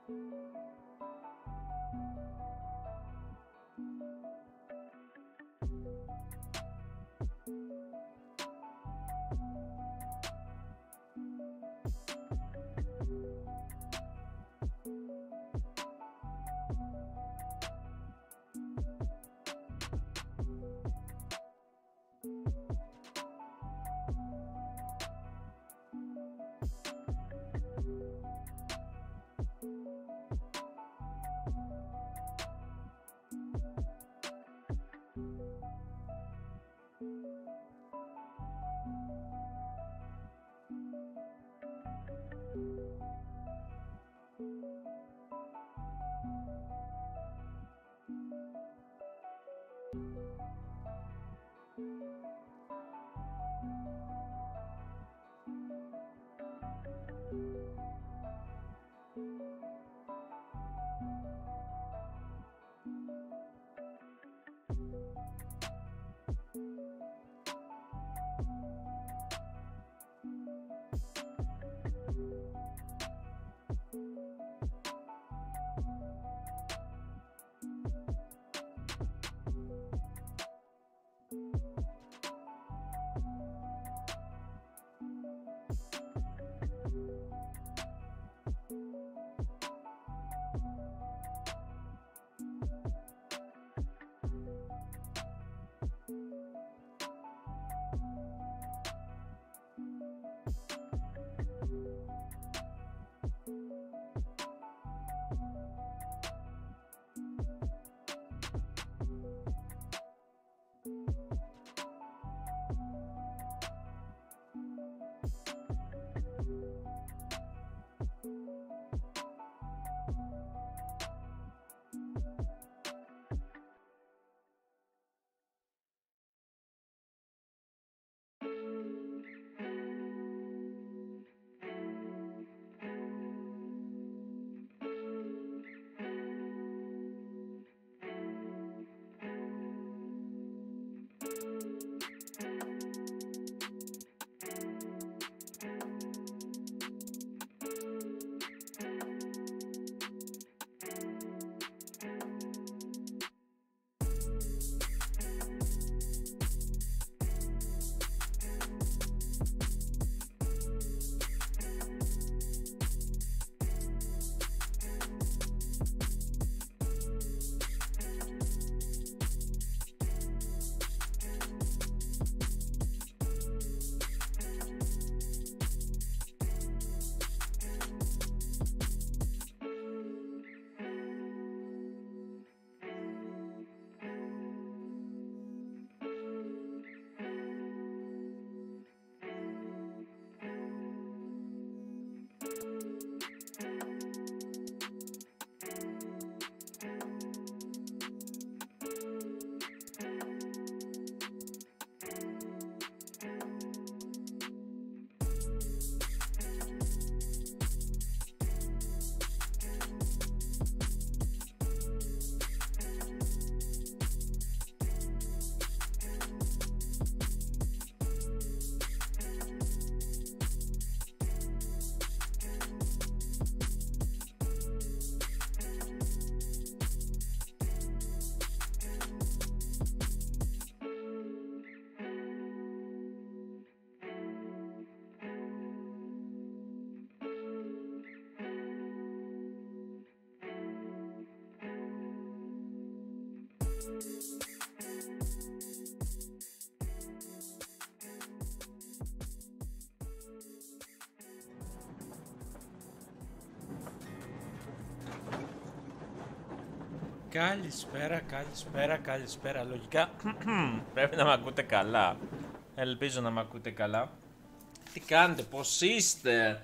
Καλησπέρα. Λογικά πρέπει να μ' ακούτε καλά. Ελπίζω να μ' ακούτε καλά. Τι κάνετε, πώς είστε?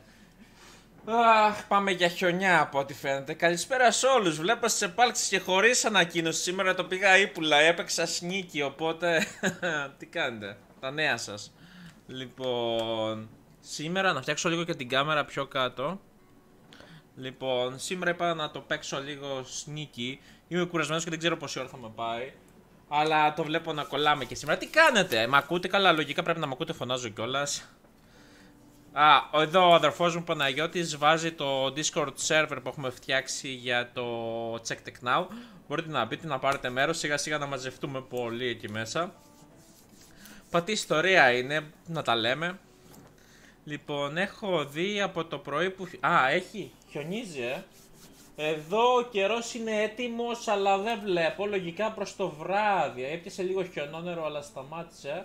Πάμε για χιονιά από ό,τι φαίνεται. Καλησπέρα σε όλους. Βλέπω στις επάλξεις και χωρίς ανακοίνωση. Σήμερα το πήγα ύπουλα, έπαιξα σνίκι, οπότε τι κάνετε, τα νέα σας. Λοιπόν, σήμερα να φτιάξω λίγο και την κάμερα πιο κάτω. Λοιπόν, σήμερα είπα να το παίξω λίγο σνίκι. Είμαι κουρασμένος και δεν ξέρω πόση ώρα θα με πάει. Αλλά το βλέπω να κολλάμε και σήμερα. Τι κάνετε, μ' ακούτε καλά? Λογικά πρέπει να μ' ακούτε, φωνάζω κιόλας. Εδώ ο αδερφός μου Παναγιώτης βάζει το Discord server που έχουμε φτιάξει για το Check Tech Now. Μπορείτε να μπείτε να πάρετε μέρος, σιγά σιγά να μαζευτούμε πολύ εκεί μέσα. Πατή ιστορία είναι, να τα λέμε. Λοιπόν, έχω δει από το πρωί που... χιονίζει, Εδώ ο καιρός είναι έτοιμος, αλλά δεν βλέπω, λογικά προς το βράδυ. Έπιασε λίγο χιονόνερο, αλλά σταμάτησε.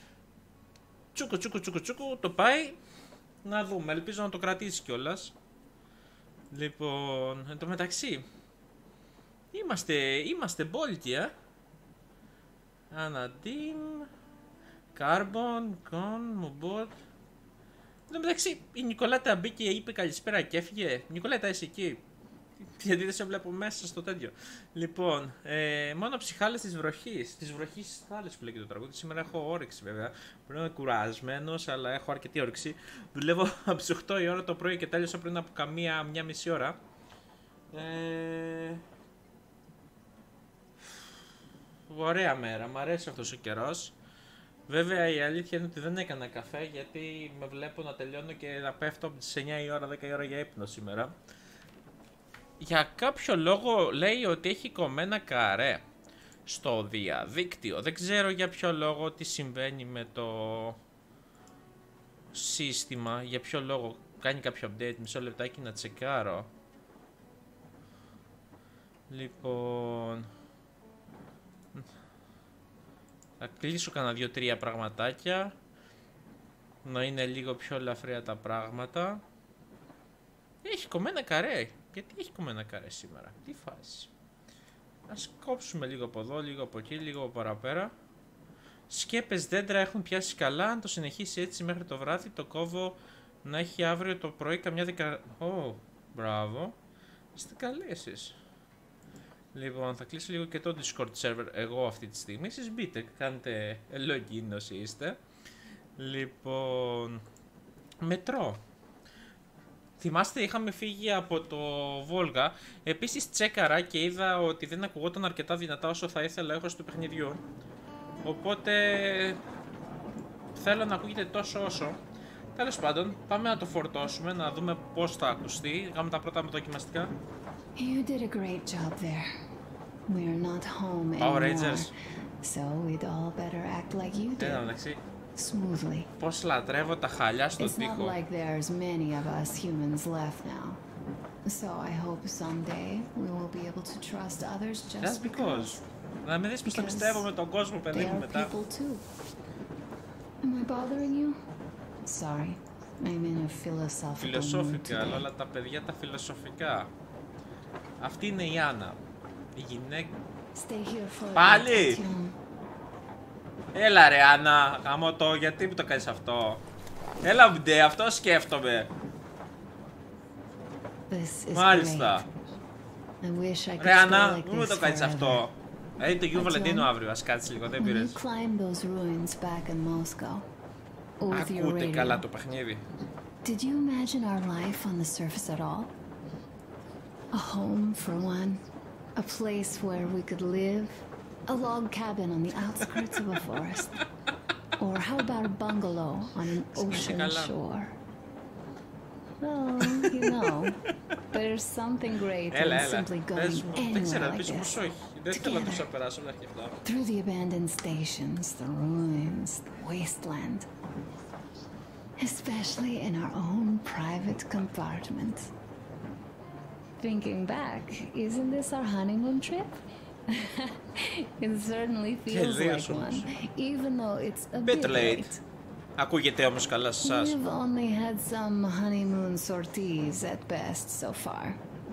Τσούκου, το πάει. Να δούμε, ελπίζω να το κρατήσει κιόλας. Λοιπόν, εν τω μεταξύ, είμαστε μπόλτια. Αναντίμ, Κάρμπον, Κον, Μομπότ. Εν τω μεταξύ, η Νικολέτα μπήκε και είπε καλησπέρα και έφυγε. Νικολέτα, είσαι εκεί? Γιατί δεν σε βλέπω μέσα στο τέτοιο. Λοιπόν, μόνο ψυχάλες της βροχής. Της βροχής θάλες που λέει και το τραγούδι. Σήμερα έχω όρεξη βέβαια. Πρέπει να είμαι κουρασμένος, αλλά έχω αρκετή όρεξη. Δουλεύω από τις 8 η ώρα το πρωί και τέλειωσα πριν από μία μισή ώρα. Ωραία μέρα, μου αρέσει αυτός ο καιρός. Βέβαια η αλήθεια είναι ότι δεν έκανα καφέ, γιατί με βλέπω να τελειώνω και να πέφτω από τις 9 η ώρα, 10 η ώρα για ύπνο σήμερα. Για κάποιο λόγο λέει ότι έχει κομμένα καρέ στο διαδίκτυο. Δεν ξέρω για ποιο λόγο, τι συμβαίνει με το σύστημα, για ποιο λόγο κάνει κάποιο update. Μισό λεπτάκι να τσεκάρω. Λοιπόν, θα κλείσω κανένα 2-3 πραγματάκια, να είναι λίγο πιο ελαφριά τα πράγματα. Έχει κομμένα καρέ. Γιατί έχει κομμένα καρέ σήμερα? Τι φάση? Ας κόψουμε λίγο από εδώ, λίγο από εκεί, λίγο από παραπέρα. Σκέπες δέντρα έχουν πιάσει καλά. Αν το συνεχίσει έτσι μέχρι το βράδυ, το κόβω να έχει αύριο το πρωί καμιά μπράβο. Είστε καλοί εσείς. Λοιπόν, θα κλείσω λίγο και το Discord server εγώ αυτή τη στιγμή. Εσείς μπείτε, κάντε login όσοι είστε. Λοιπόν, μετρό. Θυμάστε, είχαμε φύγει από το Βόλγα. Επίσης τσέκαρα και είδα ότι δεν ακουγόταν αρκετά δυνατά όσο θα ήθελα έχω του παιχνιδιού. Οπότε θέλω να ακούγεται τόσο όσο. Τέλος πάντων, πάμε να το φορτώσουμε, να δούμε πώς θα ακουστεί. Κάνουμε τα πρώτα δοκιμαστικά. You did a great job there. We're not home Power anymore, Rangers. so we'd all better act like you Έλα did. μεταξύ. Smoothly. Πώς λατρεύω τα χαλιά στον It's not τοίχο. like there's many of us humans left now. So I hope someday we will be able to trust others That's just because. Να μην δεις πως θα πιστεύω με τον κόσμο, παιδί they μου, are μετά. people too. Am I bothering you? Sorry. I'm in a philosophical mood Φιλοσόφικα, today. όλα τα παιδιά τα φιλοσοφικά. Αυτή είναι η Άννα. Η γυναίκα. Stay here for a Πάλι! bit, Tatiana. Έλα ρε Άννα, γαμώ το, γιατί μου το κάνεις αυτό? Έλα μπντε, αυτό σκέφτομαι. This is Μάλιστα. great. I wish I could Ρε stay Άννα, like μην μου this το κάνεις forever. αυτό. Δηλαδή το Γιου Βαλεντίνο αύριο, ας κάτσεις λίγο, δεν When you πειράζει. climbed those ruins back in Moscow, with your Ακούτε καλά radio, το παιχνίδι. did you imagine our life on the surface at all? A home for one, a place where we could live, a log cabin on the outskirts of a forest, or how about a bungalow on an ocean καλά. shore? Well, you know, there's something great in Έλα, simply πες going μου, δεν ξέρω, anywhere like πες μου this. πως όχι. Δεν θέλω να τους απεράσω όλα και αυτά. Through the abandoned stations, the ruins, the wasteland. Especially in our own private compartment. Thinking back, isn't this our honeymoon trip? It certainly feels like Τελείως όμως. one, even though it's a Bit bit late. late. Ακούγεται όμως καλά σε εσάς. We've only had some honeymoon sorties at best so far.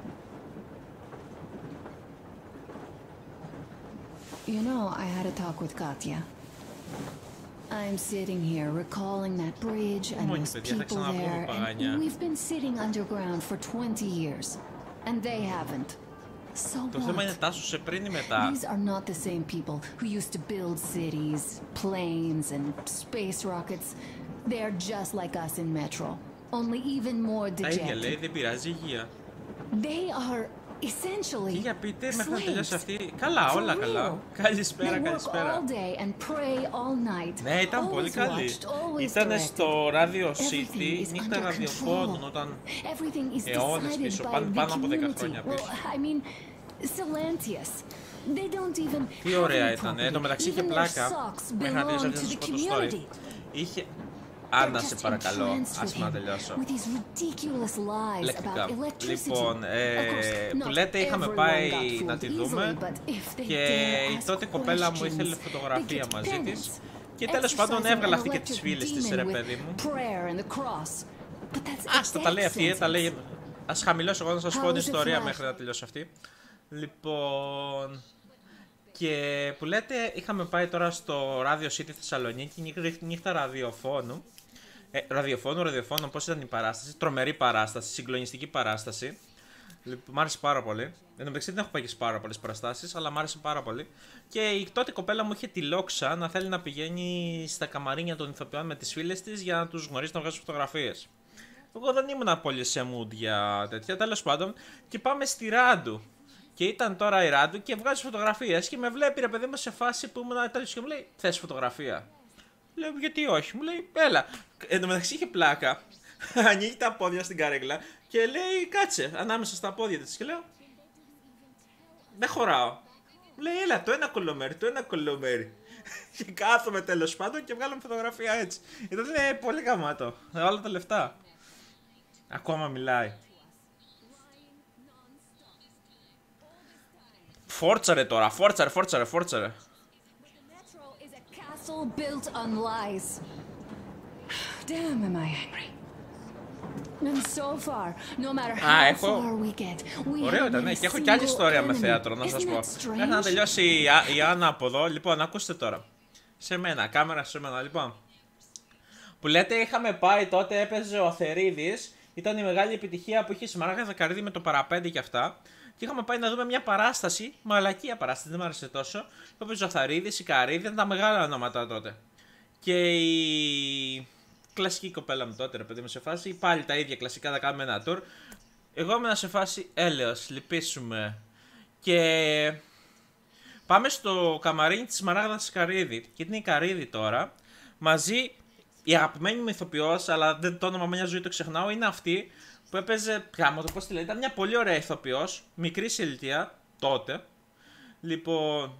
You know, I had a talk with Katya. I'm sitting here recalling that bridge and Μόνοι, those παιδιά, θα people ξαναπούμε there, παγάνια. and we've been sitting underground for 20 years, and they haven't. So Το θέμα είναι what? τάσου σε πριν ή μετά. These are not the same people who used to build cities, planes, and space rockets. They're just like us in Metro, only even more Τα ίδια λέει, dejected. δεν πειράζει, υγεία. They are essentially Τι για πείτε μέχρι να slaves. τελειώσει αυτή. Καλά, όλα For καλά. real. Καλησπέρα, They work καλησπέρα. all day and pray all night. Ναι, ήταν πολύ Always καλή. watched, always Ήτανε directed. στο Radio Everything City, is νύχτα under ραδιοφώνων control. όταν. Everything is αιώνες decided πίσω, by πάνω the από 10 community. χρόνια Well, πίσω. I mean, Silantius. They don't even Τι have ωραία any ήταν. property. Εν τω μεταξύ είχε Even their πλάκα. socks Μέχρι να τελειώσει belong αυτό to το the πω το story. community. Είχε. They're Άννα, σε just παρακαλώ, entranced άσε with να him, τελειώσω. with his ridiculous lies Λεκτικά. about electricity. Λοιπόν, Of course, που not λέτε είχαμε everyone πάει got να fooled τη easily, δούμε but if they και dare η ask τότε κοπέλα μου questions, ήθελε they φωτογραφία get μαζί της penance. και τέλος πάντων Exercising έβγαλε an αυτή και τις electric φίλες της, demon ρε with παιδί μου. prayer and the cross. But that's Άστα a τα death λέει αυτή, τα sentence. λέει. Ας χαμηλώσω εγώ να σας πω How την is it ιστορία flash? μέχρι να τελειώσει αυτή. Λοιπόν. Και που λέτε, είχαμε πάει τώρα στο Radio City Θεσσαλονίκη, νύχτα ραδιοφώνου. Ραδιοφώνου, πώς ήταν η παράσταση. Τρομερή παράσταση, συγκλονιστική παράσταση. Λοιπόν, μ' άρεσε πάρα πολύ. Εν τω μεταξύ δεν έχω πάει και σε πάρα πολλές παραστάσεις, αλλά μ' άρεσε πάρα πολύ. Και η τότε κοπέλα μου είχε τη λόξα να θέλει να πηγαίνει στα καμαρίνια των ηθοποιών με τις φίλες της για να τους γνωρίσει να βγάζουν φωτογραφίες. Εγώ δεν ήμουν πολύ σε mood για τέτοια, τέλος πάντων. Και πάμε στη Ράντου. Και ήταν τώρα η Ράντου και βγάζει φωτογραφίες και με βλέπει, ρε παιδί μου, σε φάση που ήμουν τέλος και μου λέει: θες φωτογραφία? Λέω: γιατί όχι? Μου λέει: έλα. Εν τω μεταξύ είχε πλάκα. Ανοίγει τα πόδια στην καρέκλα και λέει: κάτσε ανάμεσα στα πόδια της. Και λέω: δεν χωράω. Μου λέει: έλα, το ένα κολομέρι. Και κάθομαι τέλος πάντων και βγάλαμε φωτογραφία έτσι. Ήταν πολύ γαμάτο. Όλα τα λεφτά. Ακόμα μιλάει. Φόρτσαρε τώρα, φόρτσαρε. The metro is a castle built on lies. Damn, am I angry. And so far, no matter how far we get, we Ωραίο haven't ήταν, met ναι, a και έχω κι άλλη single ιστορία με enemy. θέατρο, να Isn't σας that πω. strange? Μέχρι να τελειώσει η Άννα από εδώ. Λοιπόν, ακούστε τώρα. Σε μένα, κάμερα σε μένα, λοιπόν. Που λέτε, είχαμε πάει τότε, έπαιζε ο Αθερίδης. Ήταν η μεγάλη επιτυχία που είχε η Μαράγα Δακαρίδη με το παραπέντε και αυτά. Και είχαμε πάει να δούμε μια παράσταση, μαλακία παράσταση, δεν μου άρεσε τόσο. Που έπαιζε ο Αθαρίδης, η Καρίδη, ήταν τα μεγάλα ονόματα τότε. Και η κλασική κοπέλα μου τότε, ρε παιδί μου, σε φάση, πάλι τα ίδια κλασικά, θα κάνουμε ένα tour. Εγώ ήμουν σε φάση, έλεος, λυπήσουμε. Και πάμε στο καμαρίνι της Μαράγδας Καρίδη. Και είναι η Καρίδη τώρα, μαζί, η αγαπημένη μου ηθοποιός, αλλά δεν το όνομα μια ζωή το ξεχνάω, είναι αυτή που έπαιζε, γάμο το πώς τη λέει, ήταν μια πολύ ωραία ηθοποιός, μικρή σε ηλικία, τότε. Λοιπόν,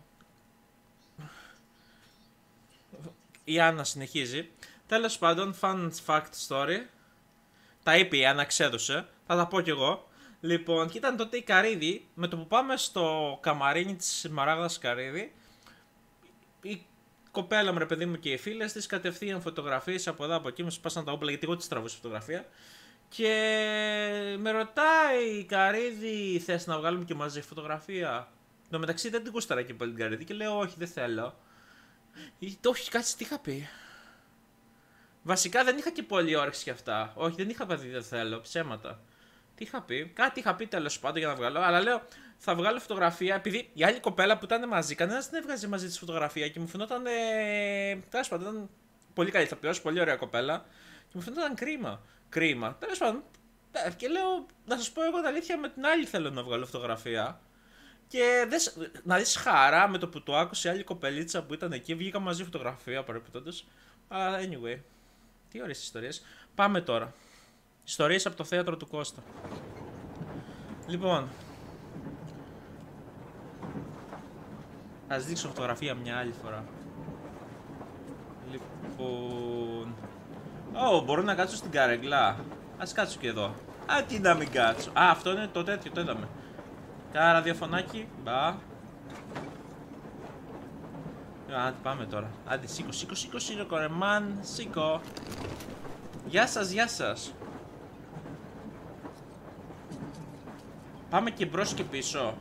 η Άννα συνεχίζει. Τέλος πάντων, fun fact story. Τα είπε η Άννα, ξέδωσε. Θα τα πω κι εγώ. Λοιπόν, και ήταν τότε η Καρίδη, με το που πάμε στο καμαρίνι της Μαράγδας Καρίδη, η κοπέλα μου, ρε παιδί μου, και οι φίλες της κατευθείαν φωτογραφίες από εδώ από εκεί, μου σπάσαν τα όπλα γιατί εγώ της τραβούσα φωτογραφία. Και με ρωτάει η Καρίδη, θες να βγάλουμε και μαζί φωτογραφία? Εν τω μεταξύ δεν την κούσταρα και πολύ την Καρίδη και λέω όχι, δεν θέλω. Όχι, κάτσε, τι είχα πει. Βασικά δεν είχα και πολύ όρεξη για αυτά. Όχι, δεν είχα πει δεν θέλω, ψέματα. Τι είχα πει, κάτι είχα πει τέλος πάντων για να βγάλω, αλλά λέω θα βγάλω φωτογραφία επειδή η άλλη κοπέλα που ήταν μαζί, κανένας δεν έβγαζε μαζί τη φωτογραφία και μου φαινόταν. Τέλος πάντων, ήταν πολύ καλή ηθοποιός, πολύ ωραία κοπέλα και μου φαινόταν κρίμα. Τέλος πάντων, και λέω να σας πω εγώ την αλήθεια, με την άλλη θέλω να βγάλω φωτογραφία. Και να δεις χαρά με το που το άκουσε η άλλη κοπελίτσα που ήταν εκεί, βγήκα μαζί φωτογραφία παρεπιπτόντως. Αλλά anyway, τι ωραίες ιστορίες. Πάμε τώρα. Ιστορίες από το θέατρο του Κώστα. Λοιπόν, ας δείξω φωτογραφία μια άλλη φορά. Λοιπόν, μπορώ να κάτσω στην καρέκλα. Ας κάτσω και εδώ. Τι να μην κάτσω. Αυτό είναι το τέτοιο, το είδαμε. Κάνα ραδιοφωνάκι. Μπα. Άντε πάμε τώρα. Άντε σήκω ρε κορεμάν. Σήκω. Γεια σας. Πάμε και μπρος και πίσω.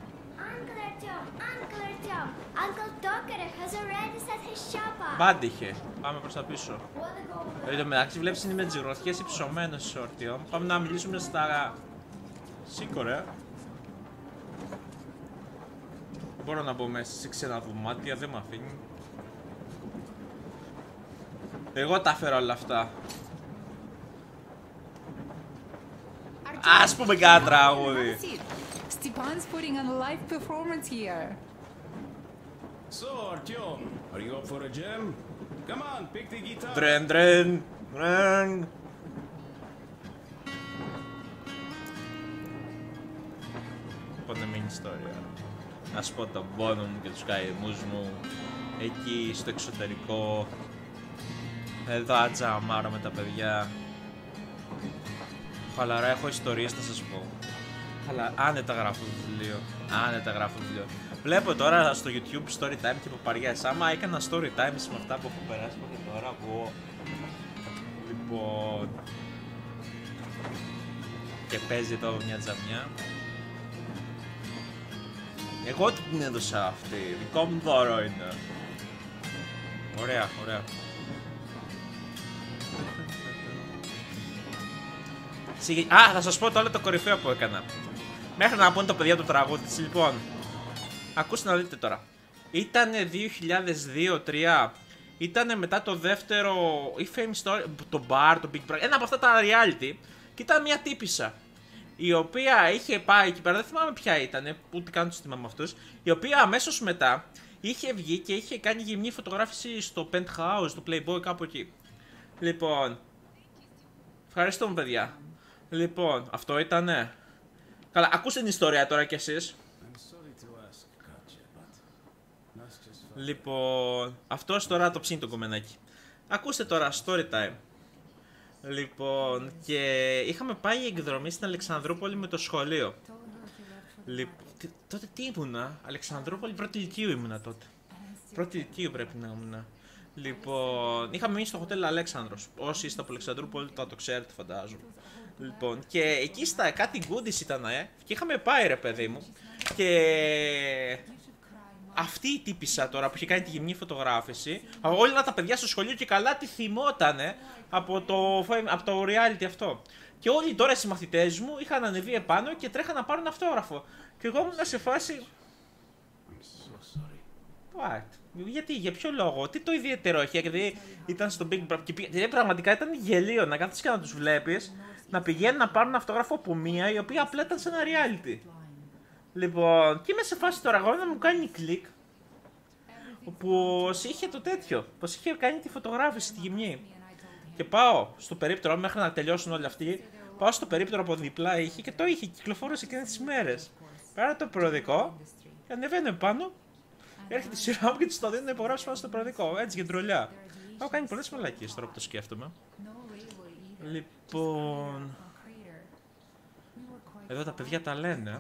Uncle Doctor has already set his shop up. Μπάντυχε. Πάμε προς τα πίσω. Εν τω μεταξύ βλέπεις είναι με τις γροθιές υψωμένες στο όρτιο. Πάμε να μιλήσουμε στα... Σήκω ρε. Δεν μπορώ να μπω μέσα σε ξένα δωμάτια, δεν με αφήνει. Εγώ τα έφερα όλα αυτά. Ας πούμε κάνα τραγούδι. Stepan's putting on a live performance here. So, Artyom, are you up for a jam? Come on, pick the guitar. Τρεν, τρεν, τρεν. Πονεμένη ιστορία. Να σου πω τον πόνο μου και τους καημούς μου εκεί στο εξωτερικό. Εδώ ατζαμάρω με τα παιδιά. Χαλαρά, έχω ιστορίες να σας πω. Αλλά άνετα γράφω βιβλίο. Άνετα γράφω βιβλίο. Βλέπω τώρα στο YouTube story time και παπαριές. Άμα έκανα story time με αυτά που έχω περάσει μέχρι τώρα, εγώ. Λοιπόν. Και παίζει εδώ μια τζαμιά. Εγώ την έδωσα αυτή. Δικό μου δώρο είναι. Ωραία, ωραία. Α, θα σας πω το άλλο το κορυφαίο που έκανα. Μέχρι να πούνε τα παιδιά του τραγούδι. Λοιπόν, ακούστε να δείτε τώρα. Ήτανε 2002-2003. Ήτανε μετά το δεύτερο ή Fame Story, το Bar, το Big Brother, ένα από αυτά τα reality. Και ήταν μια τύπισσα, η οποία είχε πάει εκεί πέρα, δεν θυμάμαι ποια ήτανε, ούτε καν τους θυμάμαι αυτούς. Η οποία αμέσως μετά είχε βγει και είχε κάνει γυμνή φωτογράφηση στο Penthouse, στο Playboy, κάπου εκεί. Λοιπόν, ευχαριστούμε παιδιά. Λοιπόν, αυτό ήτανε. Καλά, ακούστε την ιστορία τώρα κι εσείς. Λοιπόν, αυτός τώρα το ψήνει το κομμενάκι. Ακούστε τώρα, story time. Λοιπόν, και είχαμε πάει εκδρομή στην Αλεξανδρούπολη με το σχολείο. Τότε τι ήμουνα, Αλεξανδρούπολη, πρώτη ηλικίου ήμουνα τότε. Πρώτη ηλικίου πρέπει να ήμουνα. Λοιπόν, είχαμε μείνει στο Hotel Αλέξανδρος. Όσοι είστε από Αλεξανδρούπολη θα το ξέρετε, φαντάζομαι. Λοιπόν, και εκεί στα κάτι goodies ήταν, και είχαμε πάει ρε παιδί μου. Και αυτή η τύπισσα τώρα που είχε κάνει τη γυμνή φωτογράφηση, όλα τα παιδιά στο σχολείο και καλά τη θυμότανε από το reality αυτό. Και όλοι τώρα οι συμμαθητές μου είχαν ανεβεί επάνω και τρέχαν να πάρουν αυτόγραφο. Και εγώ ήμουν σε φάση. What? Γιατί, για ποιο λόγο, τι το ιδιαίτερο έχει, γιατί ήταν στο Big Brother. Και πραγματικά ήταν γελίο να κάθεσαι και να τους βλέπεις να πηγαίνουν να πάρουν αυτόγραφο από μία η οποία απλά ήταν σε ένα reality. Λοιπόν, και είμαι σε φάση τώρα εγώ να μου κάνει κλικ. Πως είχε το τέτοιο, πως είχε κάνει τη φωτογράφηση στη γυμνή. Και πάω στο περίπτερο, μέχρι να τελειώσουν όλοι αυτοί, πάω στο περίπτερο από δίπλα, είχε και το είχε, κυκλοφόρησε εκείνες τις μέρες. Πέρα το περιοδικό, και ανεβαίνω επάνω, έρχεται η σειρά μου και της το δίνω να υπογράψω πάνω στο περιοδικό, έτσι για τρολιά. Έχω κάνει πολλές μαλακίες τώρα που το σκέφτομαι. Λοιπόν, εδώ τα παιδιά τα λένε.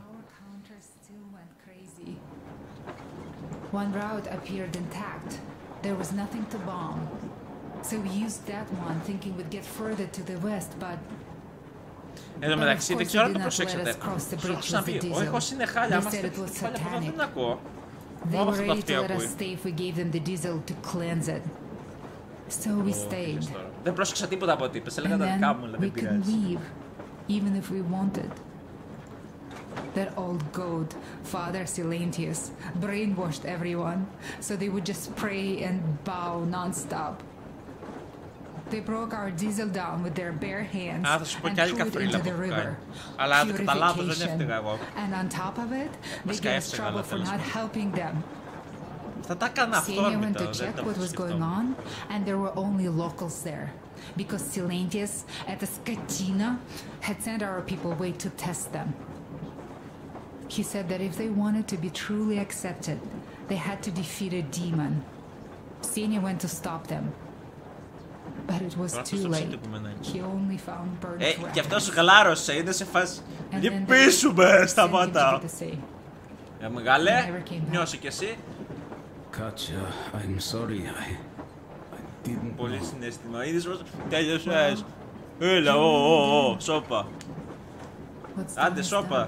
One route appeared intact. There was nothing to bomb. So we used that one thinking we'd get further to the west, but... Εν τω μεταξύ, δεν ξέρω αν το προσέξατε. Σου έχω ξαναπεί, ο ήχος είναι χάλια, άμα στέλνει χάλια από εδώ δεν ακούω. They were ready to let us stay if we gave them the diesel to cleanse it. So we stayed. Δεν πρόσεξα τίποτα από ό,τι είπες, έλεγα τα δικά μου, αλλά δεν πειράζει. We could leave, even if we wanted. That old goat, Father Silentius, brainwashed everyone, so they would just pray and bow non-stop. They broke our diesel down with their bare hands and threw it into the river. Purification. And on top of it, they gave us trouble for not helping them. Senior went to check what was going on, and there were only locals there. Because Silentius, at the Skatina, had sent our people away to test them. He said that if they wanted to be truly accepted, they had to defeat a demon. Senior went to stop them. But it was too late. He only found burnt wreckage. Και αυτός γλάρωσε, είναι σε φάση. Λυπήσουμε, σταμάτα. Μεγάλε, νιώσε κι εσύ. Katja, I'm sorry, I didn't. Πολύ συναίσθημα, είδες πως τέλειωσες. Έλα, σώπα. Άντε, σώπα.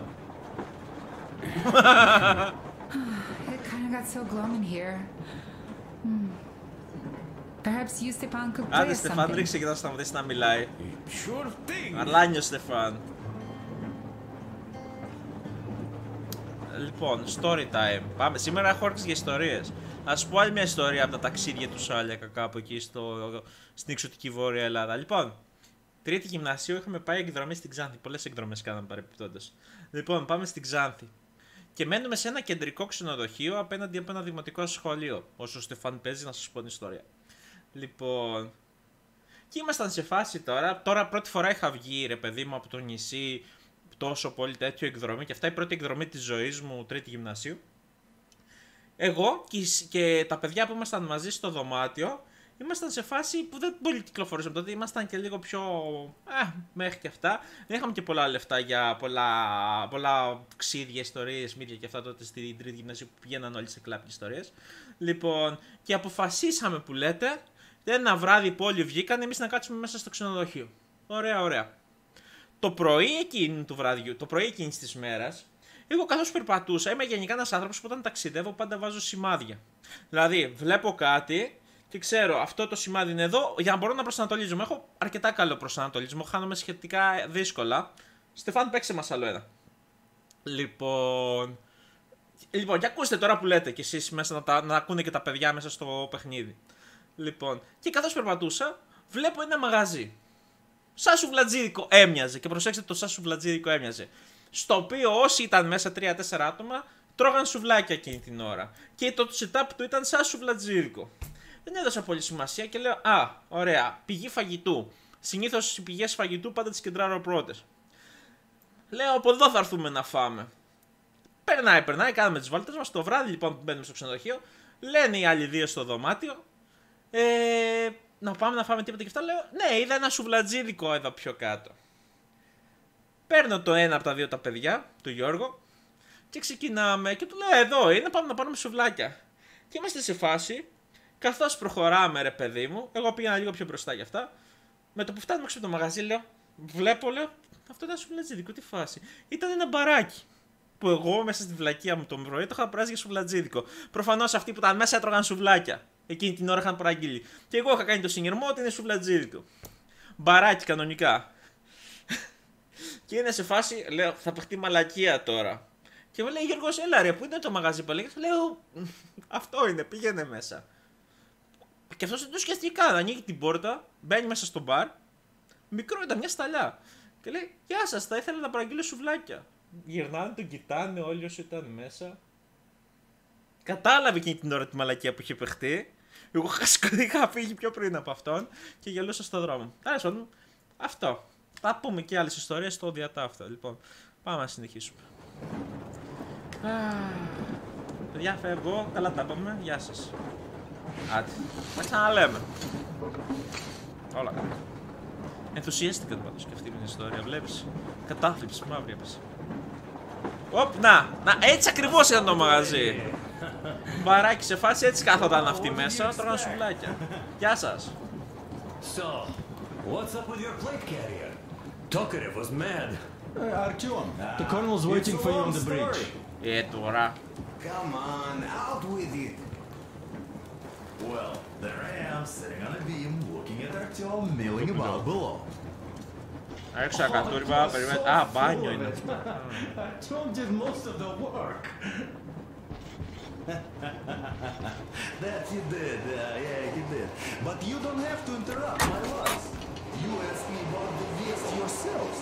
It kind of got so glum in here. Perhaps you, Stepan, could play Άντε, us Στεφάν, something. ρίξε και να σταματήσει να μιλάει. Sure thing. Αλάνιο, Στεφάν. Λοιπόν, story time. Πάμε. Σήμερα έχω όρεξη για ιστορίες. Να σου πω άλλη μια ιστορία από τα ταξίδια του Σάλιακα κάπου εκεί στην εξωτική Βόρεια Ελλάδα. Λοιπόν, Τρίτη γυμνασίου είχαμε πάει εκδρομή στην Ξάνθη. Πολλές εκδρομές κάναμε παρεπιπτόντως. Λοιπόν, πάμε στην Ξάνθη. Και μένουμε σε ένα κεντρικό ξενοδοχείο απέναντι από ένα δημοτικό σχολείο. Όσο ο Στεφάν παίζει, να σας πω την ιστορία. Λοιπόν. Και ήμασταν σε φάση τώρα. Τώρα πρώτη φορά είχα βγει, ρε παιδί μου, από το νησί. Τόσο πολύ τέτοιο εκδρομή. Και αυτά η πρώτη εκδρομή της ζωής μου, τρίτη γυμνασίου. Εγώ και τα παιδιά που ήμασταν μαζί στο δωμάτιο. Ήμασταν σε φάση που δεν πολύ κυκλοφορούσαμε τότε, ήμασταν και λίγο πιο. Μέχρι και αυτά. Δεν είχαμε και πολλά λεφτά για πολλά ξύδια, ιστορίες, μύδια και αυτά τότε στην τρίτη γυμνασίου που πηγαίναν όλοι σε κλάπ ιστορίες. Λοιπόν, και αποφασίσαμε που λέτε, ένα βράδυ που όλοι βγήκαν, εμείς να κάτσουμε μέσα στο ξενοδοχείο. Ωραία, ωραία. Το πρωί εκείνη του βραδιού, το πρωί εκείνης της μέρας, εγώ καθώς περπατούσα, είμαι γενικά ένας άνθρωπος που όταν ταξιδεύω πάντα βάζω σημάδια. Δηλαδή, βλέπω κάτι. Και ξέρω, αυτό το σημάδι είναι εδώ για να μπορώ να προσανατολίζομαι. Έχω αρκετά καλό προσανατολισμό. Χάνομαι σχετικά δύσκολα. Στεφάν, παίξε μας άλλο ένα. Λοιπόν, για ακούστε τώρα που λέτε κι εσείς μέσα να ακούνε και τα παιδιά μέσα στο παιχνίδι. Λοιπόν, και καθώς περπατούσα, βλέπω ένα μαγαζί. Σαν σουβλατζίδικο έμοιαζε. Και προσέξτε, το σαν σουβλατζίδικο έμοιαζε. Στο οποίο όσοι ήταν μέσα 3-4 άτομα τρώγαν σουβλάκια εκείνη την ώρα. Και το setup του ήταν σαν σουβλατζίδικο. Δεν έδωσα πολύ σημασία και λέω, ωραία, πηγή φαγητού. Συνήθως οι πηγές φαγητού πάντα τις κεντράρω πρώτες. Λέω, από εδώ θα έρθουμε να φάμε. Περνάει, κάναμε τις βόλτες μας. Το βράδυ λοιπόν που μπαίνουμε στο ξενοδοχείο, λένε οι άλλοι δύο στο δωμάτιο, να πάμε να φάμε τίποτα και αυτά. Λέω, ναι, είδα ένα σουβλατζίδικο εδώ πιο κάτω. Παίρνω το ένα από τα δύο τα παιδιά, του Γιώργο, και ξεκινάμε. Και του λέω, εδώ είναι, πάμε να πάρουμε σουβλάκια. Και είμαστε σε φάση. Καθώς προχωράμε, ρε παιδί μου, εγώ πήγαινα λίγο πιο μπροστά για αυτά. Με το που φτάνουμε έξω από το μαγαζί, λέω, αυτό ήταν σουβλατζίδικο, τι φάση. Ήταν ένα μπαράκι. Που εγώ μέσα στη βλακεία μου το πρωί το είχα πράσει για σουβλατζίδικο. Προφανώς αυτοί που ήταν μέσα έτρωγαν σουβλάκια. Εκείνη την ώρα είχαν προαγγείλει. Και εγώ είχα κάνει το συνειρμό ότι είναι σουβλατζίδικο. Μπαράκι κανονικά. Και είναι σε φάση, λέω, θα παιχτεί μαλακία τώρα. Και μου λέει, Γιώργος, έλα ρε, πού είναι το μαγαζί που έλεγες. Λέω, αυτό είναι, πήγαινε μέσα. Και αυτός δεν το σκέφτηκε καν. Ανοίγει την πόρτα, μπαίνει μέσα στο μπαρ. Μικρό ήταν, μια σταλιά. Και λέει: Γεια σας, θα ήθελα να παραγγείλω σουβλάκια. Γυρνάνε, τον κοιτάνε όλοι όσοι ήταν μέσα. Κατάλαβε εκείνη την ώρα τη μαλακία που είχε παιχτεί. Εγώ είχα φύγει πιο πριν από αυτόν και γελούσα στον δρόμο. Τέλος πάντων, αυτό. Θα πούμε και άλλες ιστορίες στο διατάφτα. Λοιπόν, πάμε να συνεχίσουμε. Παιδιά, φεύγω. Καλά τα πάμε. Γεια σας. Άντε, θα ξαναλέμε. Όλα καλά. Ενθουσιάστηκα πάντως και αυτή την ιστορία, βλέπεις. Κατάθλιψη, μαύρη έπεσε. Οπ, να, έτσι ακριβώς ήταν το μαγαζί. Μπαράκι σε φάση, έτσι κάθονταν αυτοί μέσα, τρώγαν σουβλάκια. Γεια σας. So, what's up with your plate carrier? Tokarev was mad. Artyom, the colonel's waiting for you on the bridge. Τώρα. Come on, out with it. Well, there I am, sitting on a beam, looking at Artyom milling about below. Έξω κατούρβα, περιμένετε. Α, μπάνιο είναι. Artyom did most of the work. That he did, yeah, he did. But you don't have to interrupt my words. You asked me about the West yourselves.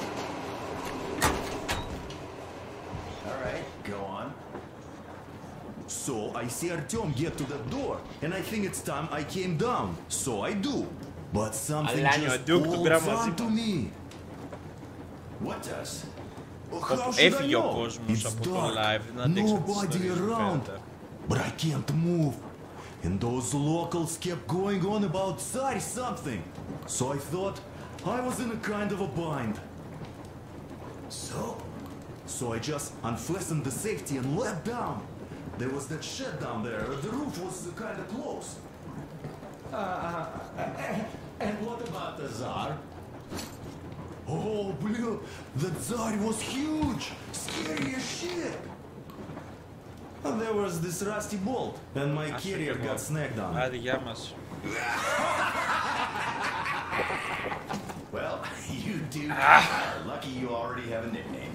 Alright, go on. So, I see Artyom get to the door, and I think it's time I came down. So I do. But something just holds on to me. What does? How should I Έφυγε ο know? κόσμος It's από το dark, live, δεν αντέξε τις nobody ιστορίες που around. φαίνεται. But I can't move. And those locals kept going on about Tsar something. So I thought I was in a kind of a bind. So I just unfastened the safety and let down. There was that shed down there. The roof was kind of close. And what about the Tsar? Oh, blue! The Tsar was huge! Scary as shit! And there was this rusty bolt, and my carrier got snagged on. Άντε, γεια μας. Well, you two are lucky you already have a nickname.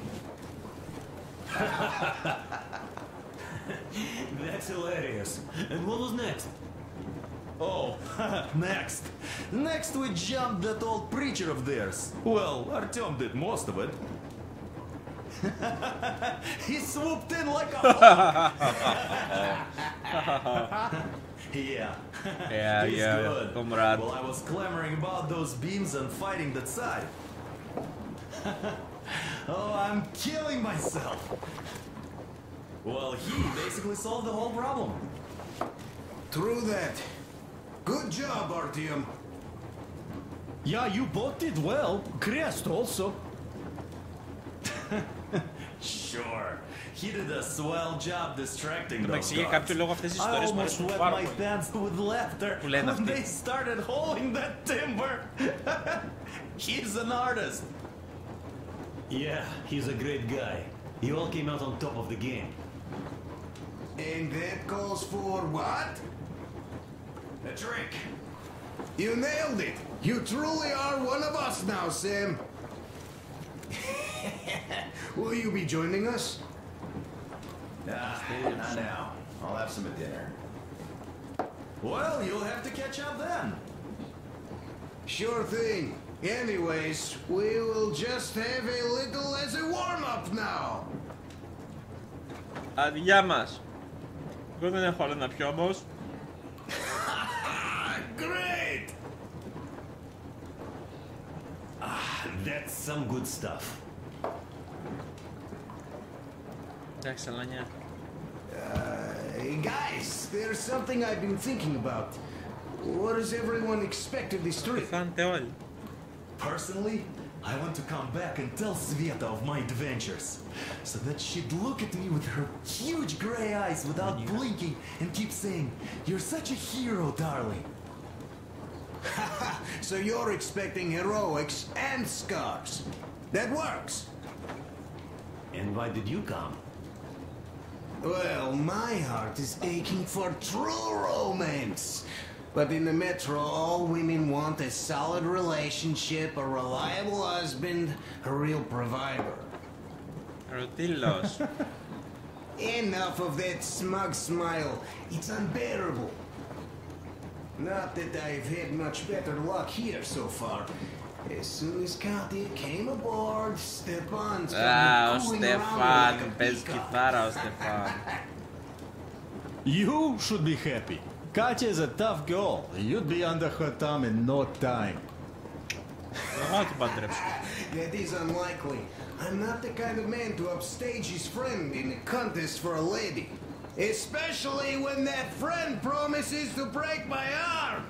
That's hilarious. And what was next? Oh, next. Next we jumped that old preacher of theirs. Well, Artyom did most of it. He swooped in like a hawk. Yeah. He's good. comrade. Well, I was clamoring about those beams and fighting that side. Oh, I'm killing myself. Well, he basically solved the whole problem. True that. Good job, Artyom. Yeah, you both did well. Crest also. Sure. He did a swell job distracting those Εντάξει, για guards. κάποιο λόγο αυτές οι I ιστορίες μου almost αρέσουν wet πάρα my πολύ. pants with laughter Που λένε when αυτοί. they started hauling that timber. He's an artist. Yeah, he's a great guy. You all came out on top of the game. And that calls for what? A drink. You nailed it. You truly are one of us now, Sam. Will you be joining us? Not now. I'll have some at dinner. Well, you'll have to catch up then. Sure thing. Anyways, we will just have a little as a warm-up now. Αδειά μας. Εγώ δεν έχω άλλο να πιω όμως. Great! That's some good stuff. Εντάξει, σαλανιά. Hey guys, there's something I've been thinking about. What does everyone expect of this trip? Φάνετε όλοι. Personally, I want to come back and tell Sveta of my adventures, so that she'd look at me with her huge gray eyes without blinking and keep saying, "You're such a hero, darling." So you're expecting heroics and scars. That works. And why did you come? Well, my heart is aching for true romance. But in the metro, all women want a solid relationship, a reliable husband, a real provider. Ρωτήλος. Enough of that smug smile. It's unbearable. Not that I've had much better luck here so far. As soon as Katya came aboard, Stepan Α, started ο cooling around Στεφάν. like a Παίζει peacock. κιθάρα ο Στεφάν. You should be happy. Katya is a tough girl. You'd be under her thumb in no time. Εγώ να την παντρέψω. That is unlikely. I'm not the kind of man to upstage his friend in a contest for a lady. Especially when that friend promises to break my arm.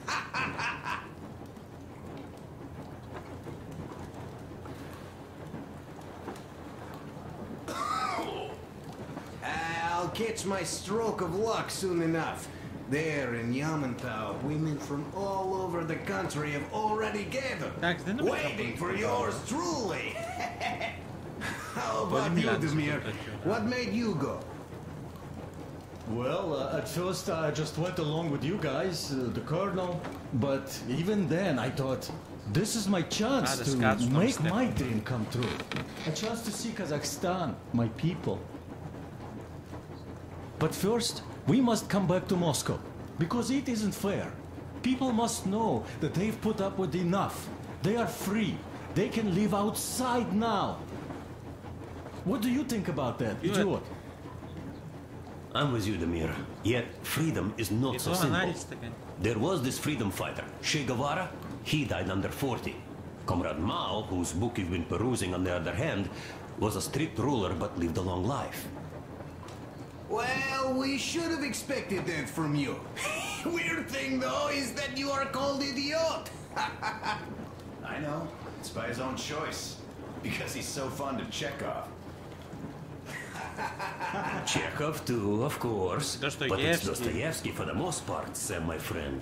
I'll catch my stroke of luck soon enough. There in Yamantau, women from all over the country have already gathered, Εντάξει, δεν νομίζω waiting να for πω yours truly. How about you, μιλάνε σε Demir? αυτό τέτοιο. What made you go? Well, at first I just went along with you guys, the colonel. But even then I thought, this is my chance the to Scots from make my Stefan. dream come true. A chance to see Kazakhstan, my people. But first, we must come back to Moscow, because it isn't fair. People must know that they've put up with enough. They are free. They can live outside now. What do you think about that, idiot? I'm with you, Demir. Yet freedom is not so Εδώ simple. ανάλυση θα κάνει. There was this freedom fighter, Che Guevara. He died under 40. Comrade Mao, whose book you've been perusing on the other hand, was a strict ruler but lived a long life. Well, we should have expected that from you. Weird thing, though, is that you are called idiot. I know. It's by his own choice. Because he's so fond of Chekhov. Chekhov too, of course. But it's Dostoevsky. Dostoevsky for the most part, Sam, my friend.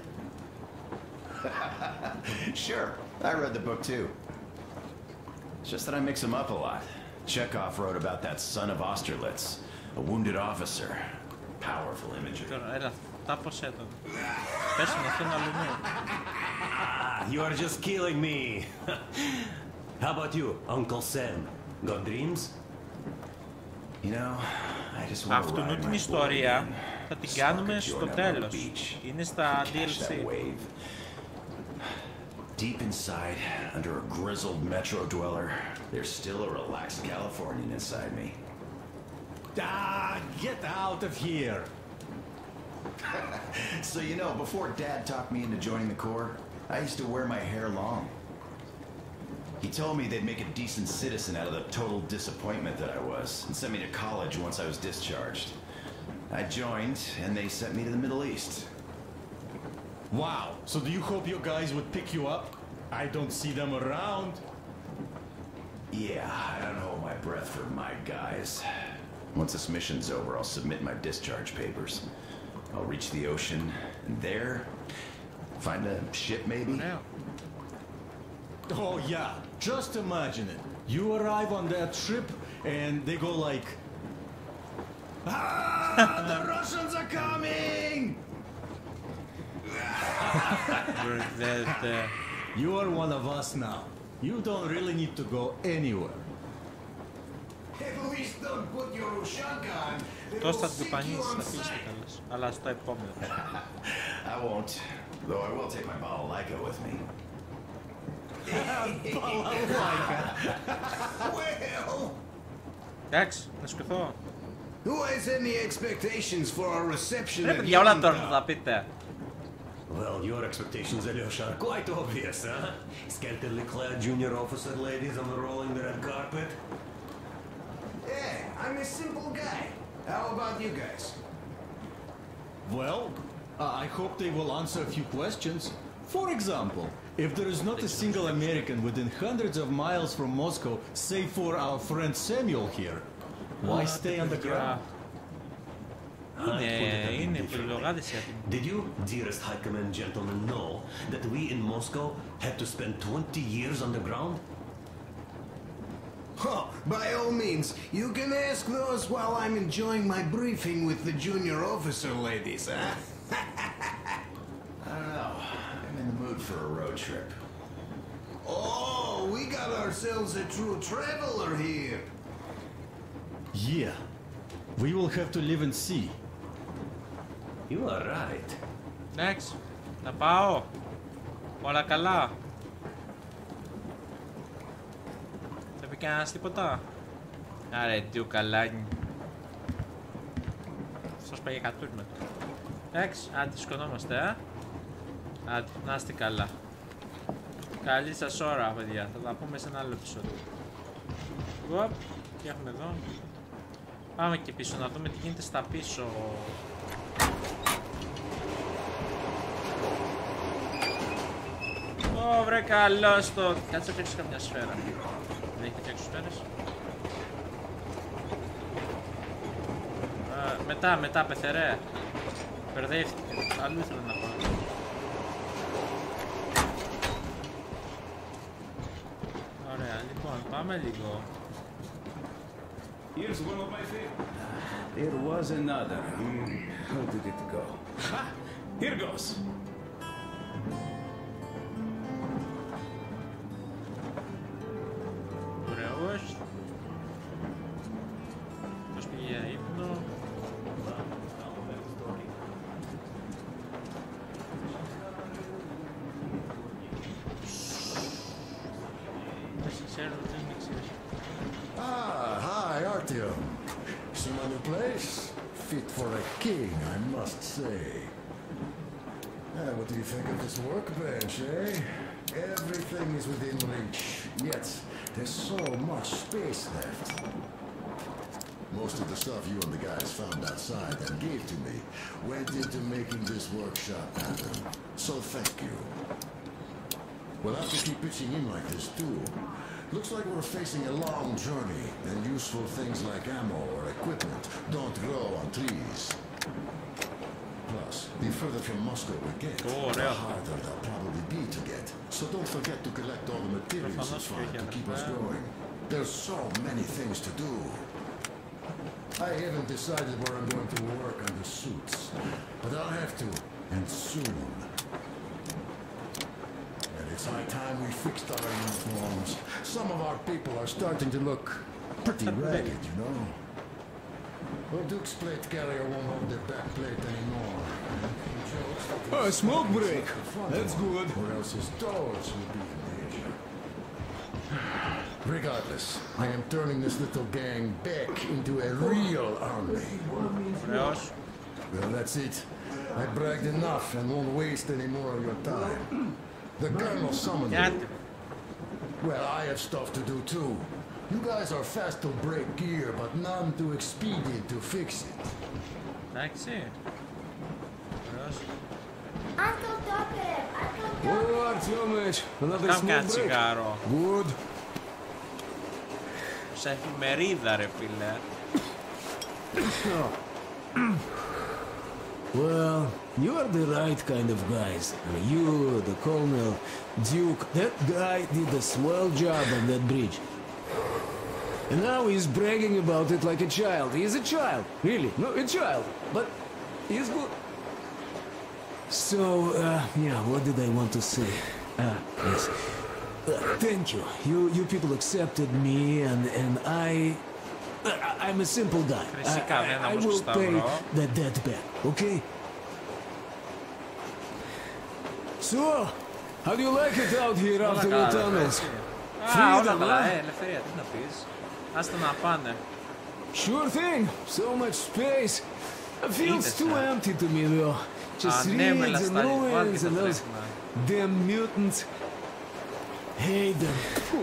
Sure, I read the book too. It's just that I mix them up a lot. Chekhov wrote about that son of Austerlitz, a wounded officer. Powerful imagery. Τώρα, έλα, τάπωσέ τον. Πες μου αυτόν αλλού. You are just killing me. How about you, Uncle Sam? Got dreams? You know, I just want to Αυτού ride την my ιστορία board θα την again. κάνουμε Spark a στο joint on the τέλος. beach. Είναι στα Catch that DLC. wave. Deep inside, under a grizzled metro dweller, there's still a relaxed Californian inside me. Ah, get out of here! So you know, before Dad talked me into joining the Corps, I used to wear my hair long. He told me they'd make a decent citizen out of the total disappointment that I was, and sent me to college once I was discharged. I joined, and they sent me to the Middle East. Wow, so do you hope your guys would pick you up? I don't see them around. Yeah, I don't hold my breath for my guys. Once this mission's over, I'll submit my discharge papers. I'll reach the ocean, and there, find a ship maybe? Ωραίο. Oh yeah, just imagine it. You arrive on that ship and they go like, "Ah, the Russians are coming!" You are one of us now. You don't really need to go anywhere. At least don't put your Ushanka on. Τόσο θα την κουπανίσεις, θα φύγεις στο τέλος. Αλλά στο επόμενο. I won't, though I will take my balalaika with me. Well, Εντάξει, να σκεφτώ. who has any expectations for our reception Ρε at παιδιά, όλα τώρα θα Yonta? τα πείτε. Well, your expectations, Alyosha, are quite obvious, huh? Scantily clad junior officer ladies on the rolling the red carpet. Yeah, I'm a simple guy. How about you guys? Well, I hope they will answer a few questions. For example, if there is not a single American within hundreds of miles from Moscow, save for our friend Samuel here, why stay on the ground? Είναι πολυλογάδες οι άτιμοι. Did you, dearest High Command gentlemen, know that we in Moscow had to spend 20 years on the ground? Oh, by all means, you can ask those while I'm enjoying my briefing with the junior officer ladies, huh? I don't know. I'm in the mood for a road trip. Oh, we got ourselves a true traveler here. Yeah, we will have to live and see. You are right. Εντάξει, θα πάω. Όλα καλά. Δεν πει κανένας τίποτα. Άρε, τι ο καλάνι. Σας πάει για κατούρμα του. Εντάξει, άντε σκονόμαστε, Άντε, να είστε καλά. Καλή σας ώρα, παιδιά. Θα τα πούμε σε ένα άλλο επεισόδιο. Οπ, τι έχουμε εδώ. Πάμε και πίσω, να δούμε τι γίνεται στα πίσω. Ω, βρε καλώς το... Κάτσε να φτιάξεις καμιά σφαίρα. Δεν έχει φτιάξει σφαίρες. Μετά, πεθερέ. Μπερδεύτηκε. Αλλού ήθελα να πάω. Ωραία, λοιπόν, πάμε λίγο. Here's one of my favorites. There was another. How did it go? Ha! Here goes. Ωραίος. Πώς πήγε για ύπνο. Ξέρω, δεν με ξέρεις. Ah, hi, Artyom. See my new place? Fit for a king, I must say. What do you think of this workbench, eh? Everything is within reach, yet there's so much space left. Most of the stuff you and the guys found outside and gave to me went into making this workshop happen. So thank you. We'll have to keep pitching in like this too. Looks like we're facing a long journey, and useful things like ammo or equipment don't grow on trees. Plus, the further from Moscow we get, the harder they'll probably be to get. So don't forget to collect all the materials you find to keep us going. There's so many things to do. I haven't decided where I'm going to work on the suits, but I'll have to, and soon. It's high time we fixed our uniforms. Some of our people are starting to look pretty ragged, you know. Well, Duke's plate carrier won't hold their back plate anymore. Oh, smoke break. That's good. Or else his doors will be in danger. Regardless, I am turning this little gang back into a real army. Well, that's it. I bragged enough and won't waste any more of your time. The Colonel summoned me. Well, I have stuff to do too. You guys are fast to break gear, but none too expedient to fix it. Εντάξει. Uncle Doctor, Uncle Doctor. Oh, Artyomich, another smoke break. Good. Σε εφημερίδα, ρε φίλε. Well, you are the right kind of guys. You, the Colonel, Duke, that guy did a swell job on that bridge. And now he's bragging about it like a child. He is a child, really. No, a child. But he's good. So, yeah, what did I want to say? Yes. Thank you. You people accepted me, and I'm a simple guy. I will pay that debt back, okay? So, how do you like it out here after the tunnels? Freedom, ελευθερία, τι να πεις. Άστα να πάνε. Sure thing. So much space. It feels too empty to me, though. Just reeds and ruins and those damn mutants. Hate them.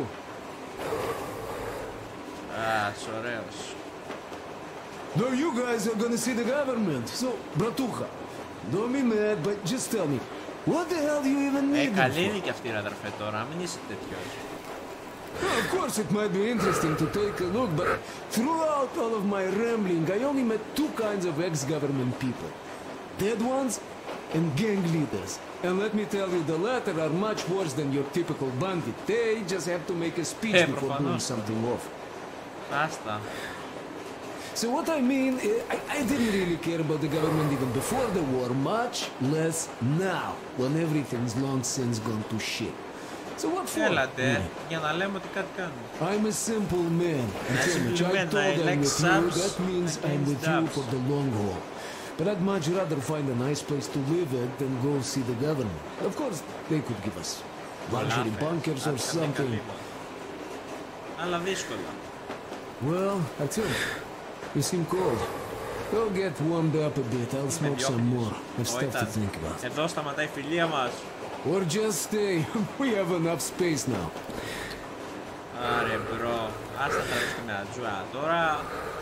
Ωραίος. No, you guys are gonna see the government. So, Bratucha, don't be mad, but just tell me, what the hell do you even need them for? Καλή είναι και αυτή, ρε αδερφέ, τώρα. Μην είσαι τέτοιος. Well, of course, it might be interesting to take a look, but throughout all of my rambling, I only met two kinds of ex-government people. Dead ones and gang leaders. And let me tell you, the latter are much worse than your typical bandit. They just have to make a speech before doing something off. Basta. So what I mean, I didn't really care about the government even before the war, much less now, when everything's long since gone to shit. So what for? Έλατε, για να λέμε ότι κάτι κάνουμε. I'm a simple man. I told I'm with you, that means I'm with you for the long haul. But I'd much rather find a nice place to live at than go see the government. Of course, they could give us luxury bunkers or something. Αλλά δύσκολα. Well, Artyom, you seem cold. Go get warmed up a bit. I'll smoke some more. I've stuff to think about. Εδώ σταματάει η φιλία μας. Or just stay. We have enough space now. Άρε μπρο, άστα θα ρίξει την ατζούα. Τώρα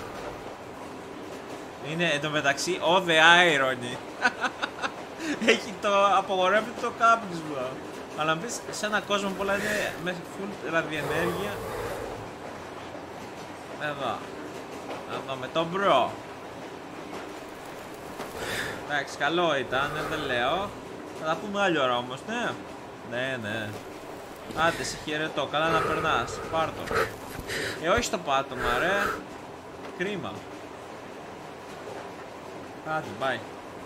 είναι εντωμεταξύ all the irony. Έχει το απογορεύει το κάπνισμα. Αλλά να πεις σε έναν κόσμο που όλα είναι με full ραδιενέργεια. Εδώ με τον μπρο. Εντάξει, καλό ήταν, δεν λέω. Θα τα πούμε άλλη ώρα όμως, ναι. Ναι. Άντε, σε χαιρετώ, καλά να περνάς. Πάρ' το. Όχι στο πάτωμα, ρε. Κρίμα. Άντε, bye.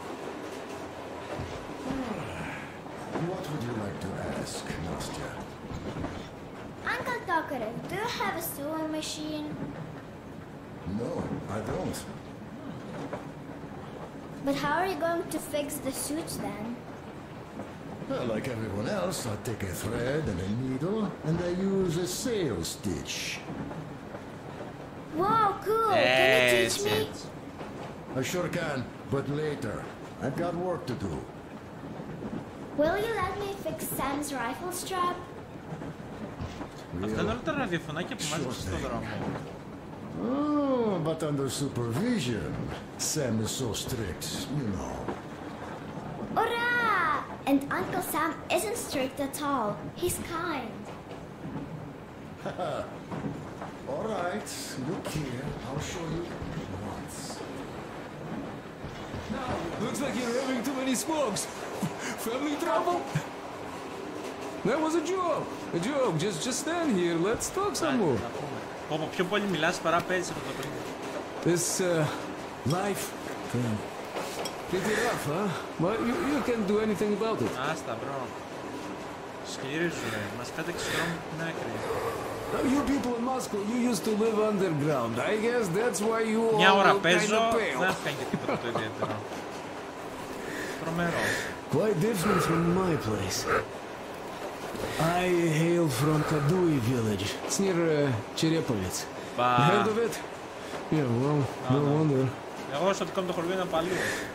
What would you like to ask, Nastya? Uncle Doctor, do you have a sewing machine? No, I don't. But how are you going to fix the suits then? Well, like everyone else, I take a thread and a needle, and I use a sail stitch. Wow, cool! Can you teach me? I sure can, but later. I've got work to do. Will you let me fix Sam's rifle strap? Αυτά είναι όλα τα ραδιοφωνάκια που μάζεψε στον δρόμο. Oh, but under supervision. Sam is so strict, you know. Hurrah! And Uncle Sam isn't strict at all. He's kind. All right, look here. I'll show you once. Now, looks like you're having too many smokes. Family trouble? That was a joke. A joke. Just stand here. Let's talk some more. Πιο πολύ μιλάς παρά παίζεις από το πριν. This life thing. Pretty rough, huh? But you can't do anything about it. Άστα, μπρο. Σκληρίζουνε. Μας πέταξε στον δρόμο την άκρη. You people in Moscow, you used to live underground. I guess that's why you all Μια ώρα look παίζω, kind of pale. δεν έφτανε και τίποτα το ιδιαίτερο. Τρομερό. Quite different from my place. I hail from Kadui village. It's near Cherepovets. You heard of it? Yeah, well, no wonder. Εγώ στο δικό μου το χωριό είναι παλιό.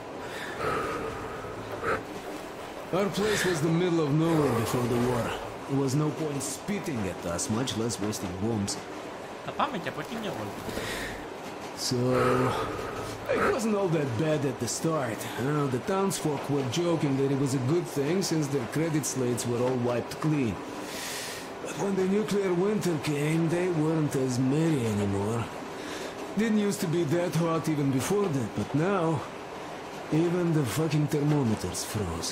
Our place was the middle of nowhere before the war. There was no point spitting at us, much less wasting bombs. Θα πάμε και από εκεί μια βόλτα. So, it wasn't all that bad at the start. The townsfolk were joking that it was a good thing since their credit slates were all wiped clean. But when the nuclear winter came, they weren't as merry anymore. Didn't used to be that hot even before that, but now, even the fucking thermometers froze.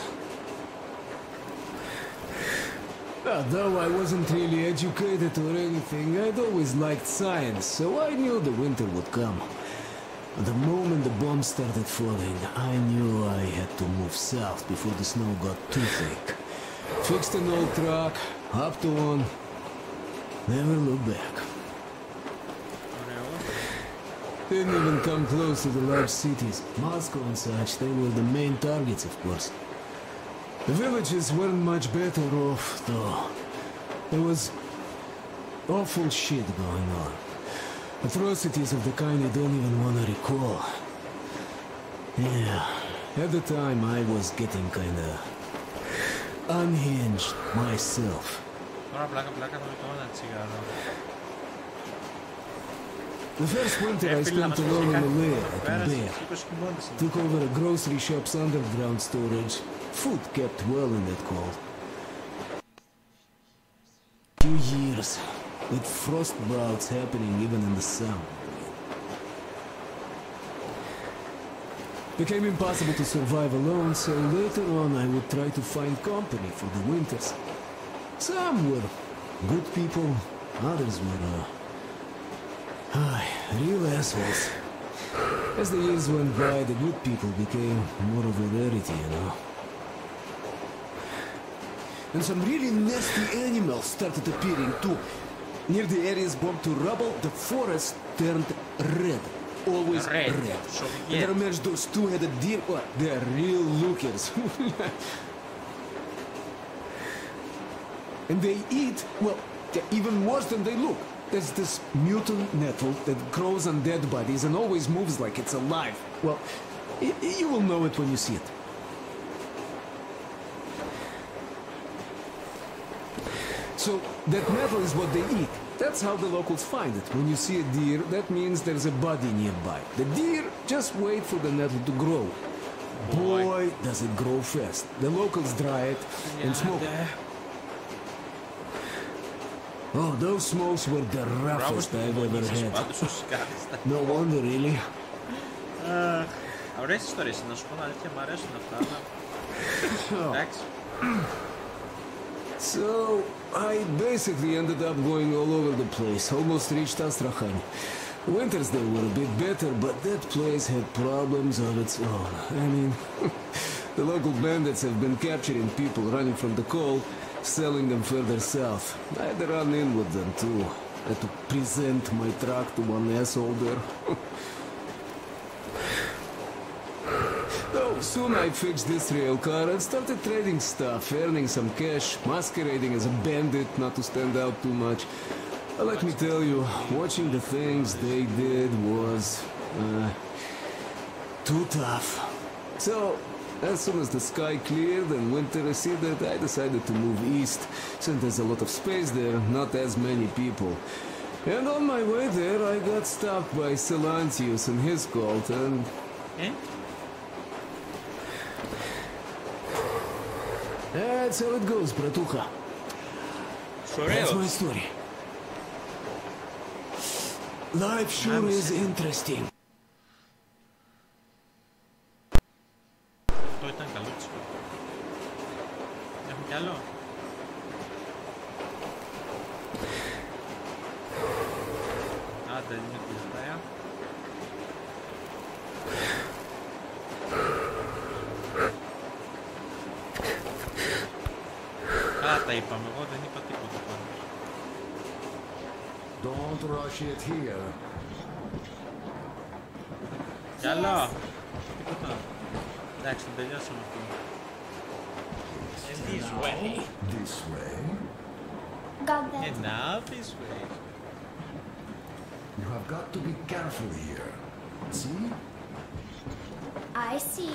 Though I wasn't really educated or anything, I'd always liked science, so I knew the winter would come. The moment the bombs started falling, I knew I had to move south before the snow got too thick. Fixed an old truck, hopped on, never looked back. Didn't even come close to the large cities. Moscow and such, they were the main targets, of course. The villages weren't much better off, though. There was awful shit going on. Atrocities of the kind I don't even want to recall. Yeah, at the time I was getting kinda unhinged myself. The first winter I spent alone in the lair at Bear. Took over a grocery shop's underground storage. Food kept well in that cold. 2 years, with frost bouts happening even in the summer. Became impossible to survive alone, so later on I would try to find company for the winters. Some were good people, others were real assholes. As the years went by, the good people became more of a rarity, you know. And some really nasty animals started appearing too. Near the areas bombed to rubble, the forest turned red. Always red. And there emerged those two-headed deer. Oh, they are real lookers. And they eat, well, they're even worse than they look. There's this mutant nettle that grows on dead bodies and always moves like it's alive. Well, you will know it when you see it. So, that nettle is what they eat. That's how the locals find it. When you see a deer, that means there's a body nearby. The deer just wait for the nettle to grow. Boy, does it grow fast. The locals dry it and smoke it. Oh, those smokes were the roughest I've ever had. No wonder, really. Ωραίες ιστορίες, να σου πω αλήθεια, μ' αρέσουν αυτά. Εντάξει. So, I basically ended up going all over the place, almost reached Astrakhan. The winters there were a bit better, but that place had problems of its own. I mean, the local bandits have been capturing people running from the cold, selling them further south. I had to run in with them too. I had to present my truck to one asshole there. Soon I fixed this rail car and started trading stuff, earning some cash, masquerading as a bandit not to stand out too much. But let me tell you, watching the things they did was too tough. So, as soon as the sky cleared and winter receded, I decided to move east, since there's a lot of space there, not as many people. And on my way there, I got stopped by Silantius and his cult, and... That's how it goes, bratucha. That's my story. Life sure is interesting. Αυτό ήταν καλούτσικο. Έχουμε κι άλλο. Άντε, είναι κουζιτάια. Τα είπαμε, εγώ δεν είπα τίποτα πάντως. Don't rush it here. Καλό. Τίποτα. Εντάξει, το τελειώσαμε αυτό. This way. This way. Got that. And now this way. You have got to be careful here. See? I see.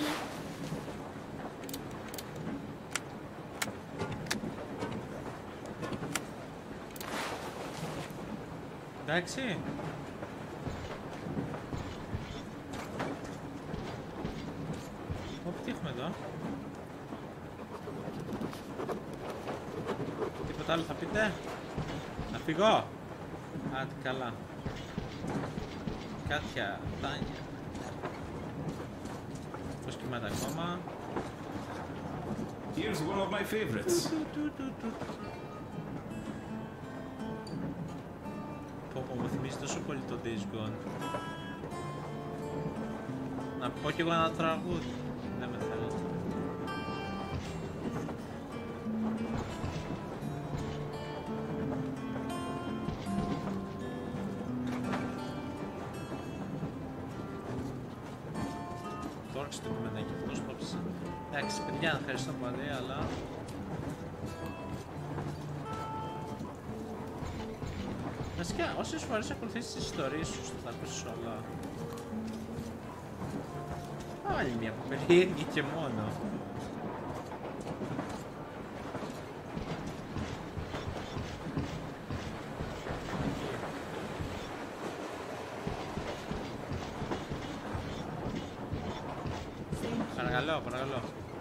Εντάξει. Τι έχουμε εδώ? Τίποτα άλλο θα πείτε? Να φύγω? Άντε καλά. Κάτια, τάνια. Πώς κοιμάται ακόμα? Here's one of my favorites. Μου θυμίζει τόσο πολύ το Days Gone. Να πω κι εγώ ένα τραγούδι. Δεν με θέλω. Τώρα το κομμενάκι αυτός κόψε. Εντάξει παιδιά, ευχαριστώ πολύ, αλλά... Βασικά, όσες φορές ακολουθήσεις τις ιστορίες σου, θα τα ακούσεις όλα. Άλλη μια περίεργη και μόνο. Παρακαλώ, παρακαλώ.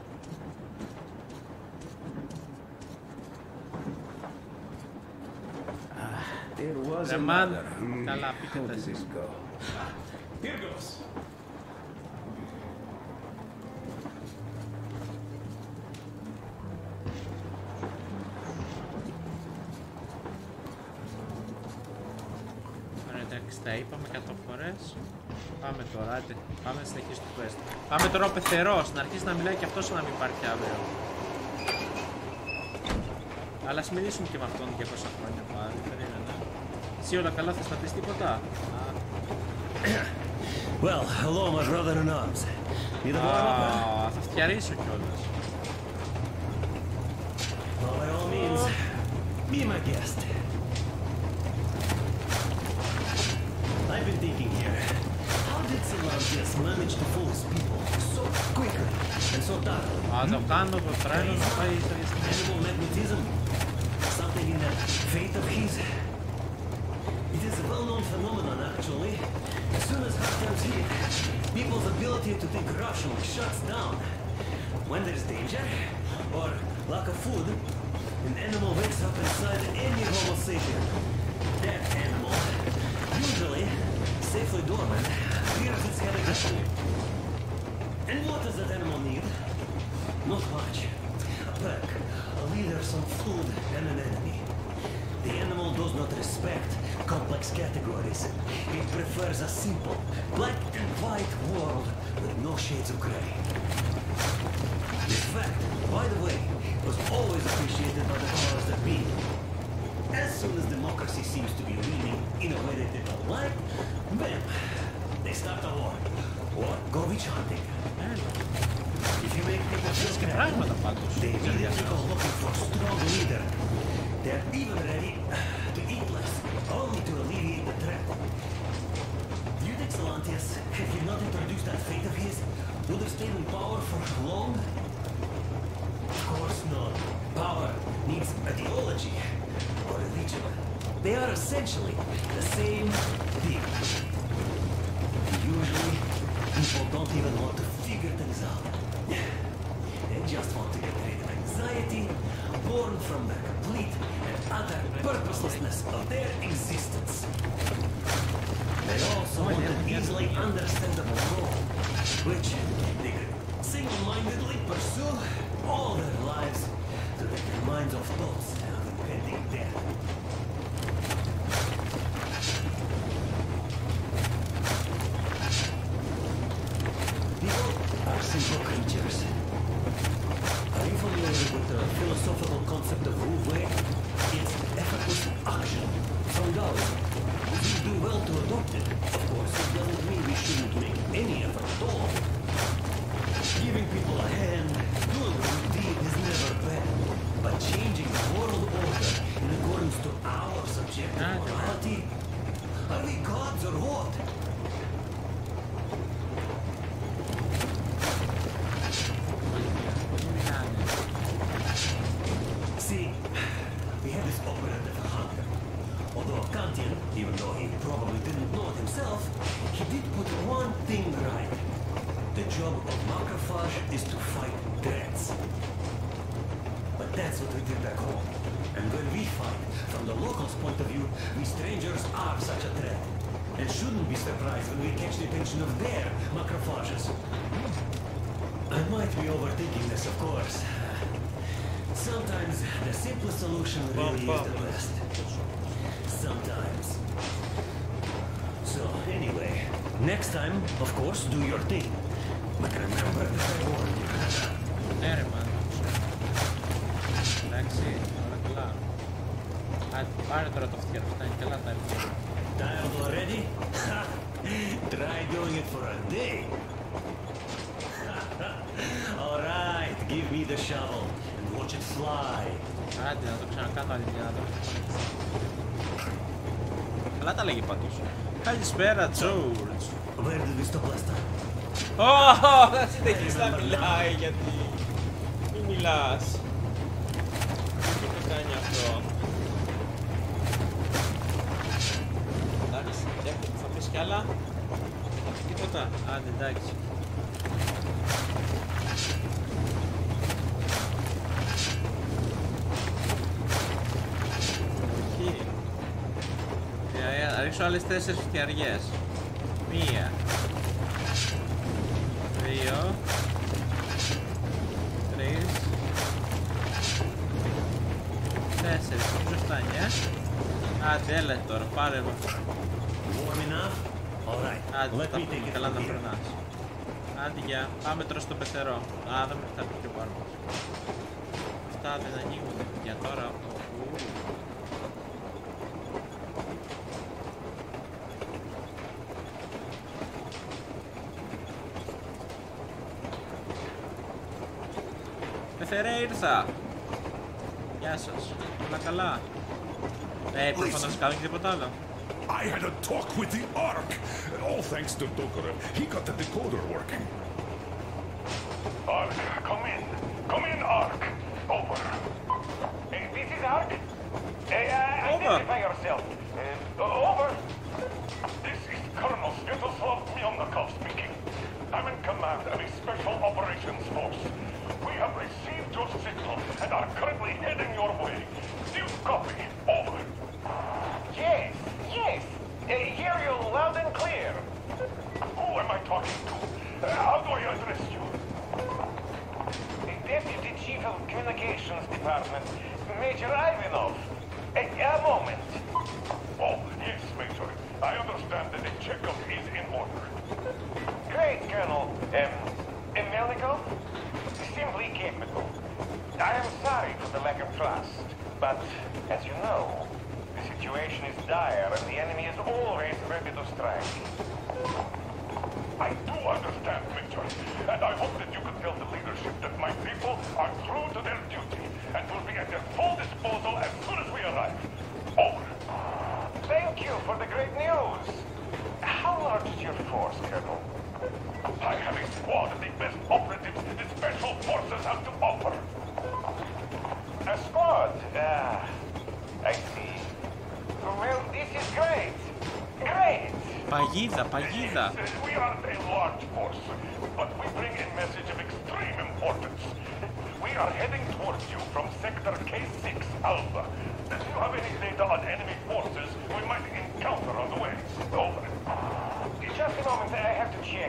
Ρεμάν, καλά, πείτε τα εσείς. Here goes. Ωραία, εντάξει, τα είπαμε 100 φορές. Πάμε τώρα, άντε, πάμε να συνεχίσουμε το quest. Πάμε τώρα ο πεθερός, να αρχίσει να μιλάει και αυτός να μην υπάρχει αύριο. Αλλά ας μιλήσουμε και με αυτόν 200 χρόνια πάλι, περίμενα. Εσύ όλα καλά, θες να πεις τίποτα? Well, hello my brother in arms. Need a warm up? Θα φτιαρίσω κιόλας. Well, by all means, be my guest. I've been thinking here, how did Silantius manage to fool his people so quickly and so thoroughly? Το κάνω το τρένο να πάει στο Animal magnetism? Something in that fate of his? It is a well-known phenomenon, actually. As soon as hard times hit, people's ability to think rationally shuts down. When there's danger, or lack of food, an animal wakes up inside any Homo sapien. That animal, usually safely dormant, rears its head again. And what does that animal need? Not much. A pack, a leader, some food, and an enemy. The animal does not respect complex categories. It prefers a simple, black and white world with no shades of gray. This fact, by the way, was always appreciated by the powers that be. As soon as democracy seems to be leaning in a way that they don't like, bam, they start a war. Or go witch hunting. If you make people feel bad, they immediately go looking for a strong leader. They're even ready to eat less, only to alleviate the threat. Do you think Silantius, if you not introduced that fate of his, would have stayed in power for long? Of course not. Power needs ideology or religion. They are essentially the same thing. Usually, people don't even want to figure things out. They just want to get rid of anxiety born from the complete and utter purposelessness of their existence. They also want an easily understandable goal, which they could single-mindedly pursue all their lives to their minds of thoughts of impending death. People are simple creatures. Are you familiar with the philosophical concept of Wu Wei? It's effortless action from Taoism. disrupted. Of course, it doesn't mean we shouldn't make any effort at all. Giving people a hand, doing a good deed is never bad. But changing the world order in accordance to our subjective morality? Are we gods or what? See, we had this operative Hunter. Although Kantian, even though he probably didn't know it himself, he did put one thing right. The job of Macrophage is to fight threats. But that's what we did back home. And when we fight, from the locals' point of view, we strangers are such a threat. And shouldn't be surprised when we catch the attention of their macrophages. I might be overthinking this, of course. Sometimes the simplest solution really is the best. Sometimes. So, anyway, next time, of course, do your thing. But remember that I warned you. Ναι ρε μάνα. Εντάξει, όλα καλά. Πάρε τώρα το φτιάρο, φτάνει καλά τα έρθει. Tired already? Try doing it for a day. Alright, give me the shovel and watch it fly. Άντε να το ξανακάνω άλλη μια εδώ. Καλά τα λέγει πάντως. Καλησπέρα, George. Where did we stop last time? Ωχ, θα συνεχίσει να μιλάει γιατί... Μη μιλάς. Τι το κάνει αυτό. Εντάξει, θα πεις κι άλλα. Θα πει τίποτα. Άντε, εντάξει. Εκεί. Θα ρίξω άλλες 4 φτιαριές. 1, 2, 3, 4. Νομίζω φτάνει, Άντε, έλα τώρα, πάρε εγώ. Άντε, τα πούμε καλά να περνάς. Άντε, γεια. Πάμε τώρα στο πεθερό. Α, δεν με θα πει και πάνω. Αυτά δεν ανοίγουν για τώρα. Πεθερέ, ήρθα. Γεια σας. Όλα καλά. Προφανώς κάνουν και τίποτα άλλο. I had a talk with the Ark. All thanks to Tokarev. He got the decoder working. Ark, come in. Come in, Ark. Over. This is Ark. Identify yourself. Over. This is Colonel Svetoslav Myonnikov speaking. I'm in command of a special operations force. We have received your signal and are currently heading your way. Do you copy? Over. Yes, yes. Hear you loud and clear. Who am I talking to? How do I address you? The Deputy Chief of Communications Department, Major Ivanov. A moment. Oh, yes, Major. I understand that the checkup is in order. Great, Colonel. Melnikov? Simply capable. I am sorry for the lack of trust, but as you know, the situation is dire and the enemy is always ready to strike. I do understand, Major, and I hope that you can tell the leadership that my people are true to their duty and will be at their full disposal as soon as we arrive. Over. Thank you for the great news. How large is your force, Colonel? I have a squad of the best operatives the Special Forces have to offer. A squad? I see. Well, this is great. Great! Παγίδα, παγίδα. We aren't a large force, but we bring a message of extreme importance. We are heading towards you from Sector K6 Alpha. Do you have any data on enemy forces we might encounter on the way? Over. Just a moment, I have to check.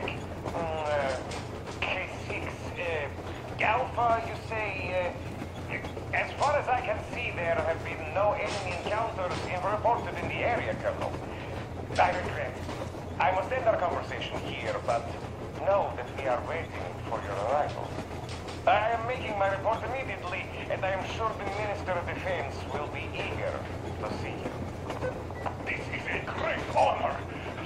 K6, Alpha, you say, as far as I can see, there have been no enemy encounters reported in the area, Colonel. I regret. I must end our conversation here, but know that we are waiting for your arrival. I am making my report immediately, and I am sure the Minister of Defense will be eager to see you. This is a great honor.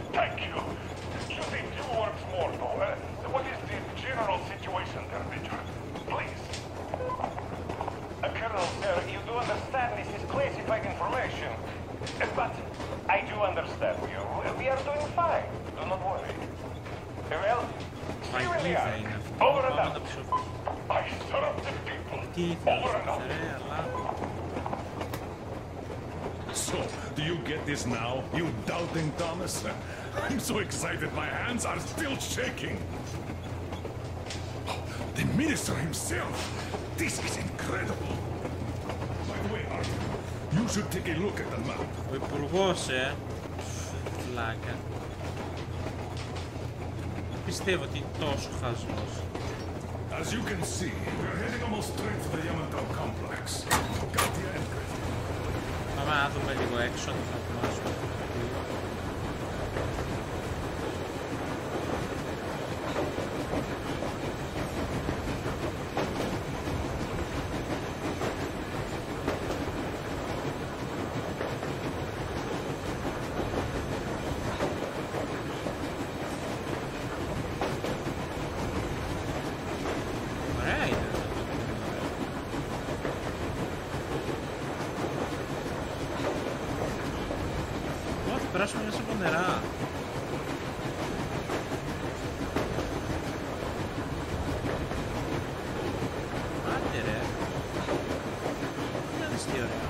fine. Do not worry. Well, here we are. Over and out. I serve the people. Over and out. So, do you get this now, you doubting Thomas? I'm so excited my hands are still shaking. Oh, the minister himself. This is incredible. By the way, Arthur, you should take a look at the map. Ο υπουργός, Φλάκα. Πιστεύω ότι είναι τόσο χαζός. As you can see, we're heading almost straight for the Yamantau complex. Katya and Griffin. Πάμε να δούμε λίγο έξω, να θαυμάσουμε. Περάσουμε μέσα από νερά. Άντε ρε. Δεν τι ωραία.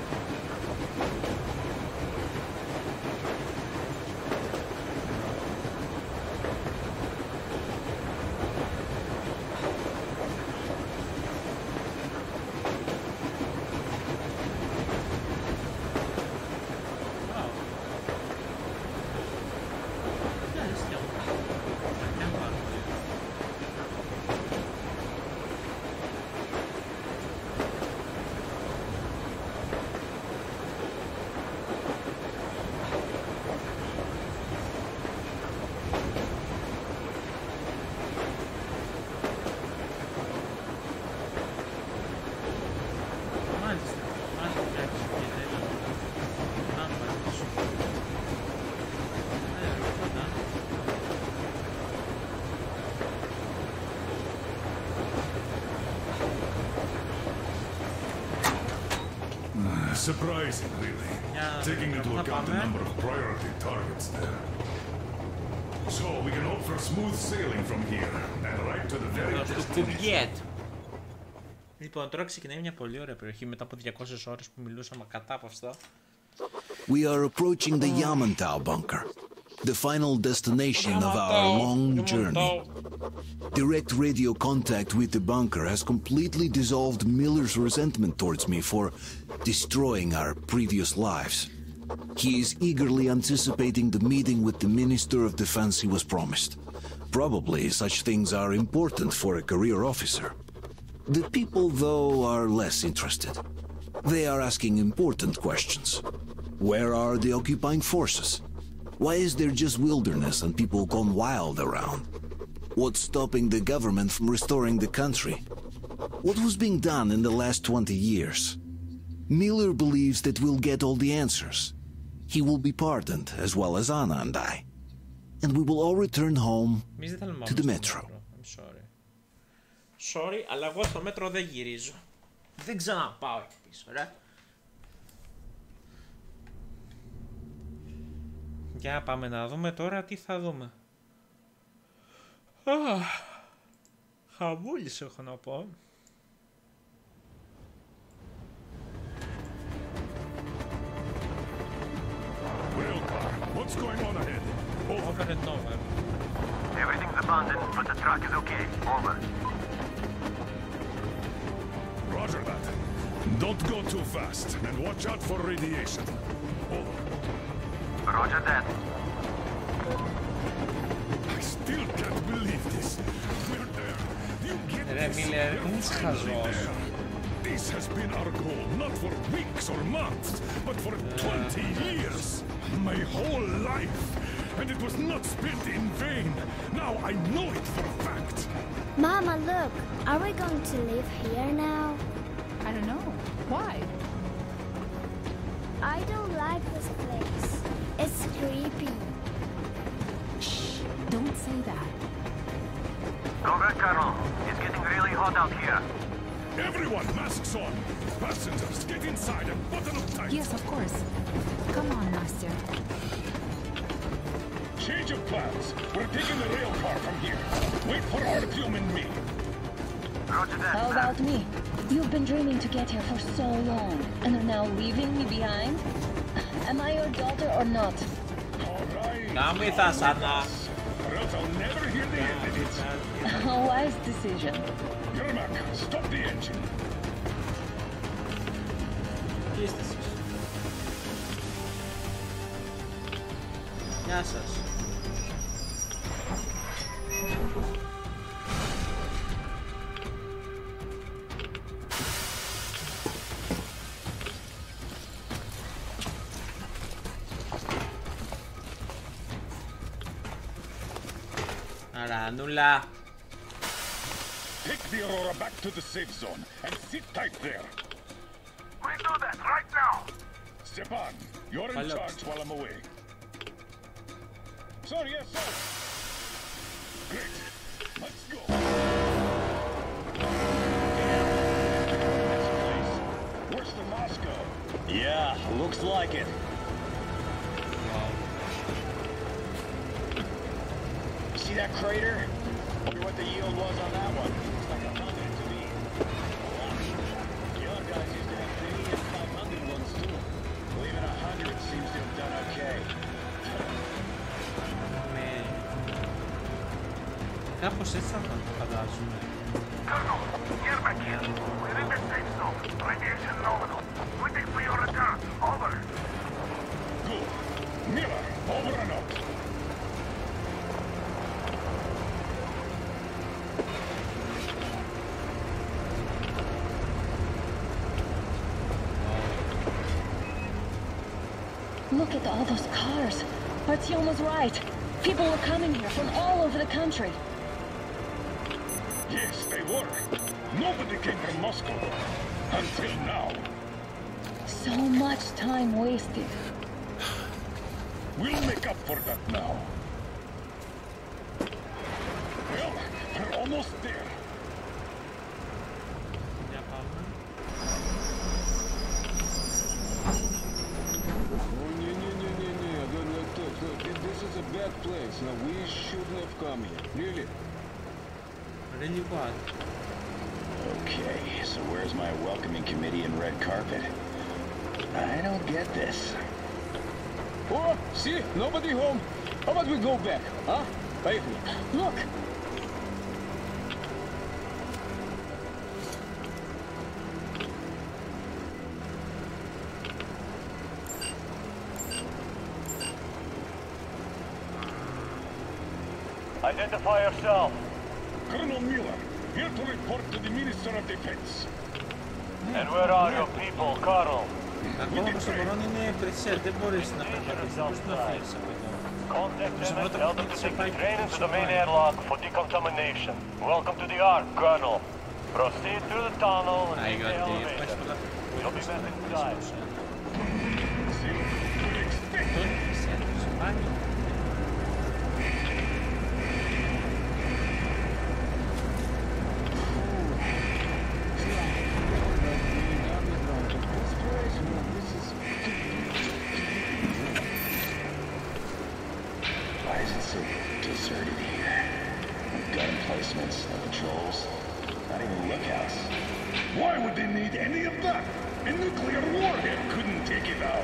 Surprising, really. Taking into account the number of priority targets there. So, we can hope for smooth sailing from here, and right to the very destination. Λοιπόν, τώρα ξεκινάει μια πολύ ωραία περιοχή μετά από 200 ώρες που μιλούσαμε κατάπαυστα. We are approaching the Yamantau bunker, the final destination of our long journey. Direct radio contact with the bunker has completely dissolved Miller's resentment towards me for destroying our previous lives. He is eagerly anticipating the meeting with the Minister of Defense he was promised. Probably such things are important for a career officer. The people, though, are less interested. They are asking important questions. Where are the occupying forces? Why is there just wilderness and people gone wild around? What's stopping the government from restoring the country? What was being done in the last 20 years? Miller believes that we'll get all the answers. He will be pardoned, as well as Anna and I. And we will all return home to the metro. I'm sorry. Sorry, αλλά εγώ στο μέτρο δεν γυρίζω. Δεν ξαναπάω εκεί πίσω, ρε. Για πάμε να δούμε τώρα τι θα δούμε. Χαμούλης έχω να πω. What's going on ahead? Over and over. Everything's abandoned, but the truck is okay. Over. Roger that. Don't go too fast, and watch out for radiation. Over. Roger that. I still can't believe this. We're there. You get this? This has been our goal, not for weeks or months, but for 20 years. My whole life. And it was not spent in vain. Now I know it for a fact. Mama, look. Are we going to live here now? I don't know. Why? I don't like this place. It's creepy. Shh. Don't say that. Go back, Colonel. It's getting really hot out here. Everyone, masks on. Passengers, get inside and button up tight. Yes, of course. Come on, Nastya. Change of plans. We're taking the rail car from here. Wait for Artyom and me. How about me? You've been dreaming to get here for so long, and are now leaving me behind? Am I your daughter or not? Come with us, Anna. Or else I'll never hear the end of it. A wise decision. Yermak, stop the engine. Γεια σας. Αρανούλα. Take the Aurora back to the safe zone and sit tight there. We do that right now. Stepan, you're in charge while I'm away. Sir, yes, sir. Great. Let's go. Worse than Moscow. Yeah, looks like it. See that crater? Wonder what the yield was on that one. Looks like 100 to me. The other guys used to have 50 and 500 ones too. Well, even 100 seems to have done okay. Κάπως έτσι θα φαντάζομαι. Colonel, Yermak here. We're in the safe zone. Radiation nominal. Waiting for your return. Over. Good. Miller, over and out. Look at all those cars. Artyom was right. People were coming here from all over the country. Yes, they were. Nobody came from Moscow. Until now. So much time wasted. We'll make up for that now. Well, we're almost there. This is a bad place. Now we shouldn't have come here. Really? Really what? Okay, so where's my welcoming committee and red carpet? I don't get this. Oh, see? Nobody home. How about we go back, huh? Поехали. Look! Identify yourself. Colonel Miller, here to report to the Minister of Defense. And where are your people, Colonel? Ακόμα πως το μπορώ είναι πρεσέρ, δεν μπορείς να περπατήσεις, μπορείς να φύγεις από εδώ. Contact them and tell them to take the train into the main airlock for decontamination. Welcome to the Ark, Colonel. Proceed through the tunnel and take the elevator. You'll be met inside. Why would they need any of that? A nuclear warhead couldn't take it out.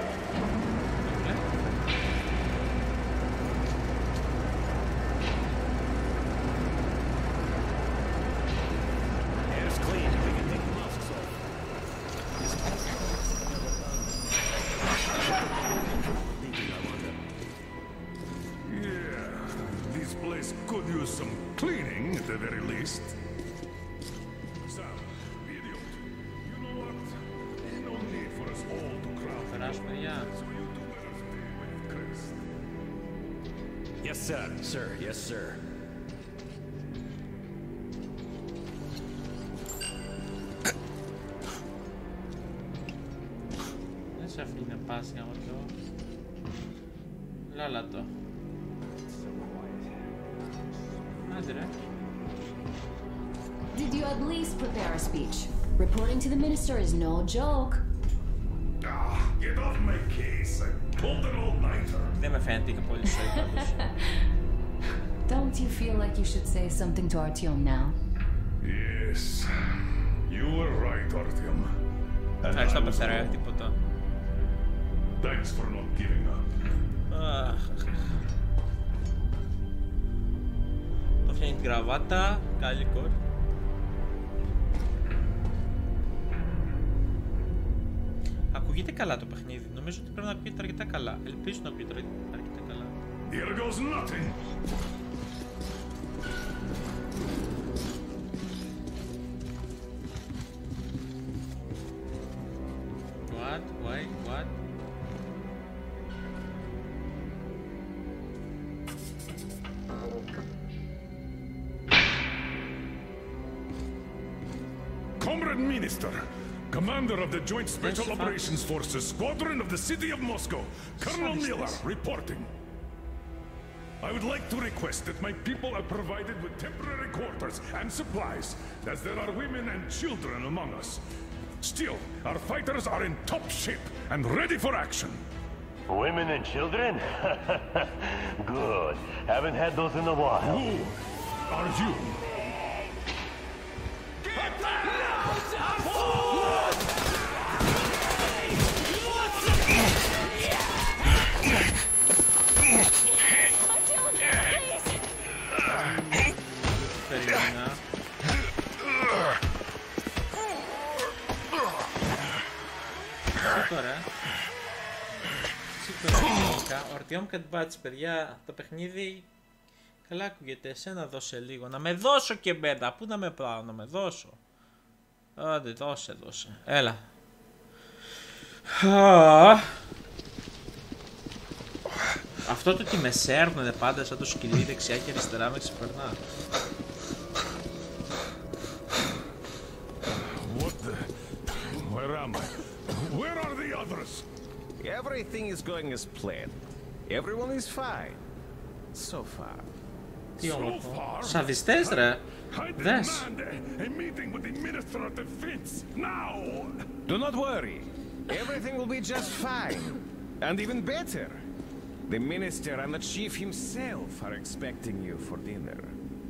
Air's clean. We can take the masks off. Yeah, this place could use some cleaning at the very least. Yes, sir. Sir, yes, sir. Δεν σε αφήνει να πας για αυτό. Λάλατο. Άντε ρε. Did you at least prepare a speech? Reporting to the minister is no joke. Get off my case. I pulled it all night. Δεν με φαίνεται και πολύ σοϊ πάντως. Don't you feel like you should say something to Artyom now? Yes. You were right, Artyom. Ευχαριστώ, Πεθερέ, τίποτα. Thanks for not giving up. Το φτιάχνει την κραβάτα, καλή κόρη. Ακούγεται καλά το παιχνίδι. Νομίζω ότι πρέπει να ακούγεται αρκετά καλά. Ελπίζω να ακούγεται αρκετά καλά. Here goes nothing. What? Why? What? Comrade Minister, Commander of the Joint Special Operations Forces Squadron of the City of Moscow, Colonel Miller, reporting. I would like to request that my people are provided with temporary quarters and supplies, as there are women and children among us. Still, our fighters are in top shape and ready for action. Women and children? Good. Haven't had those in a while. Who are you? Ο Αρτιόμ Κατμπάτς, παιδιά, το παιχνίδι καλά ακούγεται. Εσένα δώσε λίγο. Να με δώσω και μπέντα. Πού να με πάω, να με δώσω. Άντε, δώσε. Έλα. Αυτό το ότι με σέρνουνε πάντα σαν το σκυλί δεξιά και αριστερά με ξεπερνά. Where am I? Where are the others? Everything is going as planned. Everyone is fine. So far. Τι όμορφο. Σαδιστές ρε. Δες. A meeting with the Minister of Defense now. Do not worry. Everything will be just fine. And even better. The Minister and the Chief himself are expecting you for dinner.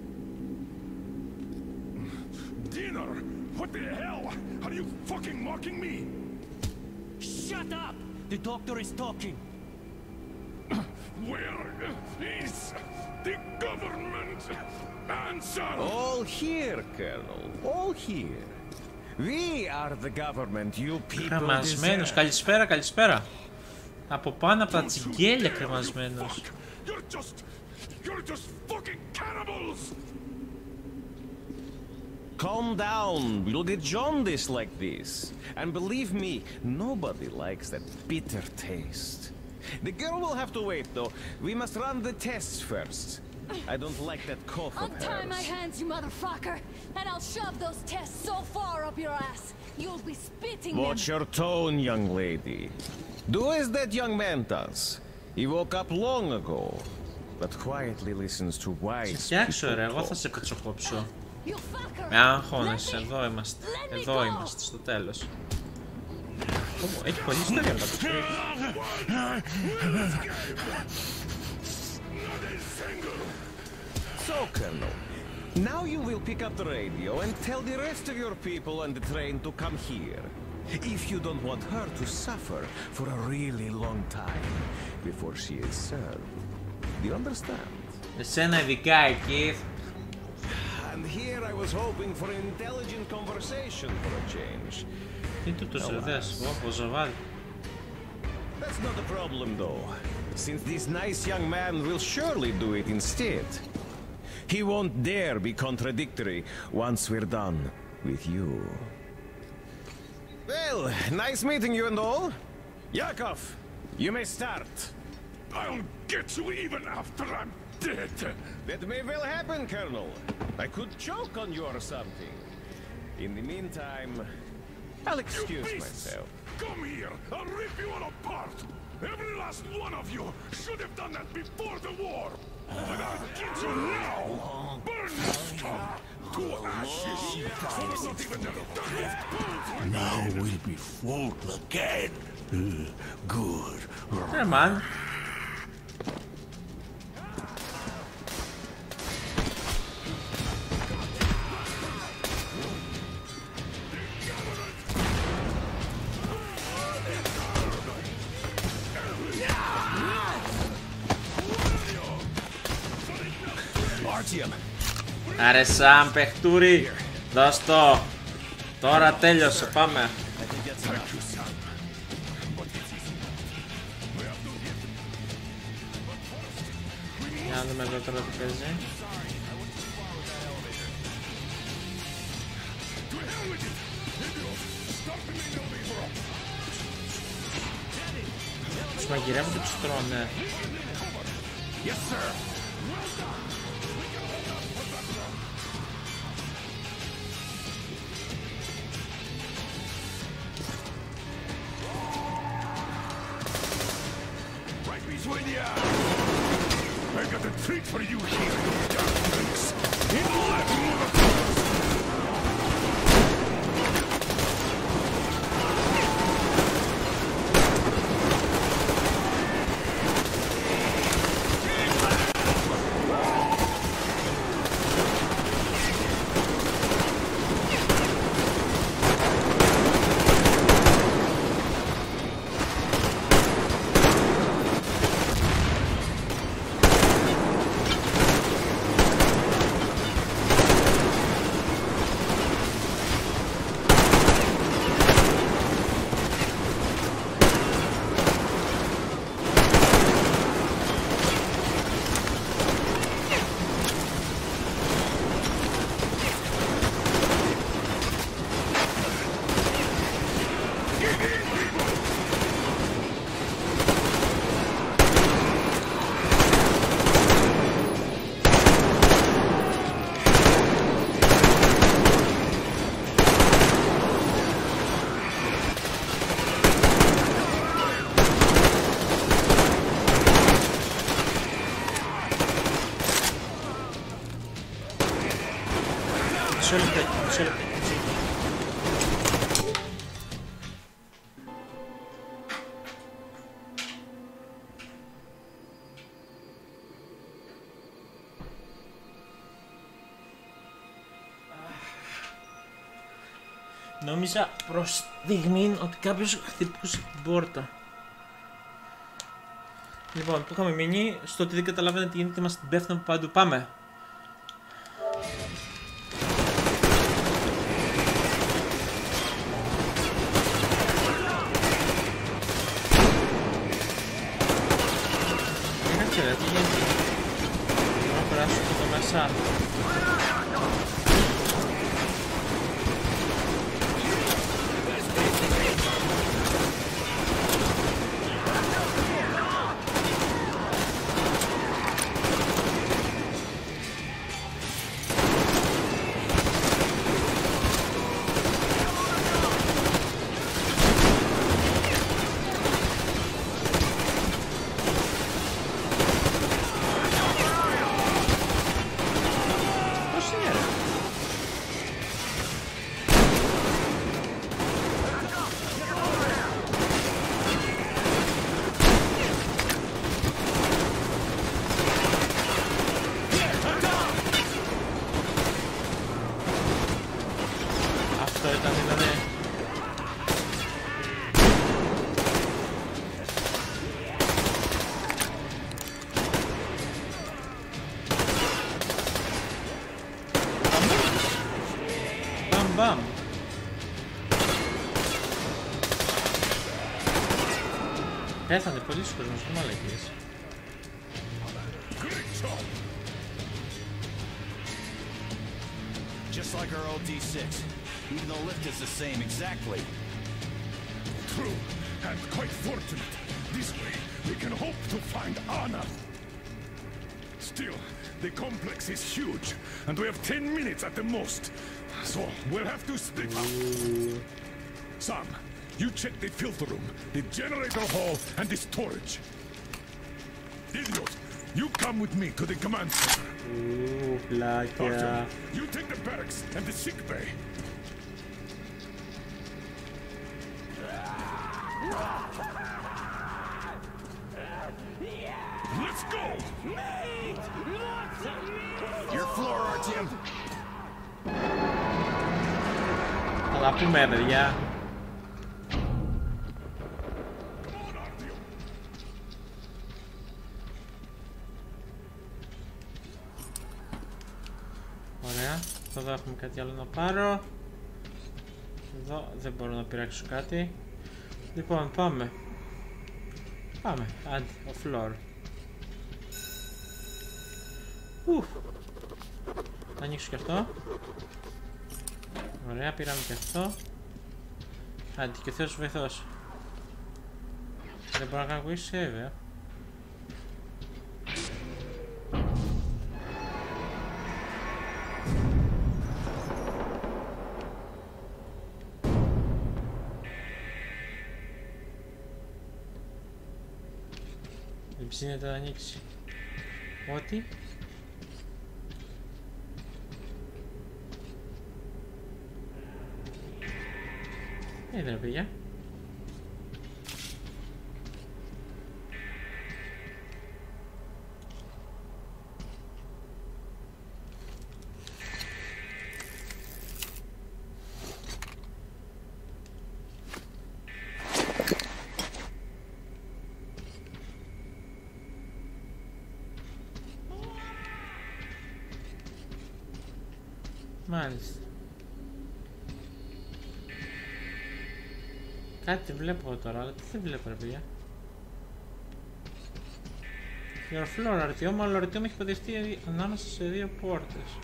Dinner? What the hell? Are you fucking mocking me? Shut up! The doctor is talking. Where is the government? Answer! All here, Colonel. All here. We are the government you people Κρεμασμένος, καλησπέρα. Από πάνω από τα τσιγκέλια κρεμασμένος. You're just fucking cannibals! Calm down, bloody jaundice like this. And believe me, nobody likes that bitter taste. The girl will have to wait, though. We must run the tests first. I don't like that cough of hers. Untie my hands, you motherfucker, and I'll shove those tests so far up your ass, you'll be spitting them. Watch your tone, young lady. Do as that young man does. He woke up long ago, but quietly listens to wise Φτιάξω ρε, εγώ θα σε πετσοκόψω. Με αγχώνεσαι, εδώ είμαστε, στο τέλος. Έχει πολλή ιστορία μετά το σπίτι. So, Colonel, now you will pick up the radio and tell the rest of your people on the train to come here. If you don't want her to suffer for a really long time before she is served. Do you understand? Εσένα ειδικά εκεί. And here I was hoping for an intelligent conversation for a change. Τι τούτος ρε δες, όπως ζαβάλι. That's not a problem though, since this nice young man will surely do it instead. He won't dare be contradictory once we're done with you. Well, nice meeting you and all. Yakov, you may start. I'll get you even after I'm dead. That may well happen, Colonel. I could choke on you or something. In the meantime, I'll excuse myself. Come here, I'll rip you all apart. Every last one of you should have done that before the war. And I'll get you now. Burn this scum to ashes. Not even the dirtiest bones. Now we'll be full again. Good. Hey man. Άρε Σαμ, παιχτούρι. Δώσ' το. Τώρα τέλειωσε, πάμε. Για να δούμε εδώ τώρα τι παίζει. Τους μαγειρεύουν και τους τρώνε. I got a treat for you here, darklings. In life, motherfuckers! Νόμιζα προς στιγμή ότι κάποιος χτυπούσε την πόρτα. Λοιπόν, που είχαμε μείνει στο ότι δεν καταλαβαίνετε τι γίνεται, μας την πέφτουν από παντού. Πάμε! Δεν ξέρω, τι γίνεται. Μπορώ να περάσω από το μέσα. Μπαμ. Πέθανε πολλοί κόσμος, τι μαλακίες. Just like our old D6. Even the lift is the same, exactly. True, and quite fortunate. This way, we can hope to find Anna. Still, the complex is huge, and we have 10 minutes at the most. So, we'll have to split up. Sam, you check the filter room, the generator hall, and the storage. Idiot, you come with me to the command center. Arthur, you take the barracks and the sick bay. Let's go! Your floor, Artyom. Αλλά πούμε, παιδιά. Ωραία. Εδώ έχουμε κάτι άλλο να πάρω. Εδώ δεν μπορώ να πειράξω κάτι. Λοιπόν, πάμε. Πάμε. Άντε, ο φλόρ. Θα ανοίξω και αυτό. Ωραία, πήραμε και αυτό. Άντε, και ο Θεός βοηθός. Δεν μπορώ να κάνω quick save, Δεν ψήνεται να ανοίξει. Ό,τι. Δεν πήγε. Μάλιστα. Κάτι βλέπω τώρα, αλλά τι δεν βλέπω ρε παιδιά. Your floor, Αρτιόμ, αλλά ο Αρτιόμ έχει παντευτεί ανάμεσα σε δύο πόρτες.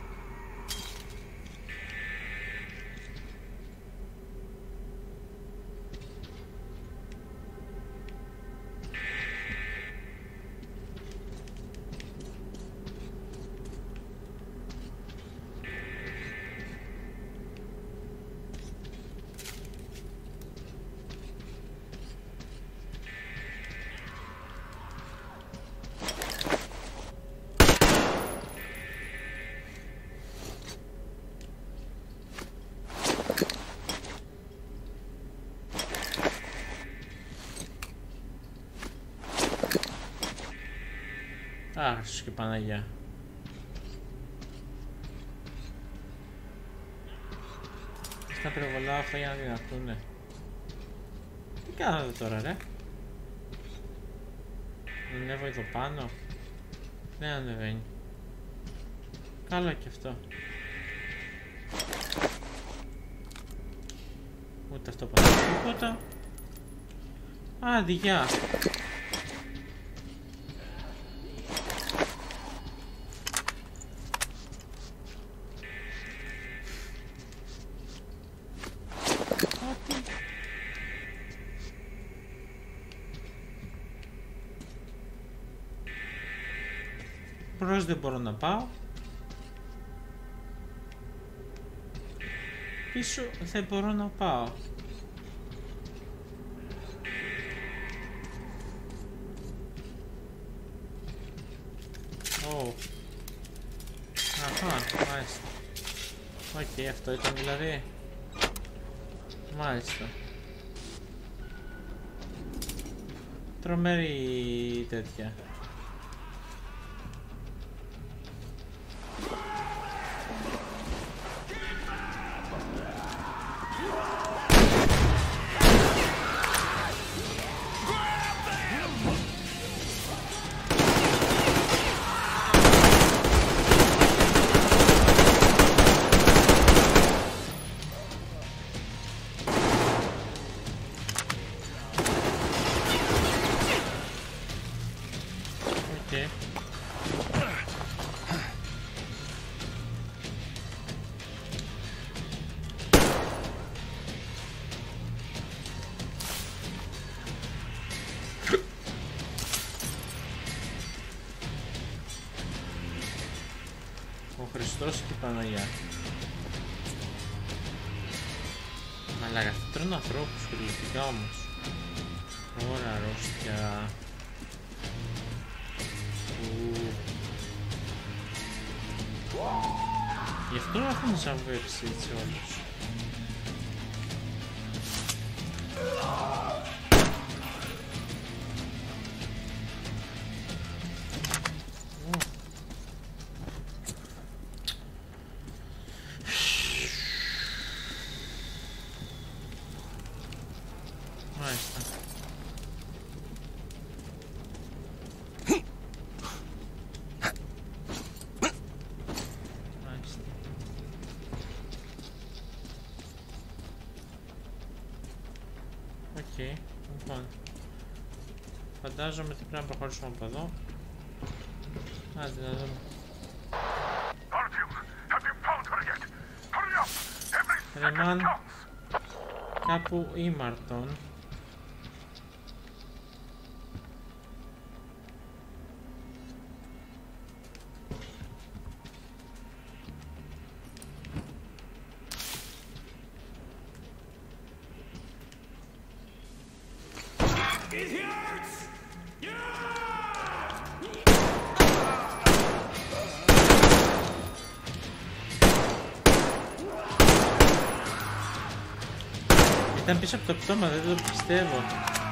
Αχ, και Παναγιά. Στα προβολάω αυτά για να δυνατούνε. Τι κάνατε τώρα ρε. Ανέβω εδώ πάνω. Δεν ανεβαίνει. Καλά και αυτό. Ούτε αυτό πάνω τίποτα. Άντε γεια. Μπρος δεν μπορώ να πάω. Πίσω δεν μπορώ να πάω. Αχα, μάλιστα. Οκ, αυτό ήταν δηλαδή. Μάλιστα. Τρομερή τέτοια. Χριστός και η Παναγιά. Μαλάκα, θα τρώνε ανθρώπους κυριολεκτικά όμως. Ωραία αρρώστια. Γι' αυτό έχουν ζαβέψει έτσι όλους. Οκ, λοιπόν. Φαντάζομαι ότι πρέπει να προχωρήσουμε από εδώ. Άντε να δούμε. Ρεμάν, κάπου ήμαρτον. Ήταν πίσω από το πτώμα, δεν το πιστεύω.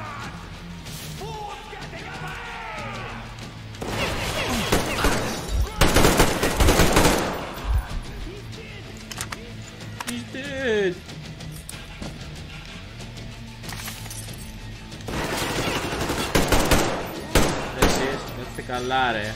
He's dead. Εσείς, είστε καλά ρε.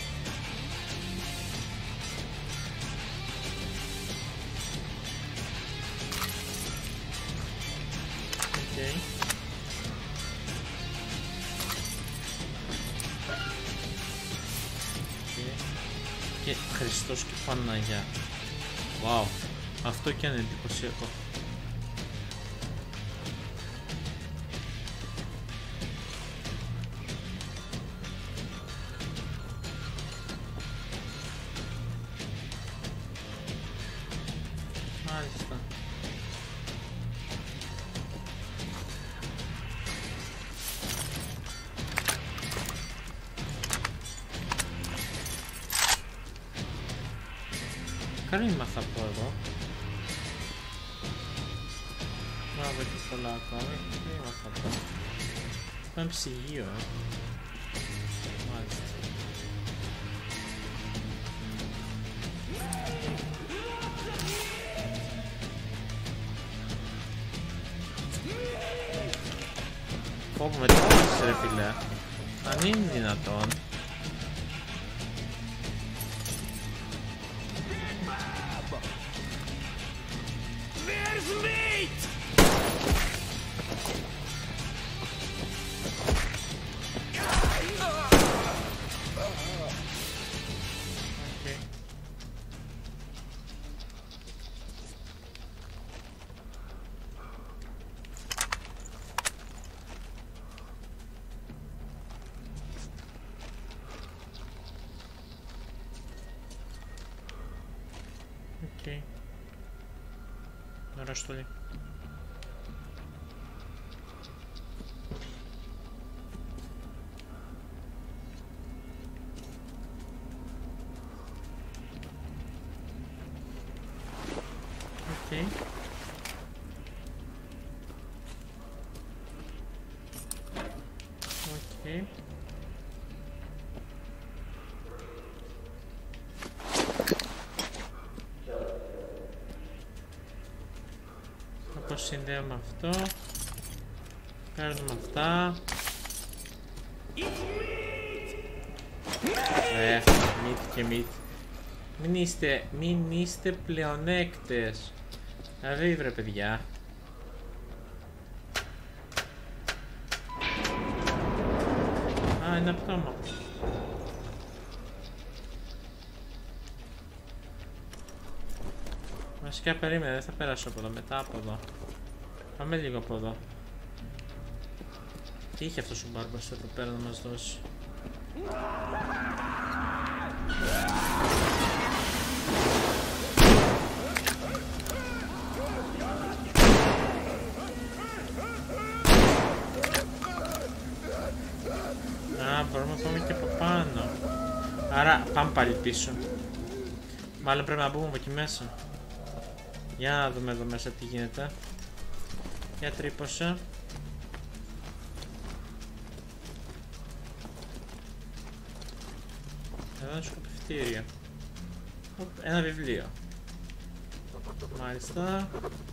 Και Χριστός και Παναγιά. Wow, αυτό και είναι εντυπωσιακό. Μάλιστα. Καλή ήμαθα από εδώ. Μπράβο, έχει πολλά ακόμη. Δεν ήμαθα από εδώ. Αυτό είναι ψυγείο, Μάλιστα. Φόβομαι τόσο ρε φίλε. Αν είναι δυνατόν. Окей. Ну, раз что ли? Окей. Окей. Το συνδέουμε αυτό. Παίρνουμε αυτά. Μύτ και μύτ. Μην είστε πλεονέκτες. Δηλαδή βρε παιδιά. Α, είναι πτώμα. Βασικά περίμενε, δεν θα περάσω από εδώ, μετά από εδώ. Πάμε λίγο από εδώ. Τι είχε αυτός ο μπάρμπας εδώ πέρα να μας δώσει. Α, μπορούμε να πάμε και από πάνω. Άρα πάμε πάλι πίσω. Μάλλον πρέπει να μπούμε από εκεί μέσα. Για να δούμε εδώ μέσα τι γίνεται. Για τρύπωσα. Εδώ είναι σκοπευτήριο. Ένα βιβλίο. Μάλιστα.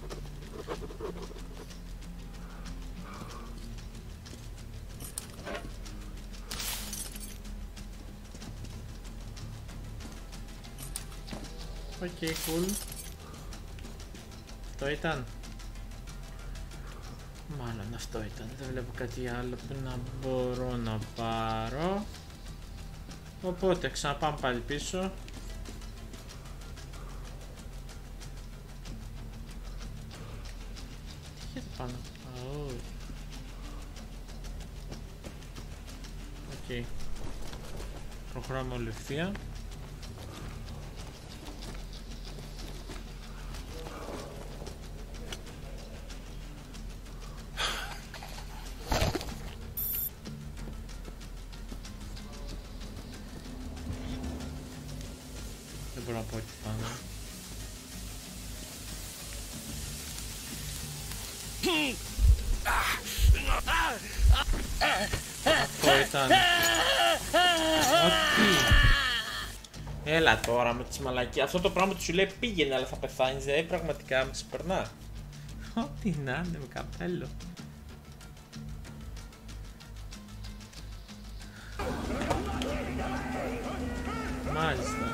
Οκ, cool. Αυτό ήταν. Μάλλον αυτό ήταν, δεν βλέπω κάτι άλλο που να μπορώ να πάρω. Οπότε ξαναπάμε πάλι πίσω. Τι είχε πάνω? Οκ. Προχωράμε όλη ευθεία. Δεν μπορώ να πω τι φάνε. Αυτό ήταν. Ό,τι. Έλα τώρα με τις μαλακίες. Αυτό το πράγμα του σου λέει πήγαινε αλλά θα πεθάνεις. Δηλαδή πραγματικά με ξεπερνά. Ό,τι να είναι με καπέλο. Μάλιστα.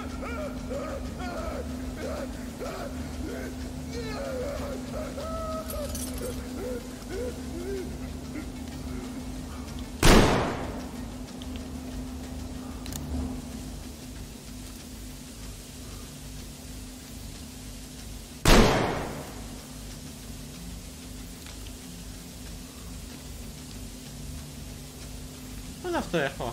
Πώς αυτό έχω?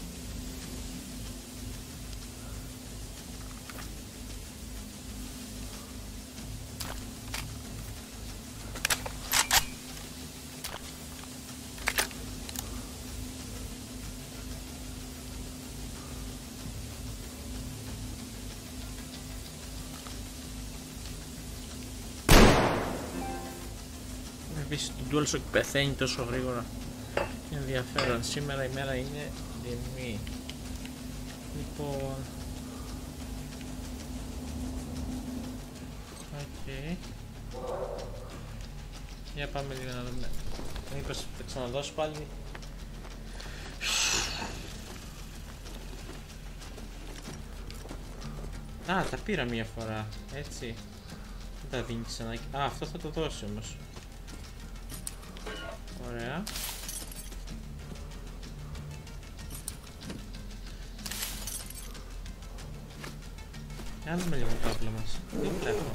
Επίσης το DualShock πεθαίνει τόσο γρήγορα. Ενδιαφέρον, σήμερα η μέρα είναι τιμή. Λοιπόν... Οκ. Για πάμε λίγο να δούμε. Μήπως θα ξαναδώσω πάλι. Α, τα πήρα μία φορά, έτσι. Δεν τα δίνει ξανά. Α, αυτό θα το δώσει όμως. Ωραία. Για να δούμε λίγο το όπλο μας. Δεν βλέπω.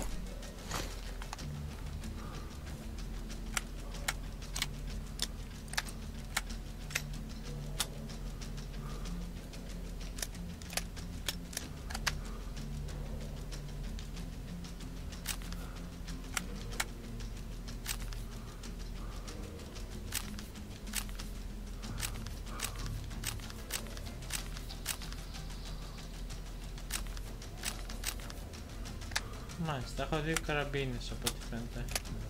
Μάλιστα, έχω δύο καραμπίνες από ό,τι φαίνεται.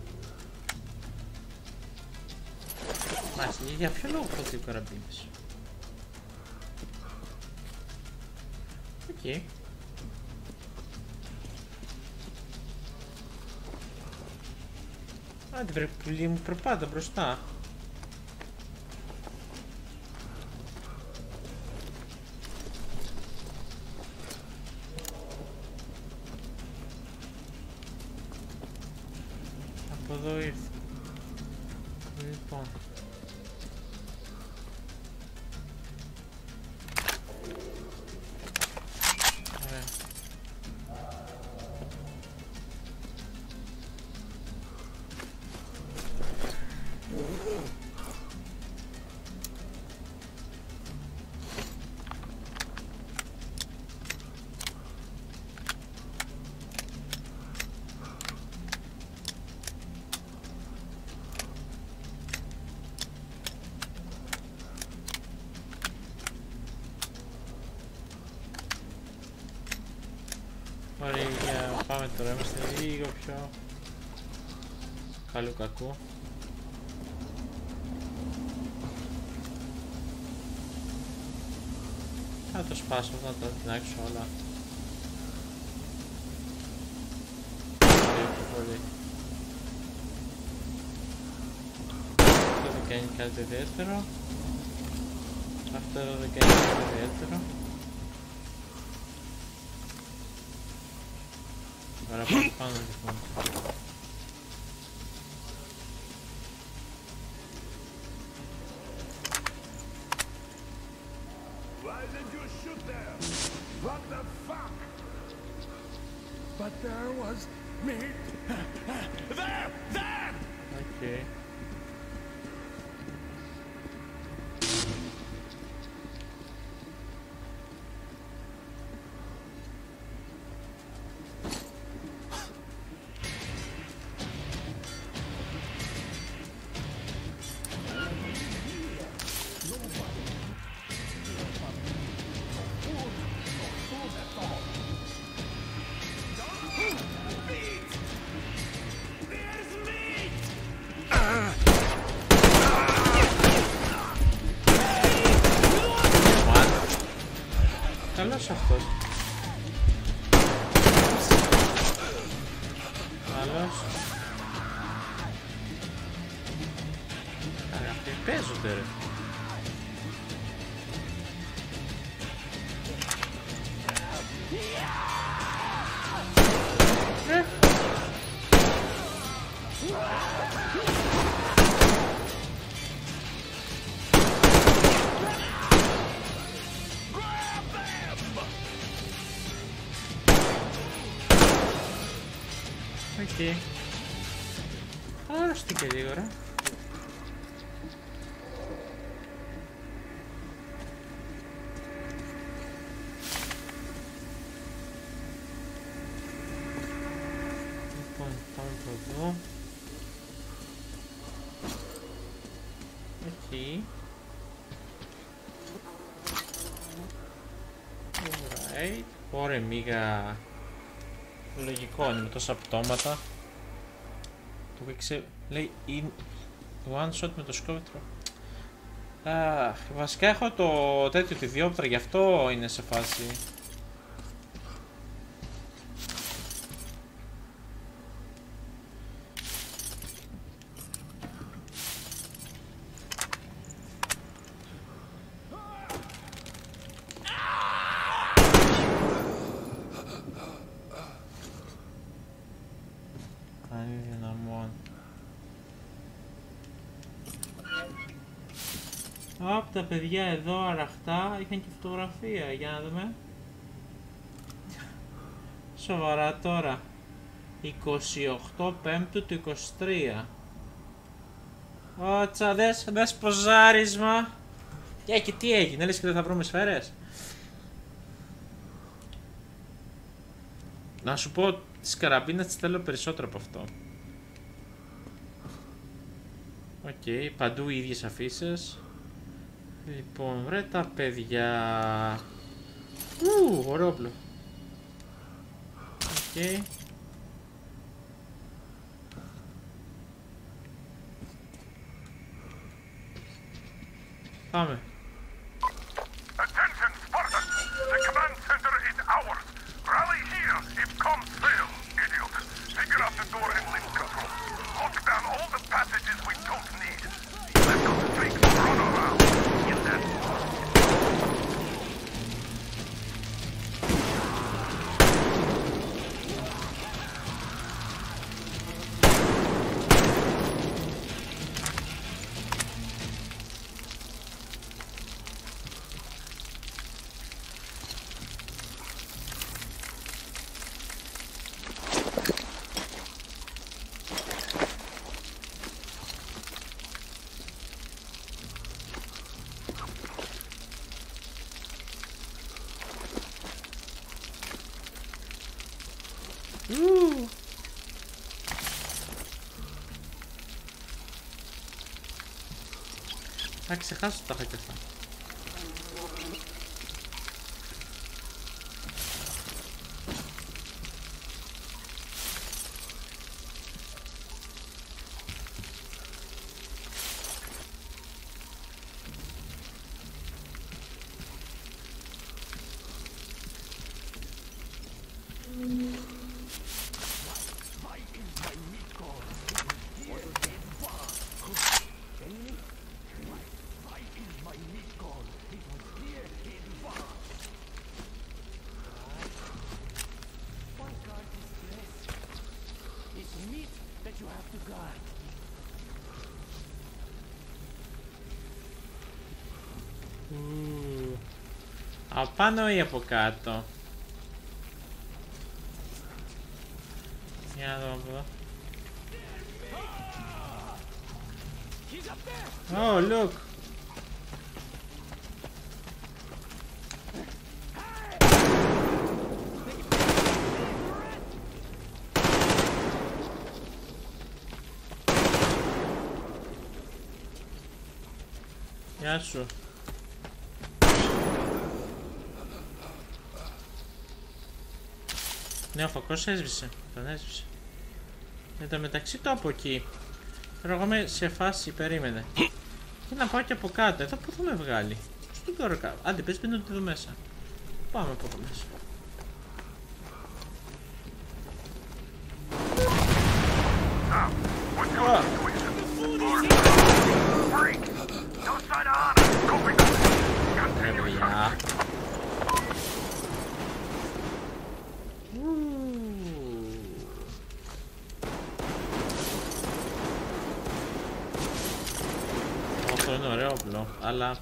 Μάλιστα, για ποιο λόγο έχω δύο καραμπίνες? Οκ. Άντε βρε πουλί μου, περπάτα μπροστά. Εδώ ήρθε. Λοιπόν. Ωραία. Ωραία, πάμε τώρα, είμαστε λίγο πιο καλό κακό. Θα το σπάσω, θα τα τεινάξω όλα. Αυτό δεν κάνει κάτι ιδιαίτερο. Αυτό εδώ δεν κάνει κάτι ιδιαίτερο. Τώρα πάμε λοιπόν. but there was meat. There! Okay. Καλός αυτός. Καλός. Αυτοί παίζονται ρε. Εκεί. Άρρωστηκε λίγο ρε. Λοιπόν, πάμε από εδώ. Εκεί. Alright. Ωραία, μίγα. Λογικό είναι με τόσα πτώματα. Το έξε... λέει in one shot με το σκόπτρο. Βασικά έχω το τέτοιο τη διόπτρα, γι' αυτό είναι σε φάση. Απ' τα παιδιά εδώ αραχτά είχαν και φωτογραφία, για να δούμε. Σοβαρά τώρα. 28 Πέμπτου του 23. Ότσα, δες ποζάρισμα. Και τι έγινε, λες και δεν θα βρούμε σφαίρες. Να σου πω, τις καραμπίνες τις θέλω περισσότερο από αυτό. Οκ, παντού οι ίδιες αφήσεις. Λοιπόν, βρε τα παιδιά. Ωραίο όπλο. Οκ. Πάμε. Attention, Spartans! The command center is ours. Rally here if comms fail, idiot. Figure out the door and lift control. Lock down all the passages we don't need. Let those freaks run around. Get that? Θα ξεχάσω τα είχα και αυτά. Από πάνω ή από κάτω? Για να δω από εδώ. Oh, look! Γεια σου. Ναι, ο φακός έσβησε. Τον έσβησε. Εν τω μεταξύ το από εκεί. Τώρα εγώ είμαι σε φάση, περίμενε. Και να πάω και από κάτω. Εδώ πού θα με βγάλει. Στον τώρα κάτω. Άντε πες μπαίνω εδώ μέσα. Πάμε από εδώ μέσα. Παιδιά. Αυτό είναι ωραίο όπλο, αλλά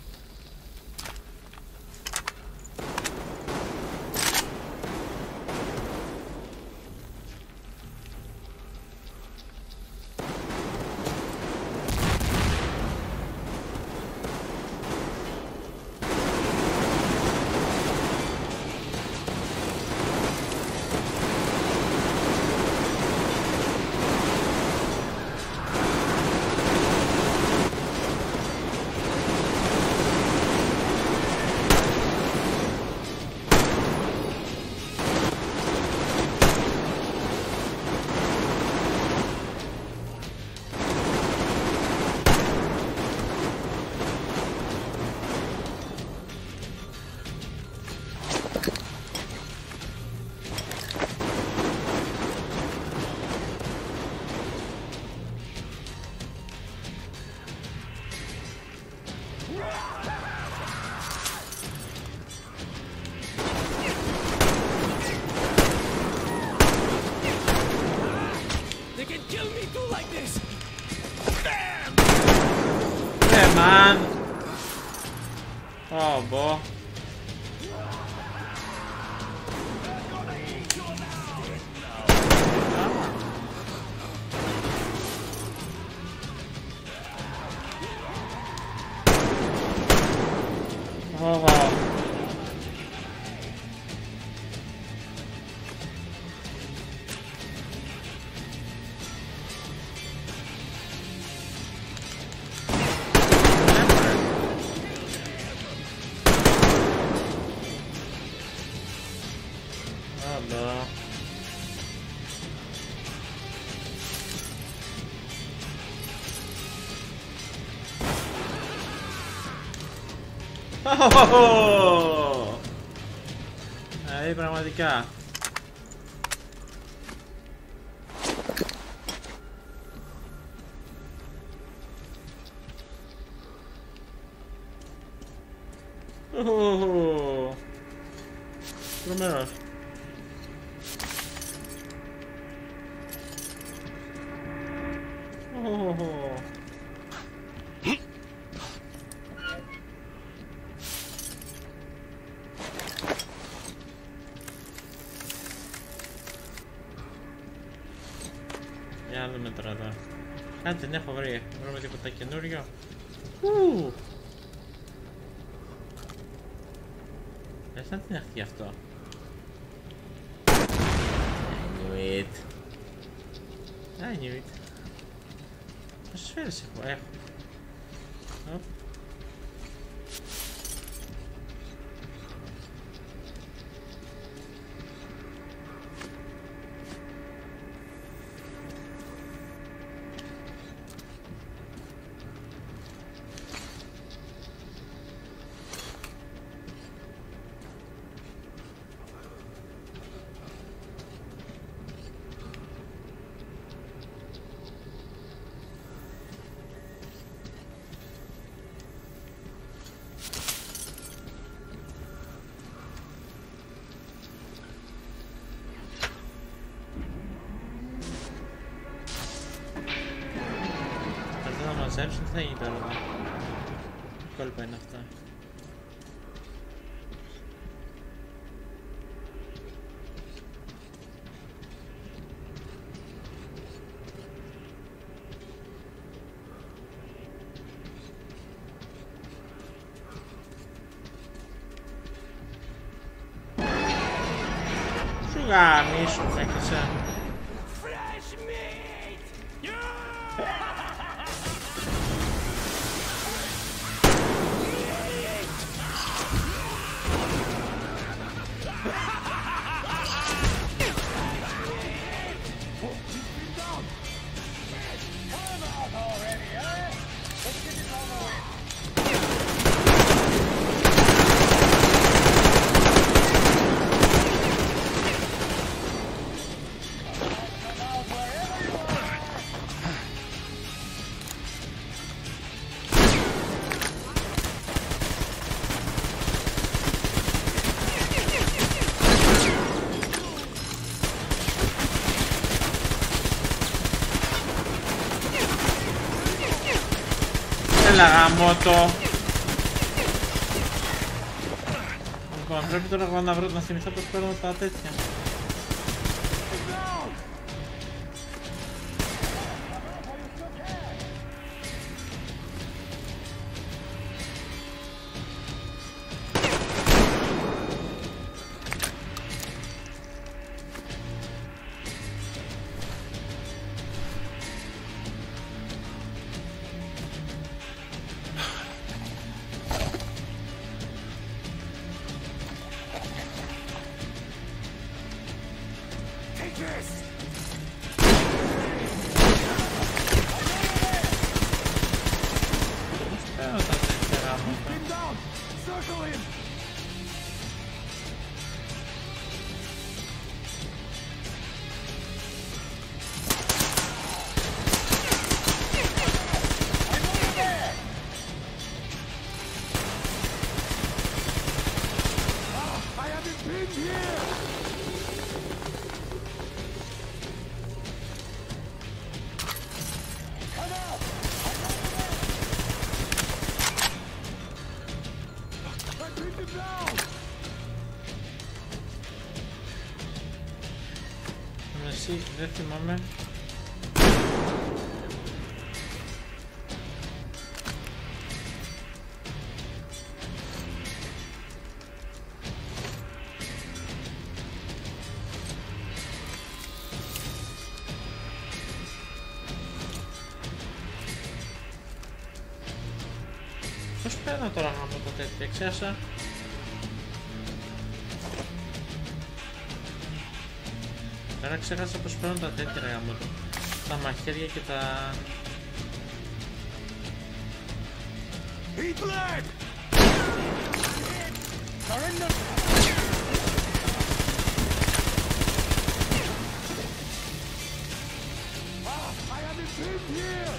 man. Oh, boy. Πραγματικά. Τρομερός. Για να δούμε τώρα εδώ. Κάτι δεν έχω βρει. Βρούμε τίποτα καινούριο. Δεν θα την αχθεί αυτό. I knew it. I knew it. Πόσες σφαίρες έχω. μαζέψουν, τι θα γίνει τώρα εδώ. Τι κόλπα είναι αυτά. γαμίσου έχεσαι. Έλα γαμώτο. Λοιπόν, πρέπει τώρα εγώ να βρω, να θυμηθώ πως παίρνω τα τέτοια. Δεν θυμάμαι. Πώς παίρνω τώρα από το τέτοιο, ξέχασα. Τώρα ξέχασα πως παίρνω τα τέτοια ρε γαμώτο. Τα μαχαίρια και τα... Eat blood! Surrender! I am imprisoned here!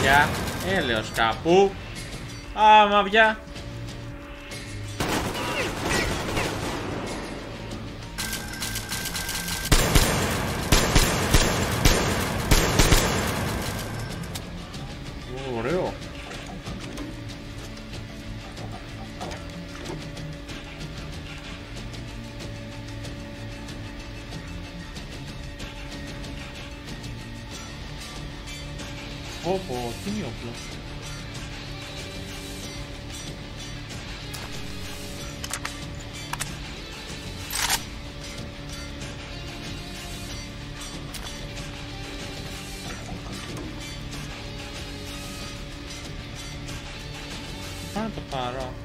μαυριά. Έλεος κάπου. Α, μαυριά. Ωραίο. Πω, τι είναι όπλο. Πάω να το πάρω.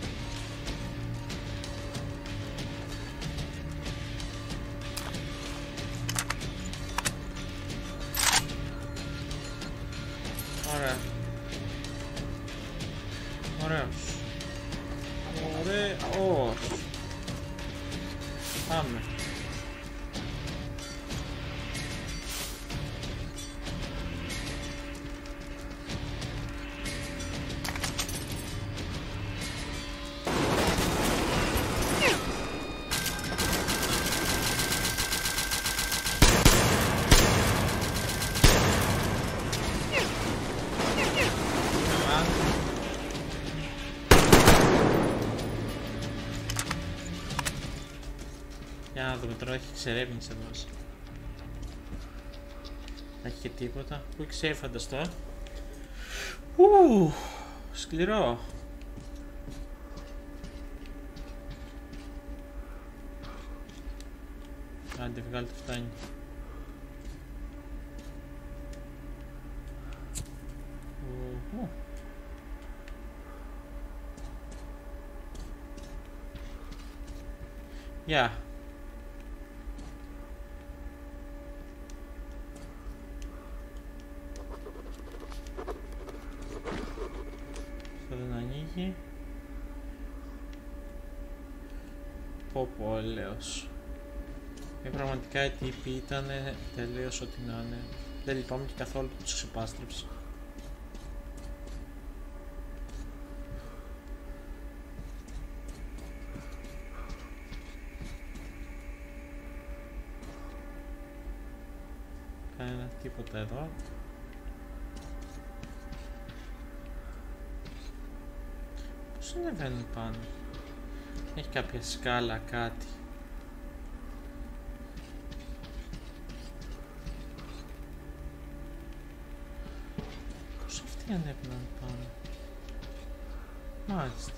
Ωραία. Ωραίος. Ωραίος. Πάμε. Για να δούμε τώρα, έχει εξερεύνηση εδώ μέσα. Δεν έχει και τίποτα. Quick save φανταστώ. Σκληρό. Άντε βγάλτε, φτάνει. Γεια. Δεν ανοίγει. Πω, έλεος. Πραγματικά οι τύποι ήταν τελείως ό,τι να είναι. Δεν λυπάμαι και καθόλου που τους ξεπάστρεψε. Κανένα τίποτα εδώ. Πώς ανεβαίνουν πάνω? Έχει κάποια σκάλα, κάτι. Πώς αυτοί ανέβαιναν πάνω? Μάλιστα.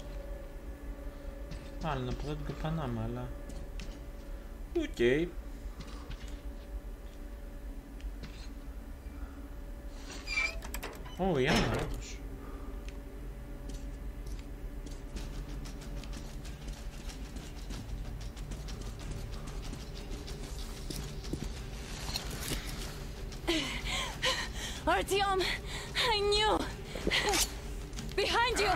Μάλλον από εδώ την κοπανάμε, αλλά... Οκ. Ω, η Άννα, όντως. Artyom, I knew. Behind you.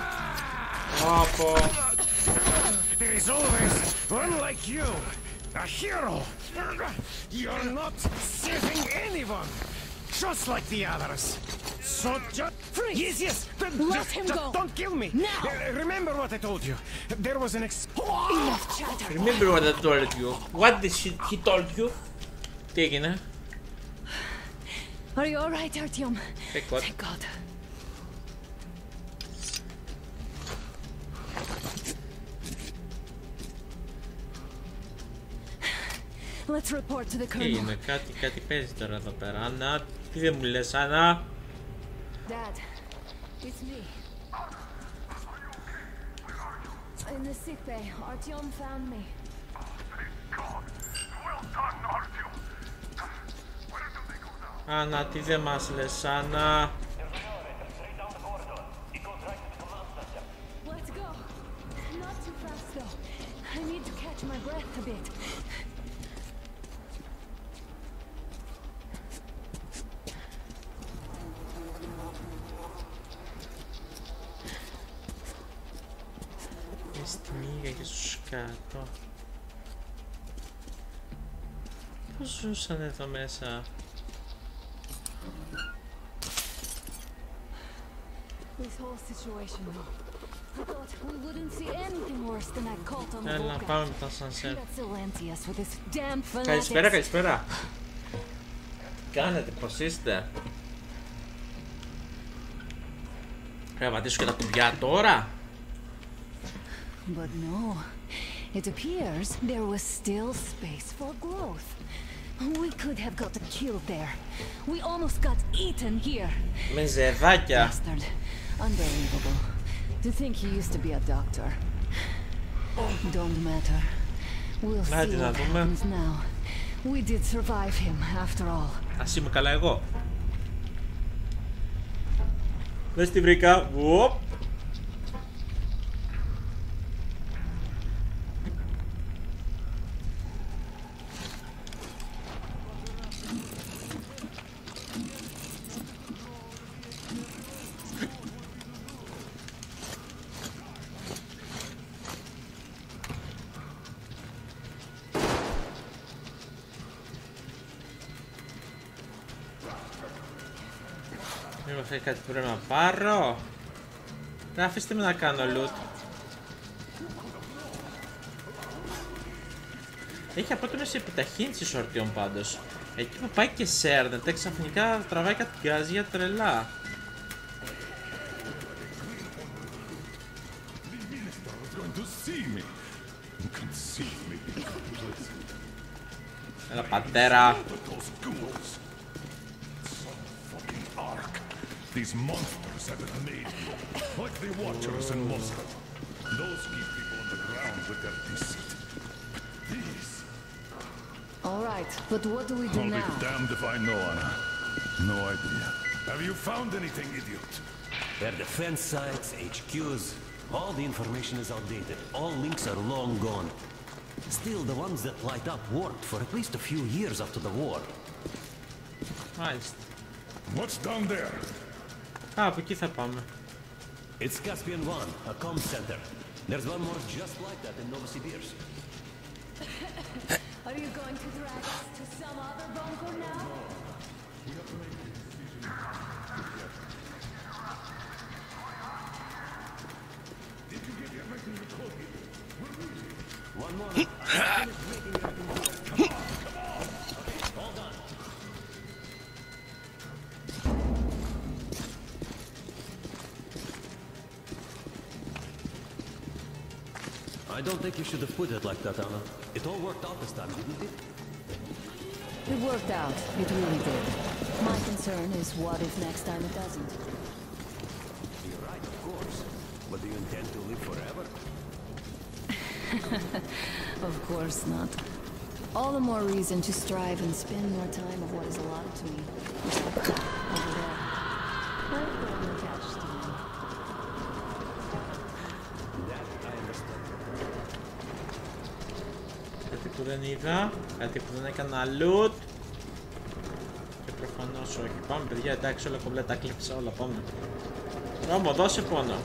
There is always one like you, a hero. You're not saving anyone, just like the others. So just freeze. Yes. Let him go. Don't kill me. Now. Remember what I told you. There was an enough chatter. Remember what I told you. What did he told you? Τι έγινε? Are you all right, Artyom? Thank God. Thank God. Let's report to the Τι colonel. είναι, κάτι παίζει τώρα εδώ πέρα. Άννα, τι δεν μου λες, Άννα? Dad, it's me. In the sick bay, Artyom found me. Άννα, τι δεν μας λες, Άννα? Let's go. Not too fast though. I need to catch my breath a bit. Στη μύγα και στο σκάτω. Πώς ζούσαν εδώ μέσα? This whole situation, though. I thought we wouldn't see anything worse than that cult on the Έλα, boat. πάμε με τα σανσέρ. That's Silantius with his damn fanatics. Καλησπέρα, καλησπέρα. Τι κάνετε, πώς είστε? Πρέπει να πατήσω και τα κουμπιά τώρα. But no. It appears there was still space for growth. We could have gotten killed there. We almost got eaten here. Με ζεδάκια. Bastard. Unbelievable. To think he used to be a doctor. Don't matter. We'll see what happens now. We did survive him, after all. Ας είμαι καλά εγώ. Δες τι βρήκα. Οπ. Μήπως έχει κάτι που πρέπει να πάρω. Να αφήστε με να κάνω loot. Έχει απότομες επιταχύνσεις σορτιών πάντως. Εκεί που πάει και σέρνεται ξαφνικά τραβάει κάτι γκάζια τρελά. Έλα πατέρα. These monsters have it made, like the Watchers in Moscow. Those keep people on the ground with their deceit. These. All right, but what do we do I'll now? be damned if I know, Anna. No idea. Have you found anything, idiot? Their defense sites, HQs, all the information is outdated. All links are long gone. Still, the ones that light up worked for at least a few years after the war. Nice. What's down there? Α, από εκεί θα πάμε. It's Caspian 1, a comm center. There's one more just like that in Novosibirsk. Are you going to drag us to some other bunker now? One more. Hold on. I don't think you should have put it like that, Anna. It all worked out this time, didn't it? It worked out. It really did. My concern is what if next time it doesn't? You're right, of course. But do you intend to live forever? Of course not. All the more reason to strive and spend more time of what is allotted to me. Over there. But I'm attached to me. That I understand. Κάτι που δεν είδα, κάτι που δεν έκανα loot. Και προφανώς όχι. Πάμε παιδιά, εντάξει, όλα κομπλέ τα κλείψα, όλα πάμε. Ρώμο, δώσε πόνο.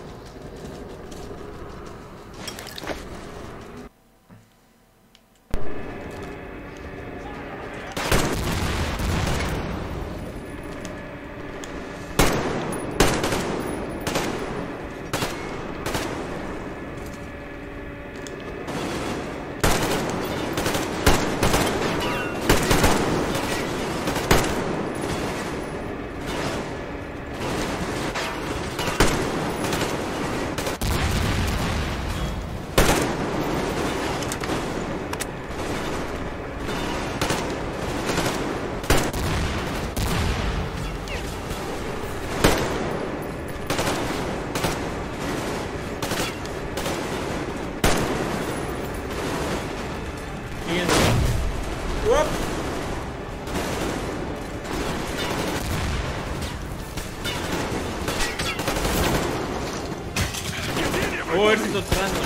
Ω, έρθει το τρένο.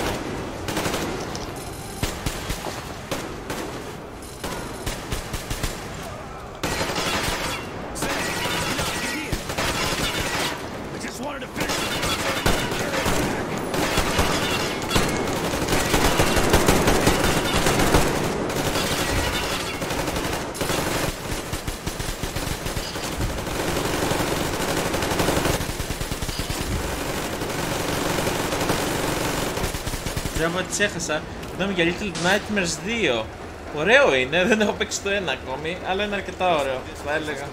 Τζάμπα τις έχασα. Μιλάμε για Little Nightmares 2. Ωραίο είναι, δεν έχω παίξει το 1 ακόμη, αλλά είναι αρκετά ωραίο, θα έλεγα.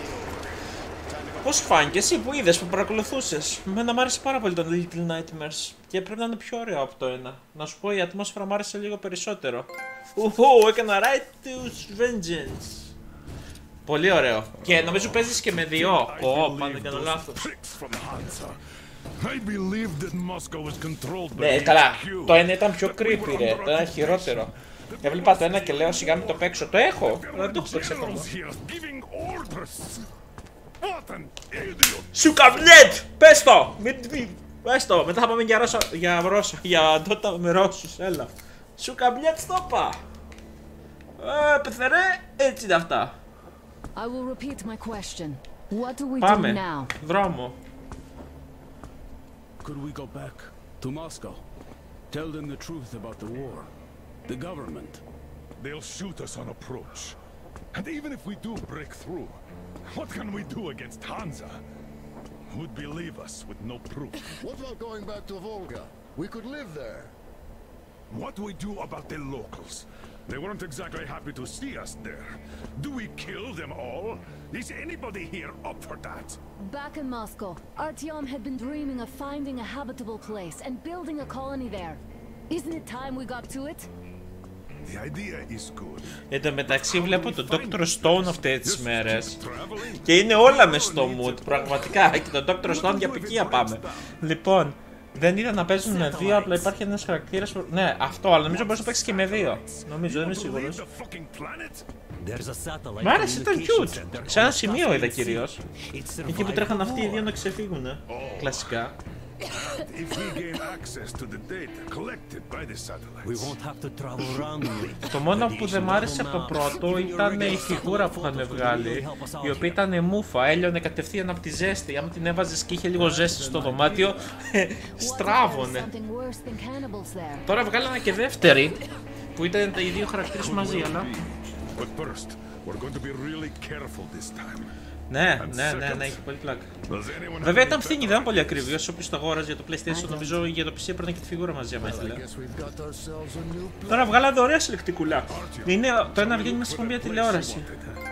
Πώς φάνηκε εσύ που είδες, που παρακολουθούσες? Εμένα μου άρεσε πάρα πολύ το Little Nightmares και πρέπει να είναι πιο ωραίο από το 1. Να σου πω, η ατμόσφαιρα μου άρεσε λίγο περισσότερο. Έκανα Righteous Vengeance. Πολύ ωραίο. Και νομίζω παίζεις και με 2. Πάντα δεν κάνω λάθος. Ναι, καλά. Το 1 ήταν πιο creepy, ρε. Το 1 χειρότερο. Έβλεπα το 1 και λέω σιγά μην το παίξω. Το έχω. Δεν το έχω παίξει ακόμα. Σου καβλέτ! Πες το! Πες το! Μετά θα πάμε για Dota με Ρώσους. Έλα. Σου καβλέτ στο πα! Πεθερέ, έτσι είναι αυτά. Πάμε. Δρόμο. Could we go back to Moscow? Tell them the truth about the war. The government. They'll shoot us on approach. And even if we do break through, what can we do against Hansa? Who'd believe us with no proof? What about going back to Volga? We could live there. What do we do about the locals? They weren't exactly happy to see us there. Do we kill them all? Is anybody here up for that? Back in Moscow, Artyom had been dreaming of finding a habitable place and building a colony there. Isn't it time we got to it? The idea is good. Εν τω μεταξύ βλέπω τον Dr. Stone αυτές τις μέρες και είναι όλα μες στο mood, πραγματικά. Και τον Dr. Stone για πικία πάμε. Λοιπόν, δεν είδα να παίζουν με 2, απλά υπάρχει ένας χαρακτήρας που... Ναι, αυτό, αλλά νομίζω μπορείς να παίξεις και με 2. Νομίζω, δεν είμαι σίγουρος. Μ' άρεσε, ήταν cute. Σε ένα σημείο είδα κυρίως. Εκεί που τρέχαν αυτοί οι δύο να ξεφύγουν. Κλασικά. Το μόνο που δεν μ' άρεσε από το πρώτο ήταν η φιγούρα που είχαν βγάλει, η οποία ήταν μούφα, έλειωνε κατευθείαν από τη ζέστη. Άμα την έβαζες και είχε λίγο ζέστη στο δωμάτιο, στράβωνε. Τώρα βγάλανε και δεύτερη, που ήταν οι δύο χαρακτήρες μαζί, αλλά... Ναι, έχει πολύ πλάκα. Βέβαια ήταν φθηνή, δεν ήταν πολύ ακριβή. Όσο όποιος το αγόραζε για το PlayStation, νομίζω για το PC έπαιρνε και τη φιγούρα μαζί, άμα ήθελε. Τώρα βγάλατε ωραία συλλεκτικούλα. Είναι το ένα βγαίνει μέσα από μια τηλεόραση.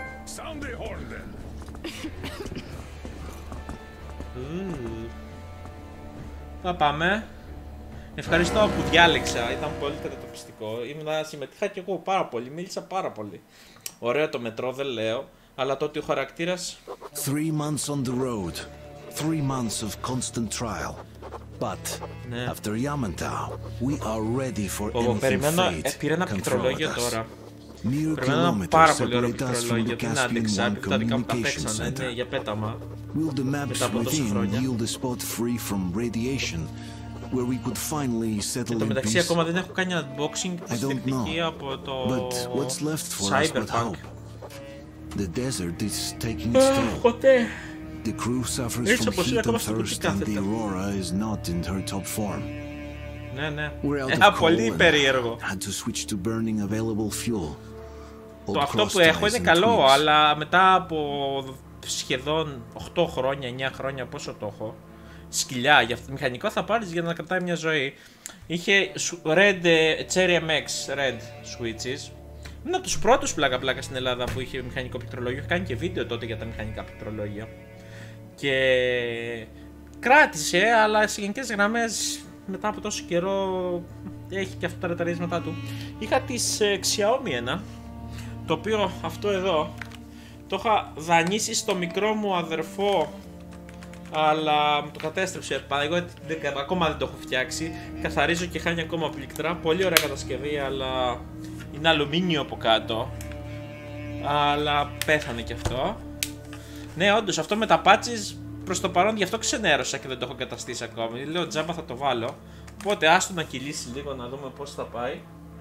Πάμε. Ευχαριστώ που διάλεξα, ήταν πολύ κατατοπιστικό. Συμμετείχα και εγώ πάρα πολύ, μίλησα πάρα πολύ. Ωραίο το μετρό, δεν λέω. Αλλά το ότι ο χαρακτήρας... 3 months on the road, 3 months of constant trial. But after Yamantau, we are ready for anything fate πήρε ένα πληκτρολόγιο τώρα. Mere πάρα kilometers πολύ ωραίο separate us from πληκτρολόγιο. the Δεν άντεξα, Caspian επειδή One τα δικά μου τα communication παίξανε. center. Ναι, για πέταμα. Will the maps Μετά από τόσα within χρόνια. yield a spot free from radiation, where we could finally settle Εν τω in μεταξύ peace? ακόμα δεν έχω κάνει unboxing συλλεκτική από το But what's left for us but Cyberpunk. hope? The desert is taking its toll. Ποτέ. The crew suffers from heat and thirst, and the Aurora is not in her top form. Ναι. We're out of coal Πολύ and περίεργο. had to switch to burning available fuel. Το αυτό που έχω είναι καλό, αλλά μετά από σχεδόν 8 χρόνια, 9 χρόνια, πόσο το έχω, σκυλιά, για αυτό μηχανικό θα πάρεις για να κρατάει μια ζωή. Είχε Red Cherry MX, Red switches. Είναι από τους πρώτους πλάκα στην Ελλάδα που είχε μηχανικό πληκτρολόγιο. Είχε κάνει και βίντεο τότε για τα μηχανικά πληκτρολόγια. Και κράτησε, αλλά σε γενικές γραμμές μετά από τόσο καιρό έχει και αυτό τα ρεταρίσματά του. Είχα της Xiaomi ένα, το οποίο αυτό εδώ το είχα δανείσει στο μικρό μου αδερφό, αλλά μου το κατέστρεψε. Εγώ ακόμα δεν το έχω φτιάξει. Καθαρίζω και χάνει ακόμα πλήκτρα. Πολύ ωραία κατασκευή, αλλά είναι αλουμίνιο από κάτω. Αλλά πέθανε και αυτό. Ναι, όντως αυτό με τα patches προς το παρόν γι' αυτό ξενέρωσα και δεν το έχω καταστήσει ακόμη. Λέω τζάμπα θα το βάλω. Οπότε άστο να κυλήσει λίγο να δούμε πώς θα πάει.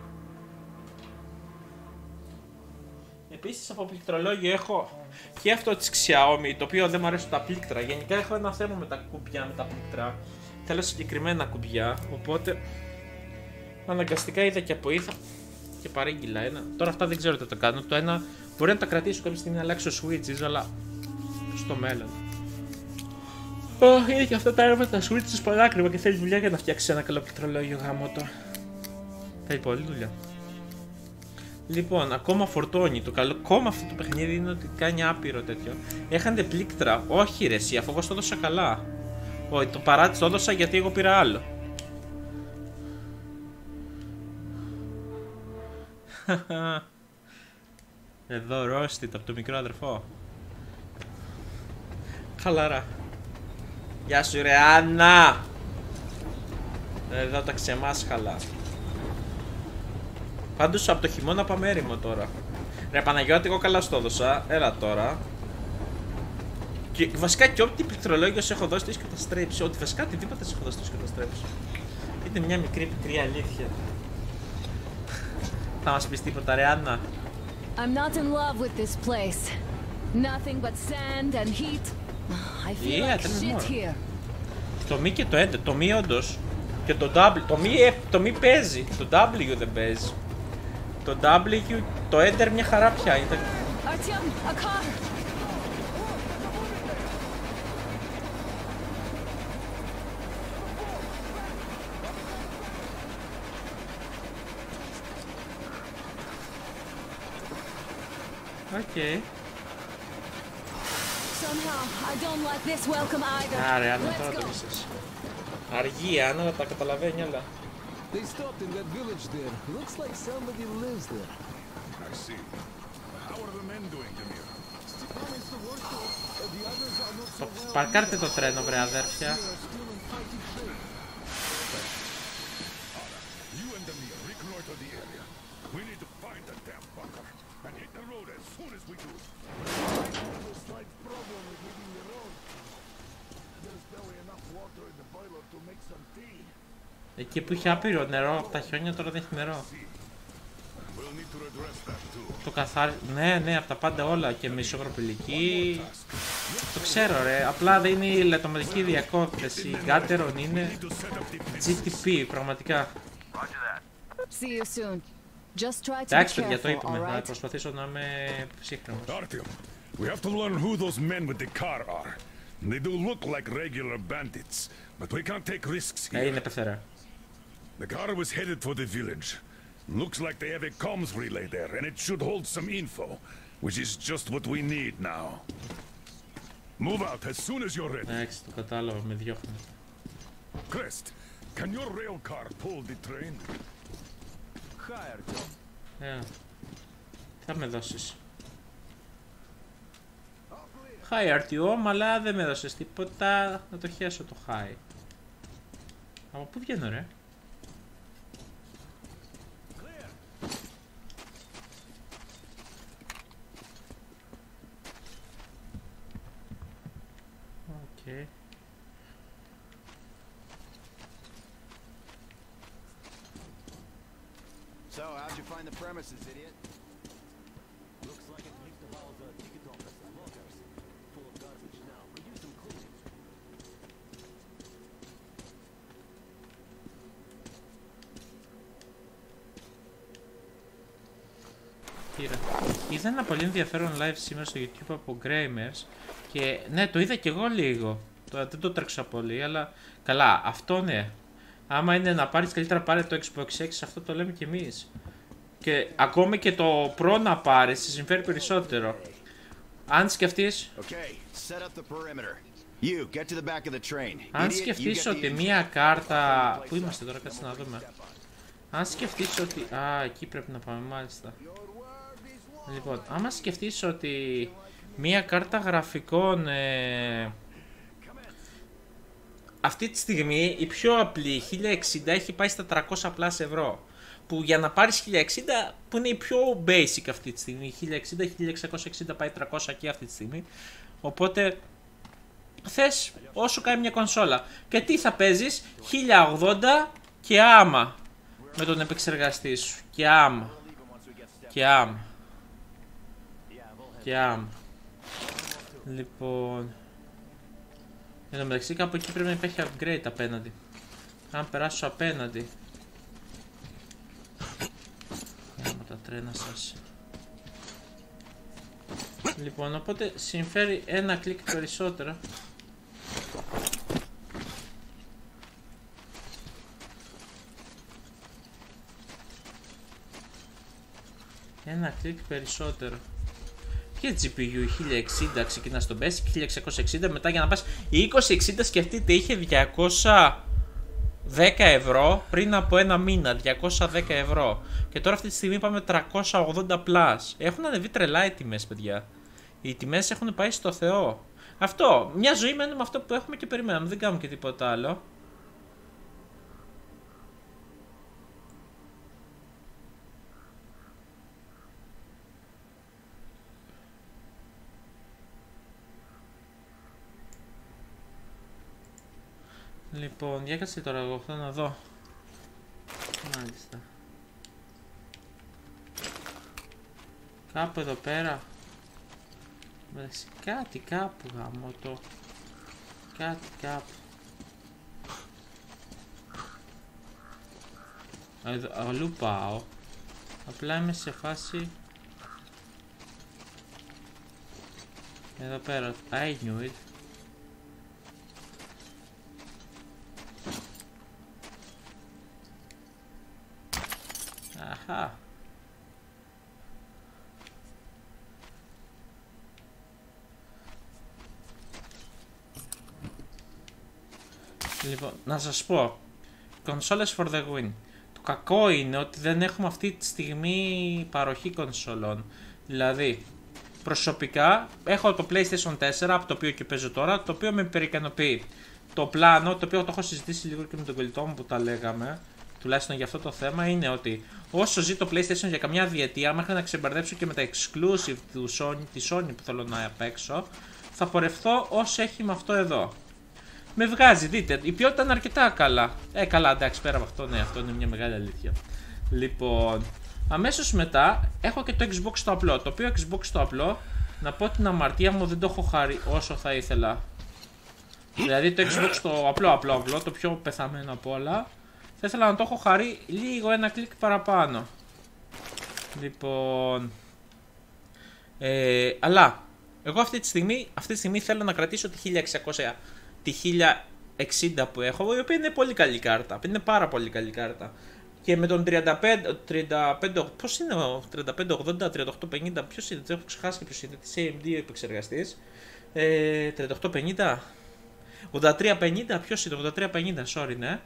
Επίσης από πληκτρολόγιο έχω και αυτό της Xiaomi, το οποίο δεν μου αρέσουν τα πλήκτρα. Γενικά έχω ένα θέμα με τα κουμπιά, με τα πλήκτρα. Θέλω συγκεκριμένα κουμπιά, οπότε αναγκαστικά είδα και από είδα και παρήγγειλα ένα. Τώρα αυτά δεν ξέρω τι το κάνω. Το ένα μπορεί να τα κρατήσω κάποια στιγμή να αλλάξω switches, αλλά στο μέλλον. Είναι και αυτά τα έργα τα switches πανάκριβα και θέλει δουλειά για να φτιάξει ένα καλό πληκτρολόγιο γάμο το. Θέλει πολλή δουλειά. Λοιπόν, ακόμα φορτώνει. Το καλό κόμμα αυτού του παιχνίδι είναι ότι κάνει άπειρο τέτοιο. Έχαντε πλήκτρα. Όχι ρε εσύ, αφού εγώ στο έδωσα καλά. Όχι, το παράτης το έδωσα γιατί εγώ πήρα άλλο. Εδώ Ρόστιτ από το μικρό αδερφό. Χαλαρά. Γεια σου ρε Άννα. Εδώ τα ξεμάσχαλα. Πάντως από το χειμώνα πάμε έρημο τώρα. Ρε Παναγιώτη, εγώ καλά στο έδωσα. Έλα τώρα. Και βασικά και ό,τι πληκτρολόγιο σε έχω δώσει το έχεις καταστρέψει. Ότι βασικά οτιδήποτε σε έχω δώσει το έχεις καταστρέψει. Είναι μια μικρή αλήθεια. Θα μας πεις τίποτα ρε Άννα? I'm not in love with this place. Nothing but sand and heat. I feel like shit here. Το μη και το έντε, το μη όντως. Και το W, το μη παίζει. Το W δεν παίζει. Το W, το Enter μια χαρά πια είναι. Artyom, a car. Okay. Somehow, I don't like this welcome either. Άρα, Άννα, τώρα το μίσες. Αργεί, Άννα, αλλά τα καταλαβαίνει όλα. They stopped in that village there. Looks like somebody lives there. I see. How are the men doing, Demir? Παρκάρτε το τρένο, βρε αδέρφια. Εκεί που είχε άπειρο νερό από τα χιόνια τώρα δεν έχει νερό. Το ναι, από τα πάντα όλα και μισοπροπηλική. Το ξέρω ρε, απλά δεν είναι η λατωματική διακόπτηση. Η Γκάτερον είναι GTP, πραγματικά. Εντάξει παιδιά, το είπαμε, θα προσπαθήσω να είμαι σύγχρονος. We have to learn who those men with the car are. They do look like regular bandits, but we can't take risks here. Είναι πεθερά. The car was headed for the village. Looks like they have a comms relay there, and it should hold some info, which is just what we need now. Move out as soon as you're ready. Εντάξει, το κατάλαβα, με διώχνει. Crest, can your rail car pull the train? Τι θα με δώσεις? Hi Artyom, αλλά δεν με έδωσες τίποτα. Να το χέσω το hi. Από πού βγαίνω ρε? Okay. So, how'd you find the premises, idiot? Looks like it leaked about the ticket office and lockers. Full of garbage now. Could use some cleaning. Είδα ένα πολύ ενδιαφέρον live σήμερα στο YouTube από Gamers και ναι, το είδα κι εγώ λίγο. Δεν το τρέξα πολύ, αλλά καλά, αυτό ναι. Άμα είναι να πάρεις καλύτερα, πάρε το Xbox X, αυτό το λέμε κι εμείς. Και ακόμη και το Pro να πάρεις, σε συμφέρει περισσότερο. Αν σκεφτείς... Αν σκεφτείς ότι μία κάρτα... Πού είμαστε τώρα, κάτσε να δούμε. Αν σκεφτείς ότι... Α, εκεί πρέπει να πάμε, μάλιστα. Λοιπόν, άμα σκεφτείς ότι μία κάρτα γραφικών... Αυτή τη στιγμή η πιο απλή 1060 έχει πάει στα 300 πλάς ευρώ. Που για να πάρεις 1060 που είναι η πιο basic αυτή τη στιγμή. 1060, 1660 πάει 300 και αυτή τη στιγμή. Οπότε θες όσο κάνει μια κονσόλα. Και τι θα παίζεις? 1080 και άμα. Με τον επεξεργαστή σου. Και άμα. Και άμα. Και άμα. Λοιπόν... Εν τω μεταξύ κάπου εκεί πρέπει να υπάρχει upgrade απέναντι. Αν περάσω απέναντι. Άμα τα τρένα σας. Λοιπόν, οπότε συμφέρει ένα κλικ περισσότερο. Ένα κλικ περισσότερο. Και GPU 1060 ξεκινά στον Basic, 1660 μετά για να πας. Η 2060 σκεφτείτε είχε 210 ευρώ πριν από ένα μήνα, 210 ευρώ. Και τώρα αυτή τη στιγμή πάμε 380 plus. Έχουν ανεβεί τρελά οι τιμές, παιδιά. Οι τιμές έχουν πάει στο Θεό. Αυτό, μια ζωή μένουμε με αυτό που έχουμε και περιμένουμε, δεν κάνουμε και τίποτα άλλο. Λοιπόν, για κάτσε τώρα εγώ, θέλω να δω. Μάλιστα. Κάπου εδώ πέρα. Κάτι κάπου γάμο το. Κάτι κάπου. Αλλού πάω. Απλά είμαι σε φάση. Εδώ πέρα. I knew it. Αχα. Λοιπόν, να σας πω. Consoles for the win. Το κακό είναι ότι δεν έχουμε αυτή τη στιγμή παροχή κονσολών. Δηλαδή, προσωπικά έχω το PlayStation 4, από το οποίο και παίζω τώρα, το οποίο με υπερικανοποιεί. Το πλάνο, το οποίο το έχω συζητήσει λίγο και με τον κολλητό μου που τα λέγαμε, τουλάχιστον για αυτό το θέμα, είναι ότι όσο ζει το PlayStation για καμιά διετία, μέχρι να ξεμπερδέψω και με τα exclusive του Sony, τη Sony που θέλω να παίξω, θα πορευθώ όσο έχει με αυτό εδώ. Με βγάζει, δείτε, η ποιότητα είναι αρκετά καλά. Καλά, εντάξει, πέρα από αυτό, ναι, αυτό είναι μια μεγάλη αλήθεια. Λοιπόν, αμέσως μετά έχω και το Xbox το απλό. Το οποίο Xbox το απλό, να πω την αμαρτία μου, δεν το έχω χάρει όσο θα ήθελα. Δηλαδή το Xbox το απλό, το πιο πεθαμένο από όλα, θα ήθελα να το έχω χαρεί λίγο ένα κλικ παραπάνω. Λοιπόν, αλλά εγώ αυτή τη στιγμή θέλω να κρατήσω τη 1600, τη 1060 που έχω, η οποία είναι πολύ καλή κάρτα, είναι πάρα πολύ καλή κάρτα. Και με τον 35, πώς είναι ο 3580, 3850, ποιος είναι, έχω ξεχάσει ποιος είναι, της AMD ο επεξεργαστής, 3850, 8350, ποιος είναι, 8350, sorry, ναι.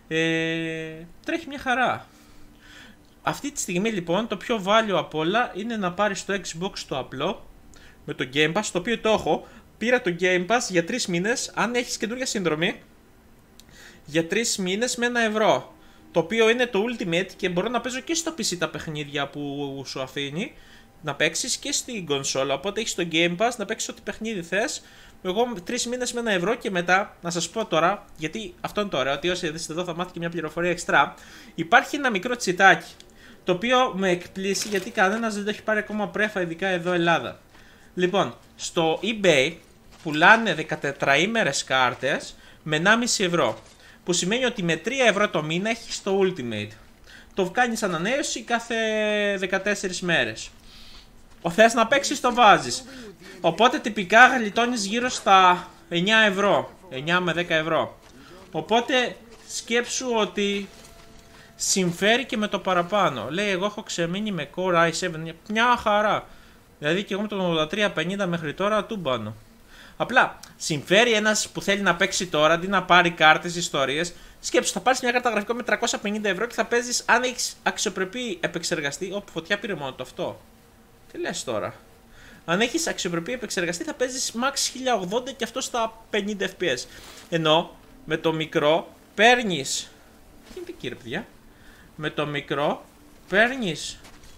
Τρέχει μια χαρά. Αυτή τη στιγμή λοιπόν το πιο value από όλα είναι να πάρεις το Xbox το απλό με το Game Pass, το οποίο το έχω. Πήρα το Game Pass για 3 μήνες, αν έχεις καινούργια συνδρομή, για 3 μήνες με 1 ευρώ. Το οποίο είναι το Ultimate και μπορώ να παίζω και στο PC τα παιχνίδια που σου αφήνει να παίξεις και στην κονσόλα. Οπότε έχεις το Game Pass να παίξεις ό,τι παιχνίδι θες. Εγώ 3 μήνες με 1 ευρώ και μετά, να σας πω τώρα, γιατί αυτό είναι το ωραίο, ότι όσοι είστε εδώ θα μάθετε και μια πληροφορία εξτρά. Υπάρχει ένα μικρό τσιτάκι, το οποίο με εκπλήσει γιατί κανένας δεν το έχει πάρει ακόμα πρέφα, ειδικά εδώ Ελλάδα. Λοιπόν, στο eBay πουλάνε 14ήμερες κάρτες με 1,5 ευρώ. Που σημαίνει ότι με 3 ευρώ το μήνα έχεις το Ultimate. Το κάνεις ανανέωση κάθε 14 μέρες. Θες να παίξεις, το βάζεις. Οπότε τυπικά γλιτώνεις γύρω στα 9 ευρώ. 9 με 10 ευρώ. Οπότε σκέψου ότι συμφέρει και με το παραπάνω. Λέει εγώ έχω ξεμείνει με Core i7. Μια χαρά. Δηλαδή και εγώ με τον 8350 μέχρι τώρα τούμπανο. Απλά συμφέρει ένας που θέλει να παίξει τώρα αντί να πάρει κάρτες, ιστορίες. Σκέψου, θα πάρεις μια κάρτα γραφικών με 350 ευρώ και θα παίζεις, αν έχεις αξιοπρεπή επεξεργαστή. Όπου φωτιά πήρε μόνο το αυτό. Τι λες τώρα. Αν έχεις αξιοπρεπή επεξεργαστή θα παίζεις max 1080 και αυτό στα 50 fps. Ενώ με το μικρό παίρνεις. Τι είναι κύριε παιδιά. Με το μικρό παίρνεις.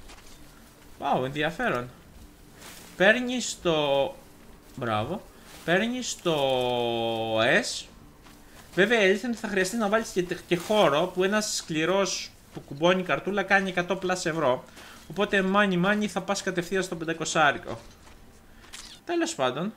Wow, ενδιαφέρον. Παίρνεις το. Μπράβο. Παίρνεις το S. Βέβαια η αλήθεια είναι ότι θα χρειαστεί να βάλεις και χώρο που ένας σκληρός που κουμπώνει καρτούλα κάνει 100 πλάς ευρώ. Οπότε money θα πας κατευθείαν στο 500άρικο. Τέλος πάντων.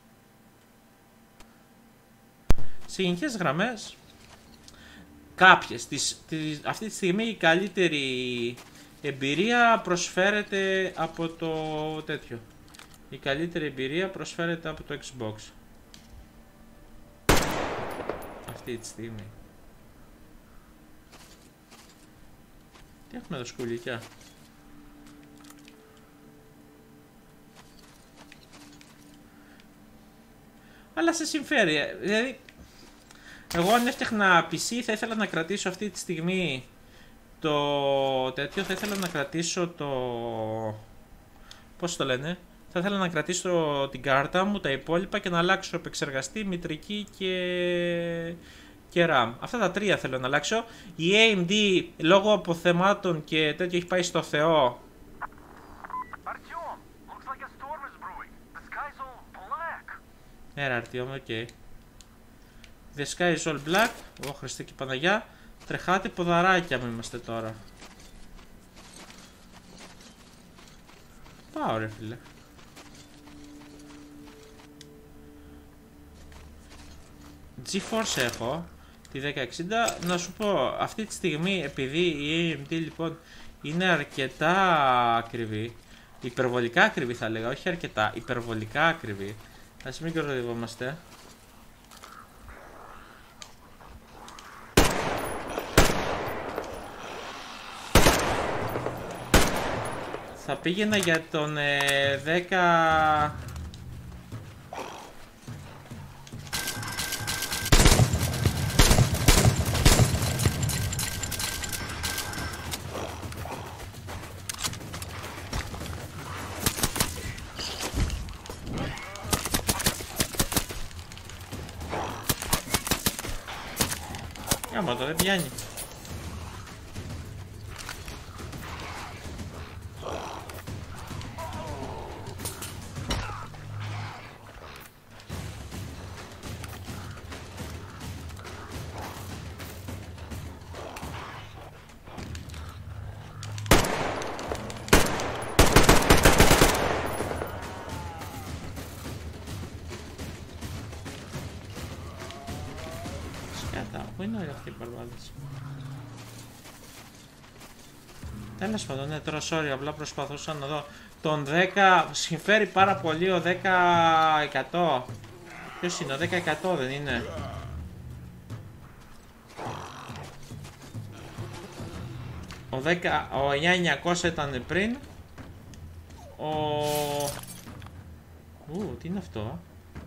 Σε γενικές γραμμές κάποιες. Αυτή τη στιγμή η καλύτερη εμπειρία προσφέρεται από το τέτοιο. Η καλύτερη εμπειρία προσφέρεται από το Xbox. Αυτή τη στιγμή. Τι έχουμε εδώ σκουλικιά. αλλά σε συμφέρει. Δηλαδή, εγώ αν έφτιαχνα PC θα ήθελα να κρατήσω αυτή τη στιγμή το τέτοιο, θα ήθελα να κρατήσω το... πώς το λένε? Θα ήθελα να κρατήσω την κάρτα μου, τα υπόλοιπα και να αλλάξω επεξεργαστή, μητρική και RAM. Αυτά τα τρία θέλω να αλλάξω. Η AMD λόγω αποθεμάτων και τέτοιο έχει πάει στο Θεό. Ναι ρε Αρτιόμ, οκ. The sky is all black. Ω Χριστέ και Παναγιά. Τρεχάτε ποδαράκια μου είμαστε τώρα. Πάω ρε φίλε. GeForce έχω τη 1060. Να σου πω, αυτή τη στιγμή επειδή η AMD λοιπόν είναι αρκετά ακριβή, υπερβολικά ακριβή θα λέγα, όχι αρκετά, υπερβολικά ακριβή. Ας μην κοροϊδευόμαστε. Θα πήγαινα για τον 10... Άμα το δεν πιάνει. Πού είναι όλοι αυτοί οι μπαρμπάδες? Τέλος πάντων, ναι, τώρα sorry, απλά προσπαθούσα να δω. Τον 10, συμφέρει πάρα πολύ ο 10-100. Ποιος είναι, ο 10-100 δεν είναι? Ο 9-900 ήταν πριν. Τι είναι αυτό?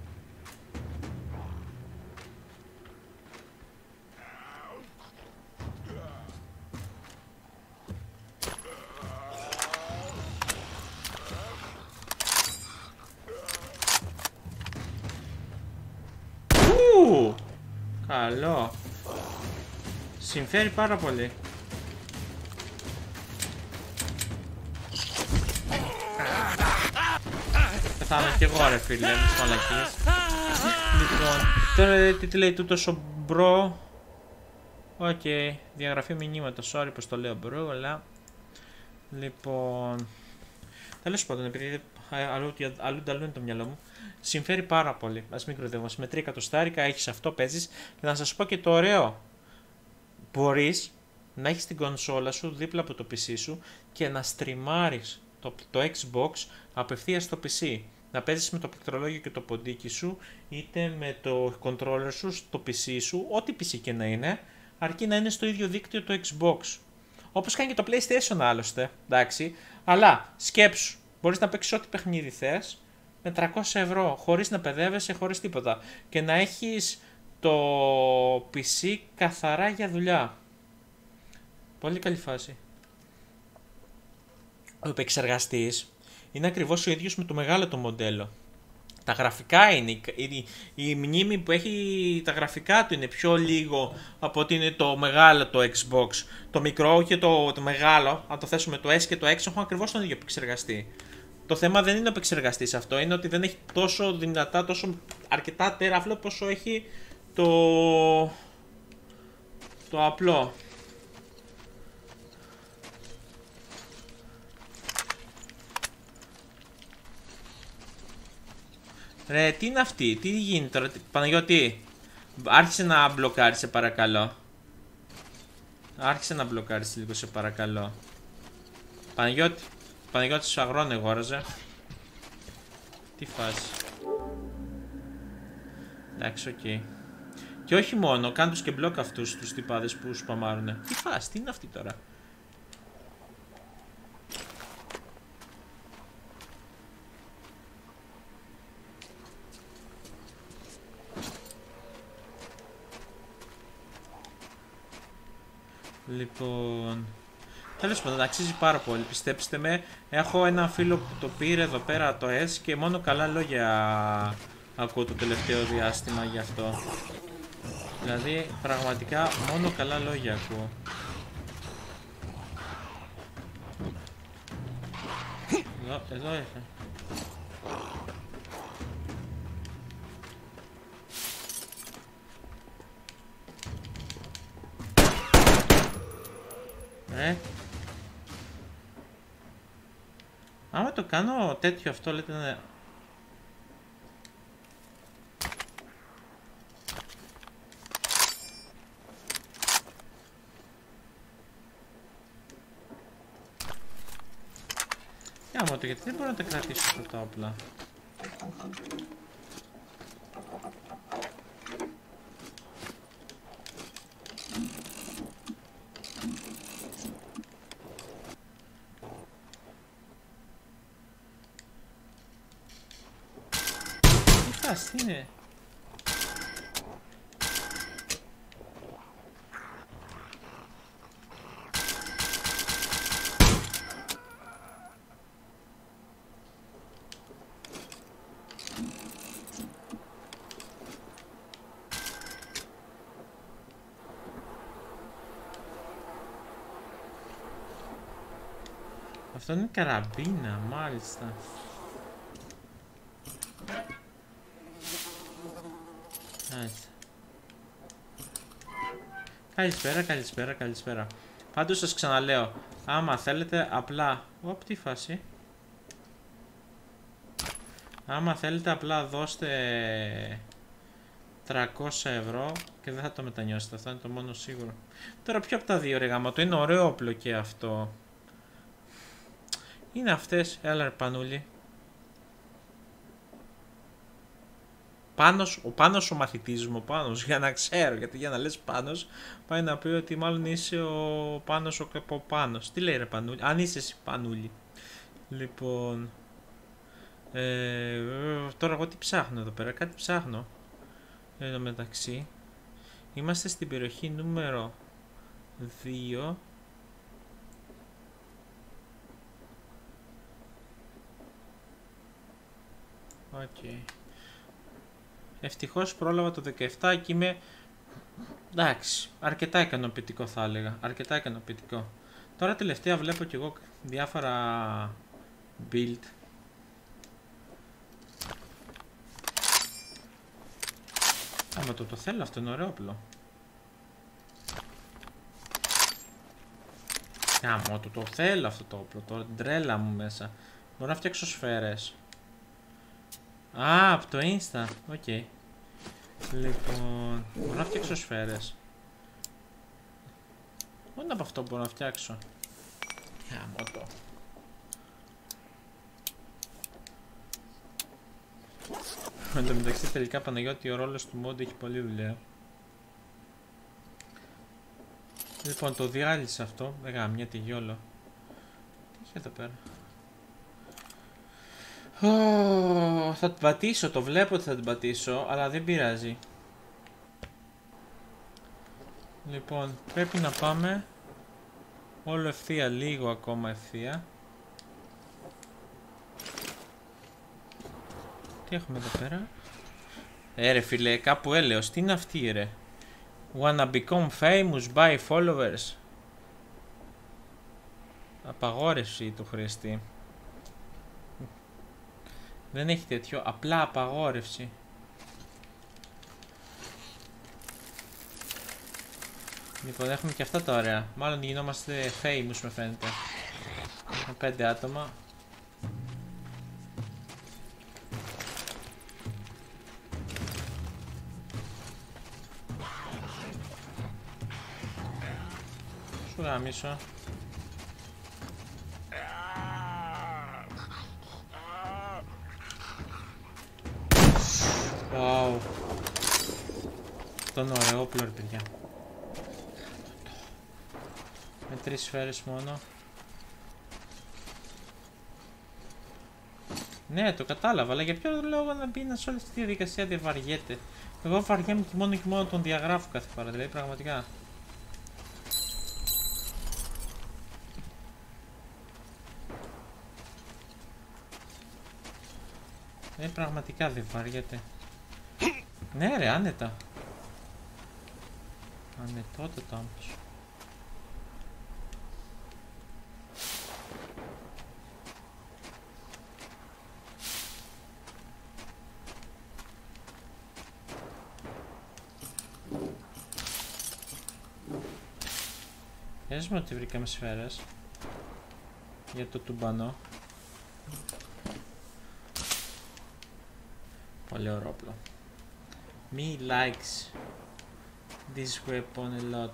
Καλό. Συμφέρει πάρα πολύ. Πεθάνω κι εγώ ρε φίλε, με τις μαλακίες. Λοιπόν, τώρα τι λέει τούτος ο μπρο? Οκ, διαγραφή μηνύματος, sorry πως το λέω μπρο, αλλά... Λοιπόν... Τέλος πάντων, επειδή αλλού είναι το μυαλό μου, συμφέρει πάρα πολύ. Ας μην κροδεύομαστε. Με 3 εκατοστάρικα έχεις αυτό, παίζεις. Και να σας πω και το ωραίο. Μπορείς να έχεις την κονσόλα σου δίπλα από το PC σου και να στριμάρεις το Xbox απευθείας στο PC. Να παίζεις με το πληκτρολόγιο και το ποντίκι σου, είτε με το controller σου στο PC σου, ό,τι PC και να είναι, αρκεί να είναι στο ίδιο δίκτυο το Xbox. Όπως κάνει και το PlayStation άλλωστε, εντάξει. Αλλά σκέψου, μπορείς να παίξεις ό,τι παιχνίδι θες με 300 ευρώ, χωρίς να παιδεύεσαι, χωρίς τίποτα. Και να έχεις το PC καθαρά για δουλειά. Πολύ καλή φάση. Ο επεξεργαστής είναι ακριβώς ο ίδιος με το μεγάλο το μοντέλο. Τα γραφικά είναι, η μνήμη που έχει τα γραφικά του είναι πιο λίγο από ότι είναι το μεγάλο το Xbox. Το μικρό και το μεγάλο, αν το θέσουμε το S και το X, έχουν ακριβώς τον ίδιο επεξεργαστή. Το θέμα δεν είναι ο επεξεργαστής αυτό, είναι ότι δεν έχει τόσο δυνατά, τόσο αρκετά τεράφλο πόσο έχει το απλό. Ρε, τι είναι αυτή, τι γίνεται τώρα, Παναγιώτη, άρχισε να μπλοκάρεις σε παρακαλώ. Άρχισε να μπλοκάρεις λίγο σε παρακαλώ. Παναγιώτη σου αγρόν εγόραζε. Τι φάση. Εντάξει, οκ. Και όχι μόνο, κάνε τους και μπλοκ αυτούς τους τυπάδες που σπαμάρουνε. Τι φάση, τι είναι αυτή τώρα. Λοιπόν, τέλος πάντων, αξίζει πάρα πολύ, πιστέψτε με. Έχω έναν φίλο που το πήρε εδώ πέρα το S και μόνο καλά λόγια ακούω το τελευταίο διάστημα γι' αυτό. Δηλαδή, πραγματικά μόνο καλά λόγια ακούω. Εδώ είσαι. Άμα το κάνω τέτοιο αυτό λέτε ναι. Άμα το γιατί δεν μπορώ να τα κρατήσω αυτά τα όπλα. Τι είναι. Αυτό είναι καραμπίνα, μάλιστα. Καλησπέρα. Πάντως σας ξαναλέω, άμα θέλετε απλά... Οπ, τι φάση. Άμα θέλετε απλά δώστε 300 ευρώ και δεν θα το μετανιώσετε, αυτό είναι το μόνο σίγουρο. Τώρα ποιο από τα δύο ρε γάμα, το είναι ωραίο όπλο και αυτό. Είναι αυτές, έλα ρε Πανούλη. Ο Πάνος ο μαθητής μου, ο Πάνος, για να ξέρω, γιατί για να λες Πάνος, πάει να πει ότι μάλλον είσαι ο Πάνος ο Πάνος. Τι λέει ρε Πανούλη, αν είσαι εσύ Πανούλη. Λοιπόν, τώρα εγώ τι ψάχνω εδώ πέρα, κάτι ψάχνω. Εν τω μεταξύ, είμαστε στην περιοχή νούμερο 2. Okay. Ευτυχώς πρόλαβα το 17 και είμαι, εντάξει, αρκετά ικανοποιητικό θα έλεγα, αρκετά ικανοποιητικό. Τώρα τελευταία βλέπω κι εγώ διάφορα build. Άμα το θέλω, αυτό είναι ωραίο όπλο. Άμα το θέλω αυτό το όπλο, το ντρέλα μου μέσα. Μπορώ να φτιάξω σφαίρες. Α, από το Insta, οκ. Λοιπόν, μπορώ να φτιάξω σφαίρες. Μόνο από αυτό μπορώ να φτιάξω. Γαμώτο. Εν τω μεταξύ τελικά Παναγιώτη ο ρόλος του mod έχει πολλή δουλειά. Λοιπόν, το διάλυσα αυτό, δεν γαμιέται γιόλο. Τι έχει εδώ πέρα. Θα την πατήσω, το βλέπω ότι θα την πατήσω, αλλά δεν πειράζει. Λοιπόν, πρέπει να πάμε όλο ευθεία, λίγο ακόμα ευθεία. Τι έχουμε εδώ πέρα. Ρε φίλε, κάπου έλεος, τι είναι αυτή ρε. Wanna become famous by followers. Απαγόρευση του χρήστη. Δεν έχει τέτοιο, απλά απαγόρευση. Λοιπόν, έχουμε και αυτά τα ωραία. Μάλλον γινόμαστε famous με φαίνεται. Έχουμε 5 άτομα. Σου γαμίσω. Wow. Αυτό είναι ωραίο όπλο ρε παιδιά. Με 3 σφαίρες μόνο. Ναι, το κατάλαβα, αλλά για ποιο λόγο να μπει σε όλη αυτή τη διαδικασία δεν βαριέται. Εγώ βαριέμαι και μόνο τον διαγράφω κάθε φορά, δηλαδή πραγματικά. Πραγματικά δεν βαριέται. Ναι ρε, άνετα. Ανετότατα όμως. Πες μου ότι βρήκαμε σφαίρες για το τουμπανό. Πολύ ωραίο όπλο. Me likes this weapon a lot.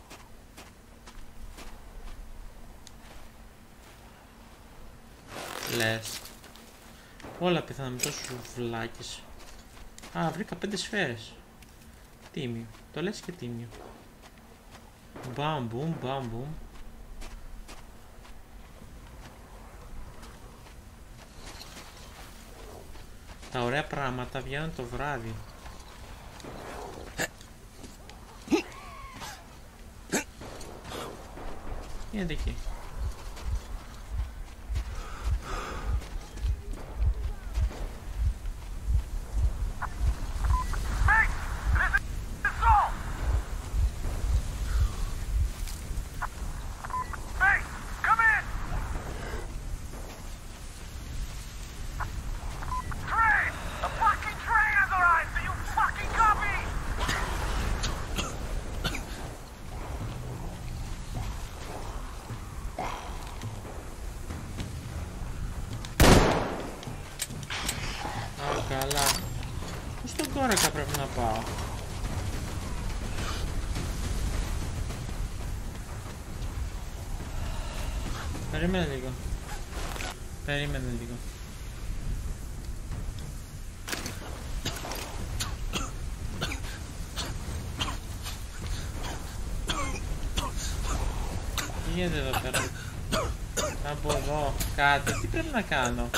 Λες. Όλα πιθανά με τόσους βλάκες. Α, βρήκα 5 σφαίρες. Τίμιο. Το λες και τίμιο. Μπαμ-μπουμ, μπαμ-μπουμ. Τα ωραία πράγματα βγαίνουν το βράδυ. Είναι εκεί. Καλά. Πώς τον κόρακα πρέπει να πάω. Περίμενε λίγο. Περίμενε λίγο. Τι γίνεται εδώ πέρα. Από εδώ. Κάτι. Τι πρέπει να κάνω.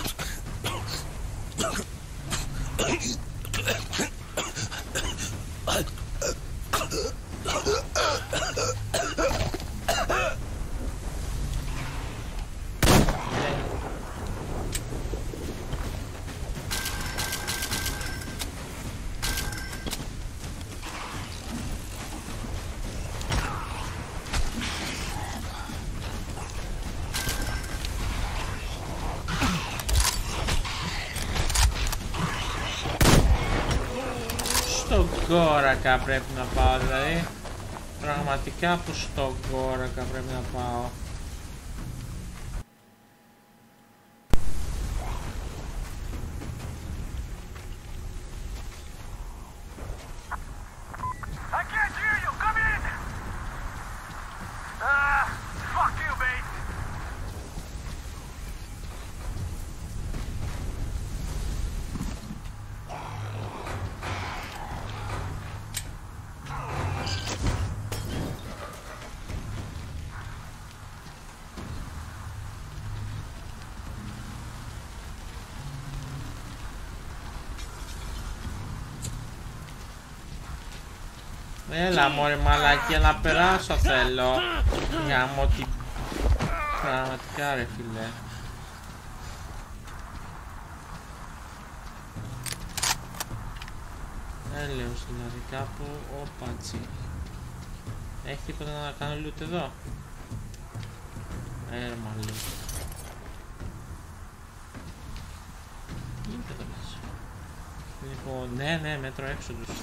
Στο Γκόρακα πρέπει να πάω, δηλαδή πραγματικά που στο Γκόρακα πρέπει να πάω. Έλα μωρέ μαλακία, να περάσω θέλω. Γάμω την... Πραγματικά ρε φίλε. Έλεος δηλαδή κάπου, όπατσι. Έχει τίποτα να κάνω loot εδώ. Έρμα loot. Τι γίνεται εδώ μέσα. Λοιπόν, ναι, μέτρο έξοδος.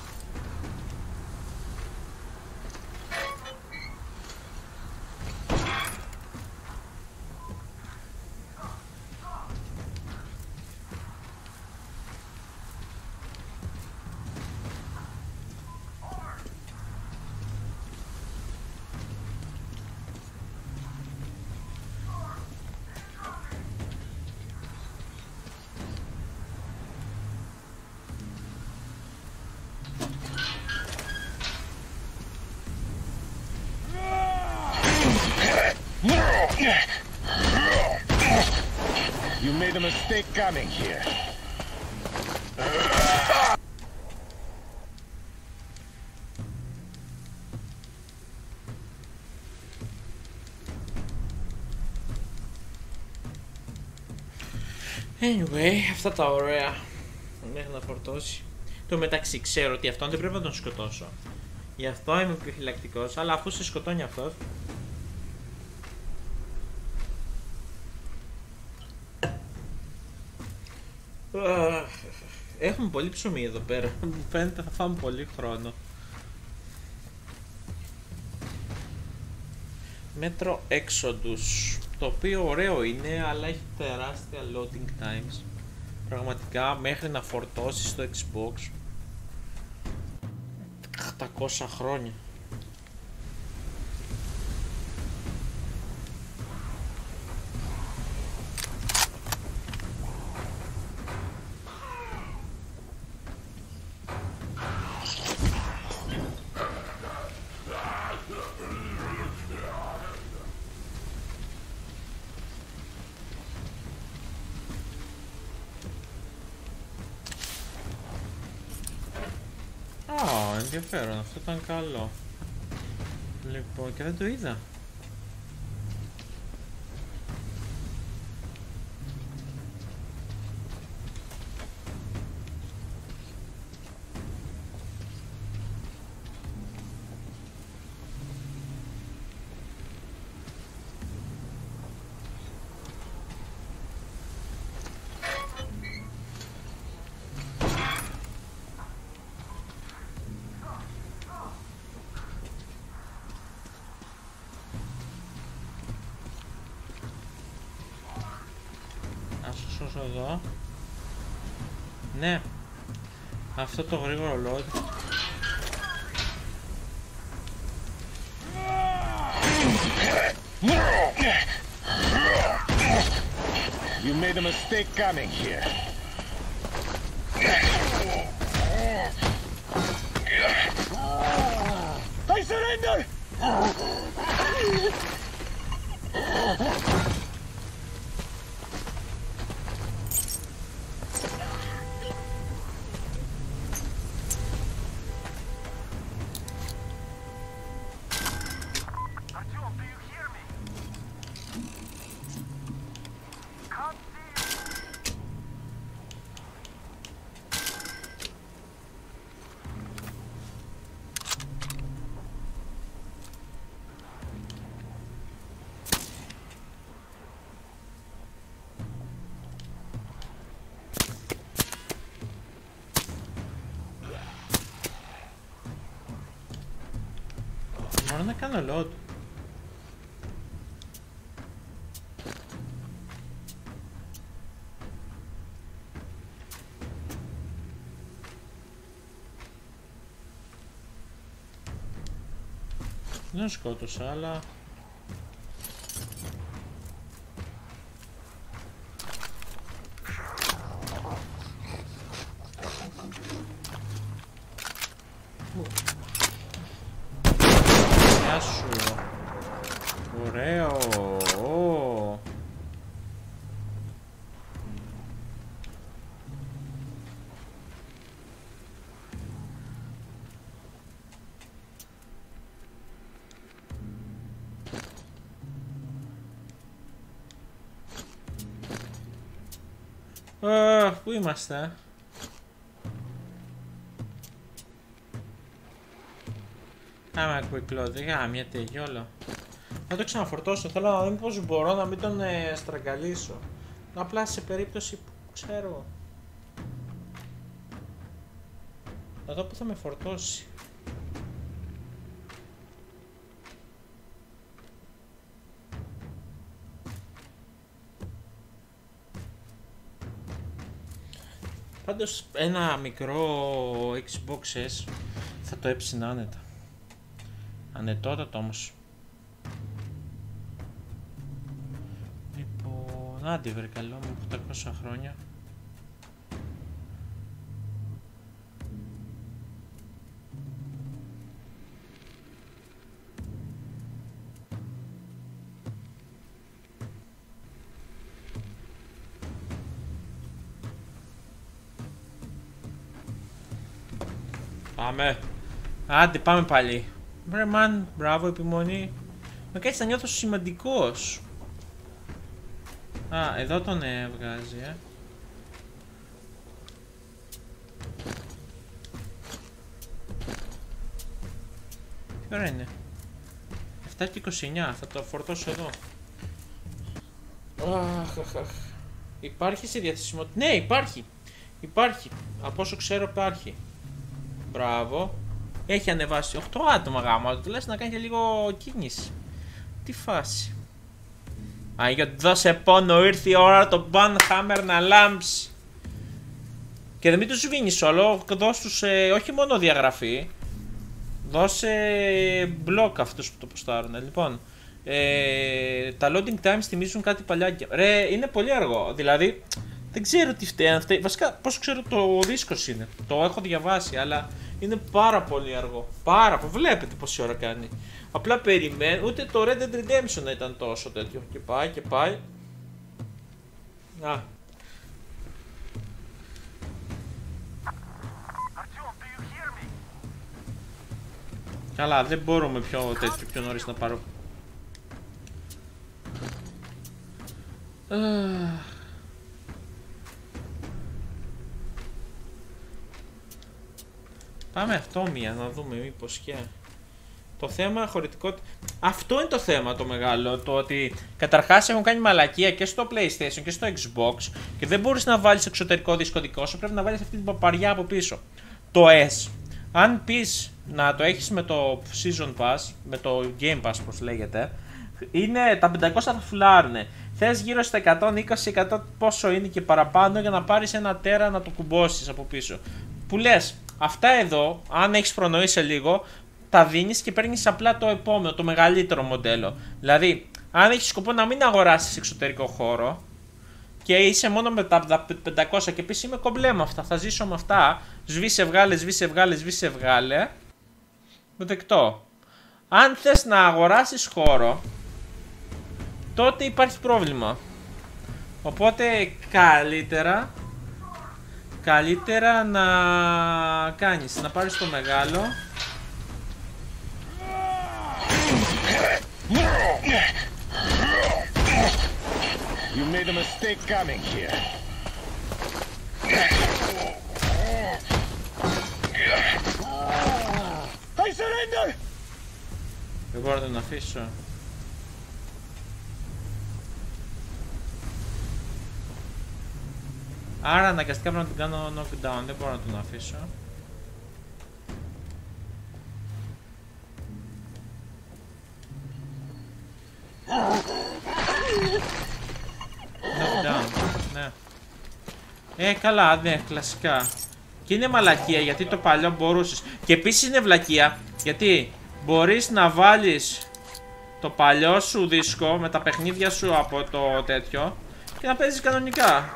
You made a mistake coming here. Anyway, αυτά τα ωραία. μέχρι να φορτώσει. Το μεταξύ ξέρω ότι αυτόν δεν πρέπει να τον σκοτώσω. Γι' αυτό είμαι επιφυλακτικός, αλλά αφού σε σκοτώνει αυτός. Έχουμε πολύ ψωμί εδώ πέρα. Μου φαίνεται θα φάμε πολύ χρόνο. Μέτρο Exodus, το οποίο ωραίο είναι, αλλά έχει τεράστια loading times. Πραγματικά μέχρι να φορτώσει στο Xbox 800 χρόνια. Ενδιαφέρον, αυτό ήταν καλό. Λοιπόν, και δεν το είδα. Εδώ. Ναι. Αυτό το γρήγορο load. You made a mistake coming here. I surrender! Μπορώ να κάνω load. Δεν σκότωσα, αλλά... Γεια σου. Ωραίο. Πού είμαστε? Άμα quick load, δεν γάμιεται γιόλο. Θα το ξαναφορτώσω, θέλω να δω πως μπορώ να μην τον στραγγαλίσω. Απλά σε περίπτωση που ξέρω. Θα δω που θα με φορτώσει. Πάντως ένα μικρό Xbox S θα το έψινα άνετα. Ανετότατο όμως. Λοιπόν, άντε βρε καλό μου, 800 χρόνια. Πάμε. Άντε πάμε πάλι. Βρε μαν, μπράβο επιμονή. Με κάνεις να νιώθω σημαντικός. Α, εδώ τον έβγαζε. Τι ώρα είναι? 7:29, θα το φορτώσω εδώ. Υπάρχει σε διαθεσιμότητα? Ναι, υπάρχει. Υπάρχει. Από όσο ξέρω υπάρχει. Μπράβο. Έχει ανεβάσει 8 άτομα γάμα. Τουλάχιστον να κάνει και λίγο κίνηση. Τι φάση. Άγιο, δώσε πόνο, ήρθε η ώρα το Banhammer να λάμψει. Και δεν μην τους σβήνεις όλο, δώσ' τους όχι μόνο διαγραφή. Δώσε block αυτούς που το ποστάρουν. Λοιπόν, τα loading times θυμίζουν κάτι παλιά. Ρε, είναι πολύ αργό. Δηλαδή, δεν ξέρω τι φταίει. Βασικά, πώς ξέρω το δίσκος είναι. Το έχω διαβάσει, αλλά είναι πάρα πολύ αργό. Πάρα πολύ. Βλέπετε πόση ώρα κάνει. Απλά περιμένω. Ούτε το Red Dead Redemption να ήταν τόσο τέτοιο. Και πάει και πάει. Να. Καλά, δεν μπορούμε πιο τέτοιο, πιο νωρίς να πάρω. Πάμε αυτό μία, να δούμε μήπως και... Το θέμα χωρητικότητα... Αυτό είναι το θέμα το μεγάλο, το ότι καταρχάς έχουν κάνει μαλακία και στο PlayStation και στο Xbox και δεν μπορείς να βάλεις εξωτερικό δίσκο δικό σου, πρέπει να βάλεις αυτή την παπαριά από πίσω. Το S. Αν πεις να το έχεις με το Season Pass, με το Game Pass πως λέγεται, είναι, τα 500 θα φουλάρουνε. Θες γύρω στα 120-100 πόσο είναι και παραπάνω για να πάρεις ένα τέρα να το κουμπώσεις από πίσω. Που λες, αυτά εδώ, αν έχεις προνοήσει λίγο, τα δίνεις και παίρνεις απλά το επόμενο, το μεγαλύτερο μοντέλο. Δηλαδή, αν έχεις σκοπό να μην αγοράσεις εξωτερικό χώρο και είσαι μόνο με τα 500 και πεις είμαι κομπλέ με αυτά, θα ζήσω με αυτά, σβήσε βγάλε, σβήσε βγάλε, σβήσε βγάλε, με δεκτό. Αν θες να αγοράσεις χώρο, τότε υπάρχει πρόβλημα. Οπότε καλύτερα να κάνεις, να πάρεις το μεγάλο. You made a mistake coming here. I surrender. Δεν μπορώ να τον αφήσω. Άρα αναγκαστικά πρέπει να την κάνω knockdown, δεν μπορώ να τον αφήσω. Knockdown, ναι. Καλά, ναι, κλασικά. Και είναι μαλακία γιατί το παλιό μπορούσες. Και επίσης είναι βλακεία γιατί μπορείς να βάλεις το παλιό σου δίσκο με τα παιχνίδια σου από το τέτοιο και να παίζεις κανονικά.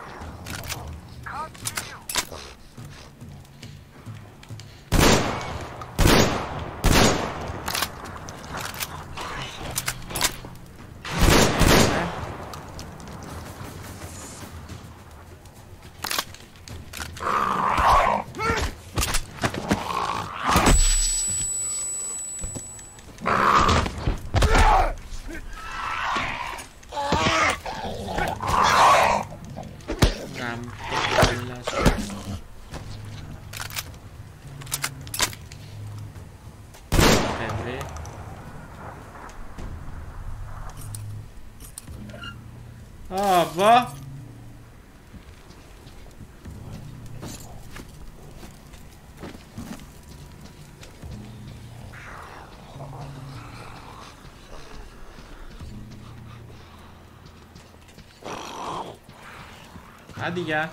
Άντε γεια.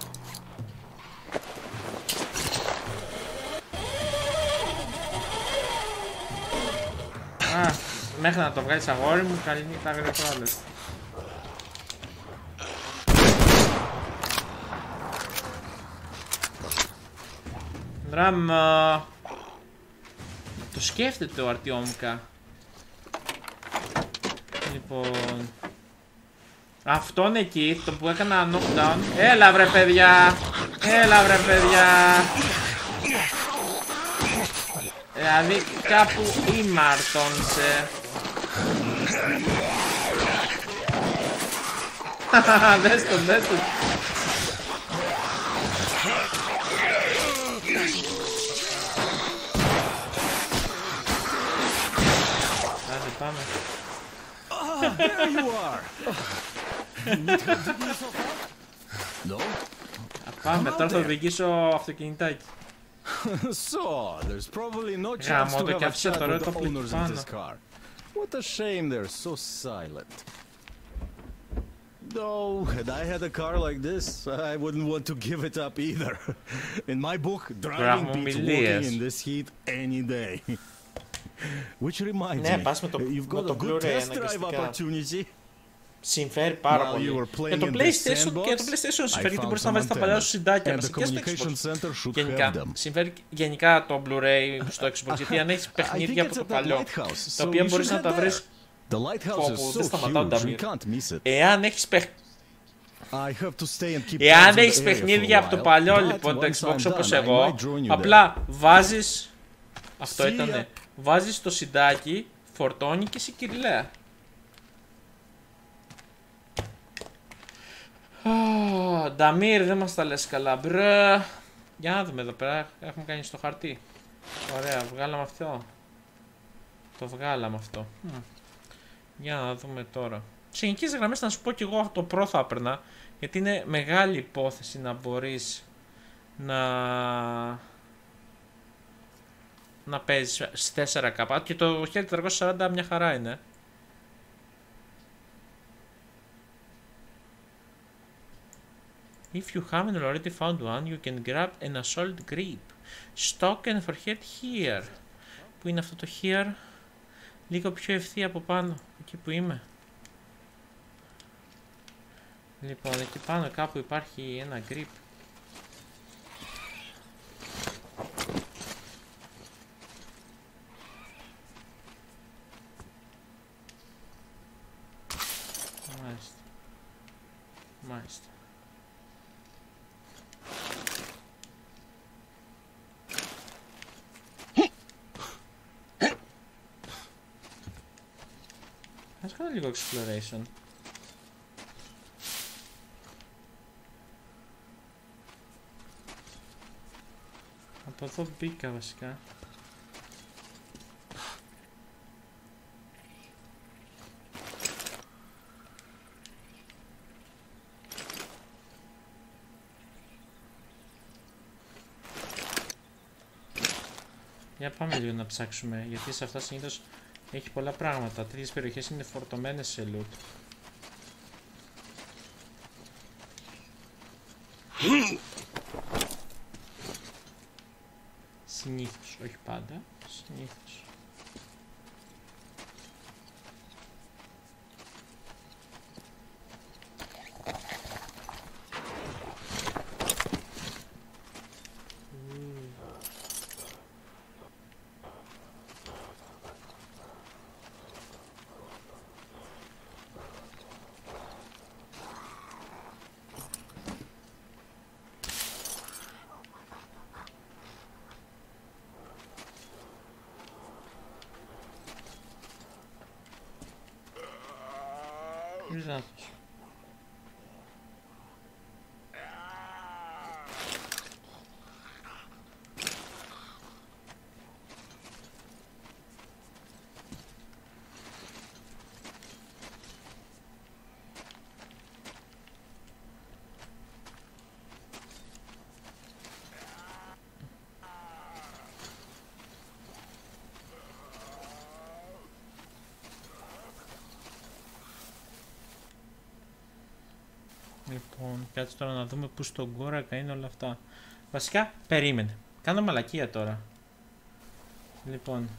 Μέχρι να το βγάλεις αγόρι μου, καλή νύχτα γρήγορες. Δράμα. Το σκέφτεται ο Αρτιόμκα. Λοιπόν... Αυτόν εκεί, το που έκανα knockdown. Έλα βρε παιδιά. Έλα βρε παιδιά. Δηλαδή κάπου ήμαρτονσε. Δες τον, δες τον. there you are. No? Πάμε, τώρα θα οδηγήσω αυτοκινητάκι. So, there's probably no chance to have a chat with the owners of this car. What a shame they're so silent. Though, had I had a car like this, I wouldn't want to give it up either. In my book, driving beats walking in this heat any day. Which reminds me, you've got a good test drive opportunity. Συμφέρει πάρα πολύ. Για το PlayStation συμφέρει γιατί μπορείς να βάζεις τα παλιά σου συντάκια μέσα και στο Xbox. Γενικά, συμφέρει γενικά το Blu-ray στο Xbox, γιατί αν έχεις παιχνίδια από το παλιό, τα οποία μπορείς να τα βρεις όπου δεν σταματάω τα μοίρα. Εάν έχεις παιχνίδια από το παλιό λοιπόν το Xbox όπως εγώ, απλά βάζεις, αυτό ήτανε, βάζεις το συντάκι, φορτώνει και σε κυριλαία. Νταμίρ, δεν μας τα λες καλά, μπρε. Για να δούμε εδώ πέρα, έχουμε κάνει στο χαρτί. Ωραία, βγάλαμε αυτό. Το βγάλαμε αυτό. Για να δούμε τώρα. Σε γενικές γραμμές να σου πω και εγώ το Pro θα έπαιρνα, γιατί είναι μεγάλη υπόθεση να μπορείς να παίζεις στις 4K και το 1440 μια χαρά είναι. If you haven't already found one, you can grab an assault grip. Stock and forget here. Πού είναι αυτό το here? Λίγο πιο ευθεία από πάνω, εκεί που είμαι. Λοιπόν, εκεί πάνω κάπου υπάρχει ένα grip. Μάλιστα. Μάλιστα. Ας κάνω λίγο exploration. Από εδώ μπήκα βασικά. Για πάμε λίγο να ψάξουμε, γιατί σε αυτά συνήθως έχει πολλά πράγματα. Τέτοιες περιοχές είναι φορτωμένες σε loot. Συνήθως, όχι πάντα. Συνήθως. Exato. Λοιπόν, κάτσε τώρα να δούμε πού στον κόρακα είναι όλα αυτά. Βασικά, περίμενε. Κάνω μαλακία τώρα. Λοιπόν.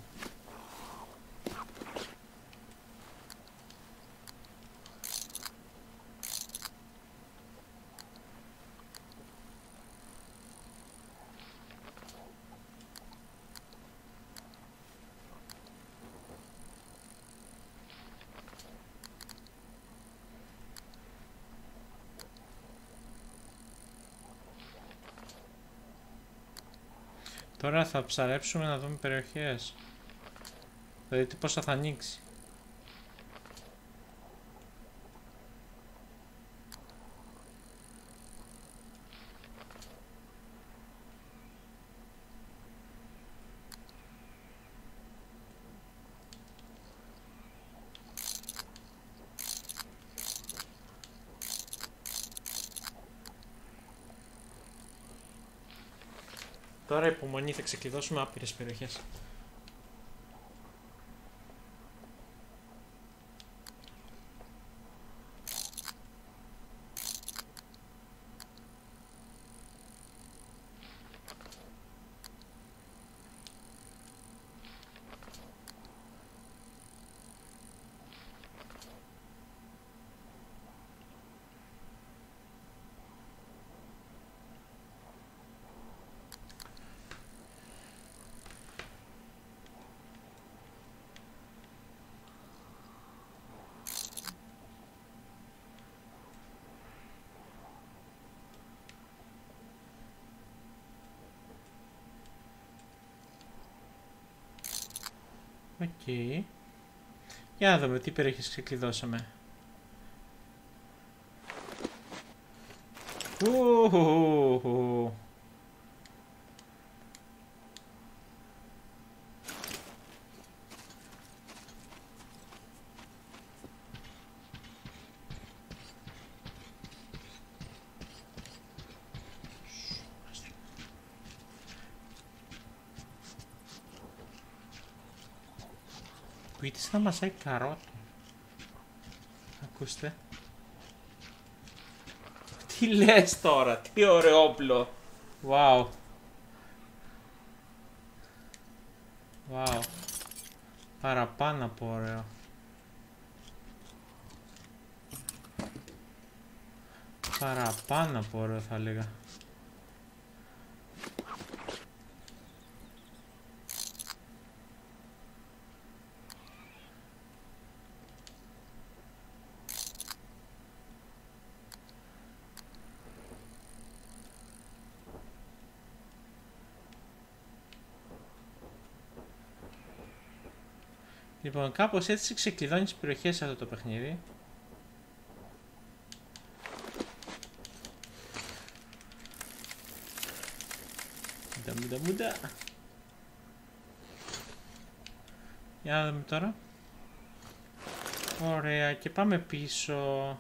Τώρα θα ψαρέψουμε να δούμε περιοχές. Θα δείτε πόσα θα ανοίξει. Τώρα υπομονή, θα ξεκλειδώσουμε άπειρες περιοχές. Οκ. Για να δούμε τι περιοχές ξεκλειδώσαμε. Πίτης να μασάει καρότα. Ακούστε. Τι λες τώρα, τι ωραίο όπλο. Wow. Wow. Παραπάνω από ωραίο. Παραπάνω από ωραίο θα έλεγα. Λοιπόν, κάπως έτσι ξεκλειδώνει τις περιοχές σε αυτό το παιχνίδι. Μουντα. Για να δούμε τώρα. Ωραία, και πάμε πίσω.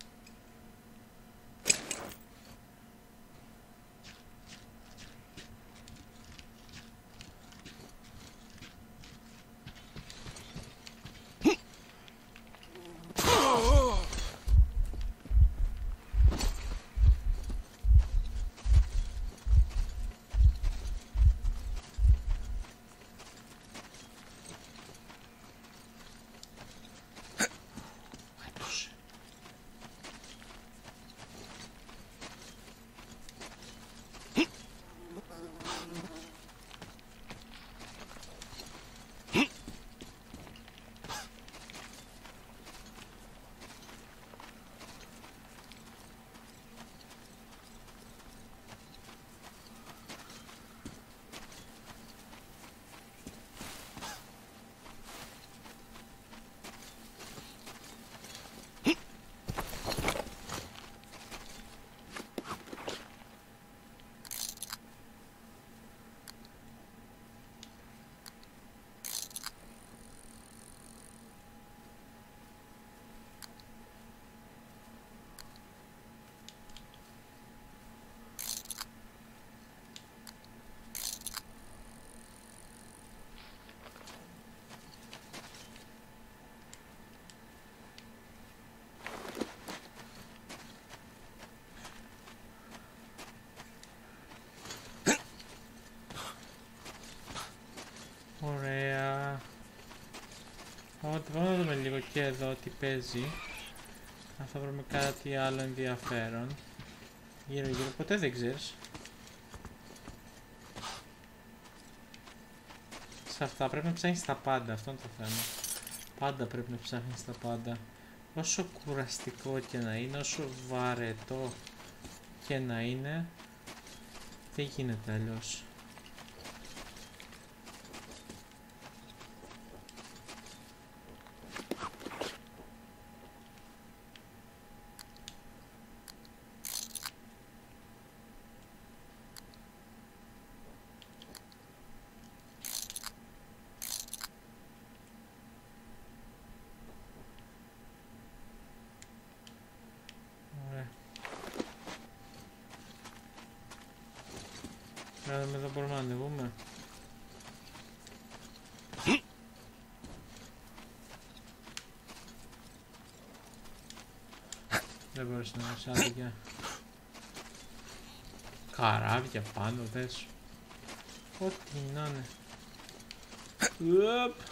Ωραία. Πάμε να δούμε λίγο και εδώ τι παίζει. Αν θα βρούμε κάτι άλλο ενδιαφέρον. Γύρω ποτέ δεν ξέρεις. Σε αυτά πρέπει να ψάχνεις τα πάντα, αυτό είναι το θέμα. Πάντα πρέπει να ψάχνεις τα πάντα. Όσο κουραστικό και να είναι, όσο βαρετό και να είναι, δεν γίνεται αλλιώς. δούμε, εδώ μπορούμε να ανεβούμε. Δεν μπορείς να είναι άδικια. Καράβια πάνω, δες. Ό,τι να είναι. Ουπ.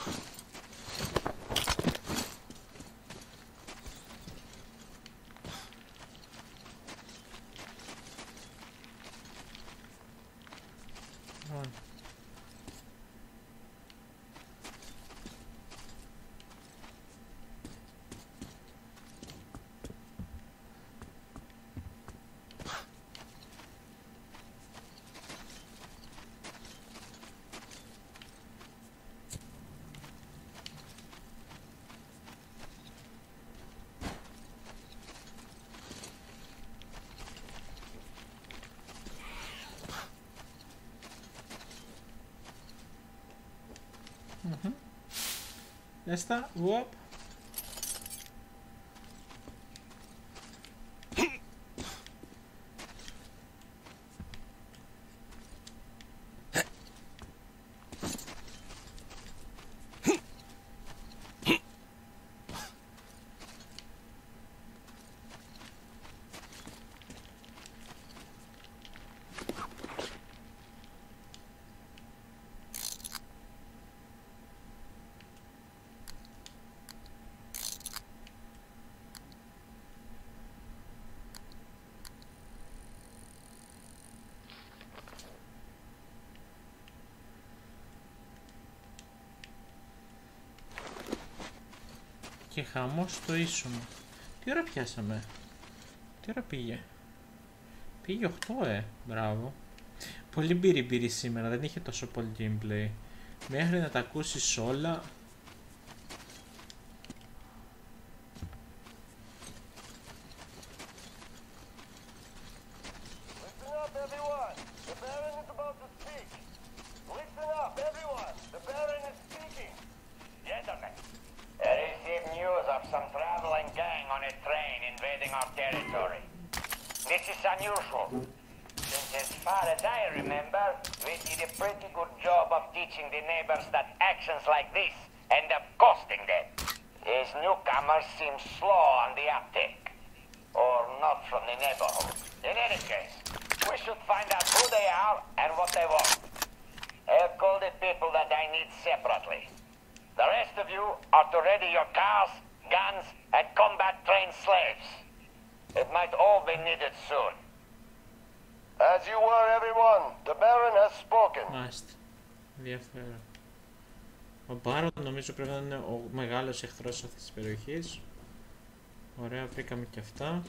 Ya está. Wop. Και χαμός στο ίσωμα. Τι ώρα πιάσαμε? Τι ώρα πήγε? Πήγε 8, μπράβο. Πολύ μπύρι σήμερα, δεν είχε τόσο πολύ gameplay. Μέχρι να τα ακούσεις όλα. Ενδιαφέρον. Ο Μπάρον νομίζω πρέπει να είναι ο μεγάλος εχθρός αυτής της περιοχής. Ωραία, βρήκαμε και αυτά.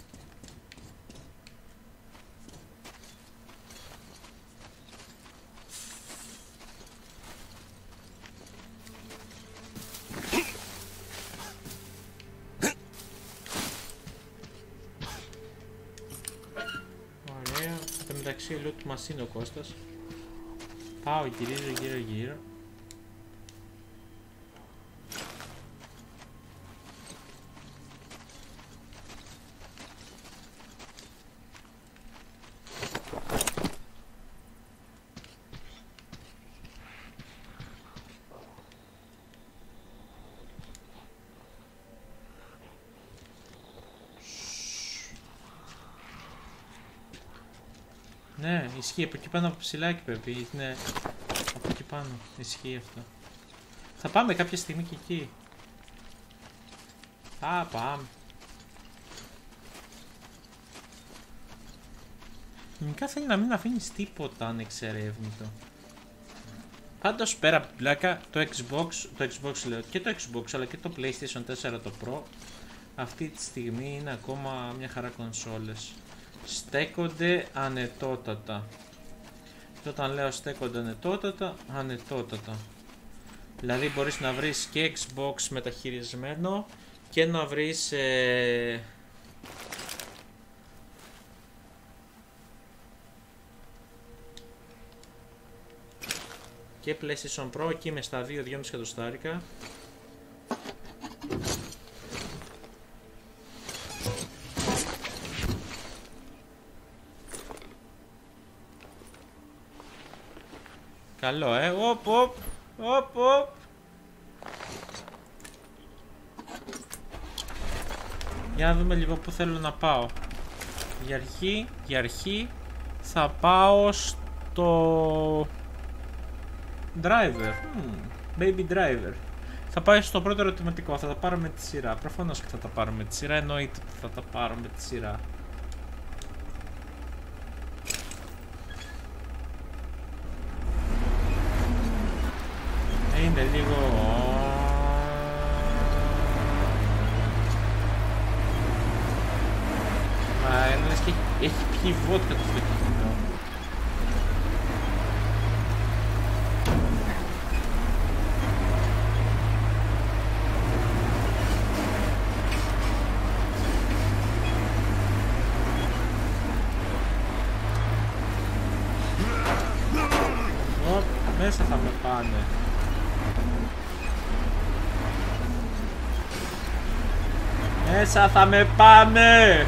Ωραία, εν τω μεταξύ loot μας είναι ο Κώστας. Πάω, γυρίζω γύρω. Ναι, ισχύει, από εκεί πάνω από ψηλάκι πρέπει, είναι από εκεί πάνω, ισχύει αυτό. Θα πάμε κάποια στιγμή και εκεί. Πάμε. Γενικά θέλει να μην αφήνεις τίποτα ανεξερεύνητο. Πάντως πέρα από την πλάκα, το Xbox λέω, και το Xbox αλλά και το PlayStation 4 το Pro αυτή τη στιγμή είναι ακόμα μια χαρά κονσόλες. Στέκονται ανετότατα. Και όταν λέω στέκονται ανετότατα. Δηλαδή μπορείς να βρεις και Xbox μεταχειρισμένο και να βρεις και PlayStation Pro εκεί με στα 2-2,5 εκατοστάρικα. Καλό, οπ. Για να δούμε λίγο που θέλω να πάω. Για αρχή θα πάω στο driver. Baby driver. Θα πάει στο πρώτο ερωτηματικό. Θα τα πάρω με τη σειρά. Προφανώς και θα τα πάρω με τη σειρά. Εννοείται ότι θα τα πάρω με τη σειρά. Είναι λίγο... Μα είναι και έχει πιει βότκα το αυτοκίνητο. Μέσα θα με πάνε. Μέσα θα με πάνε.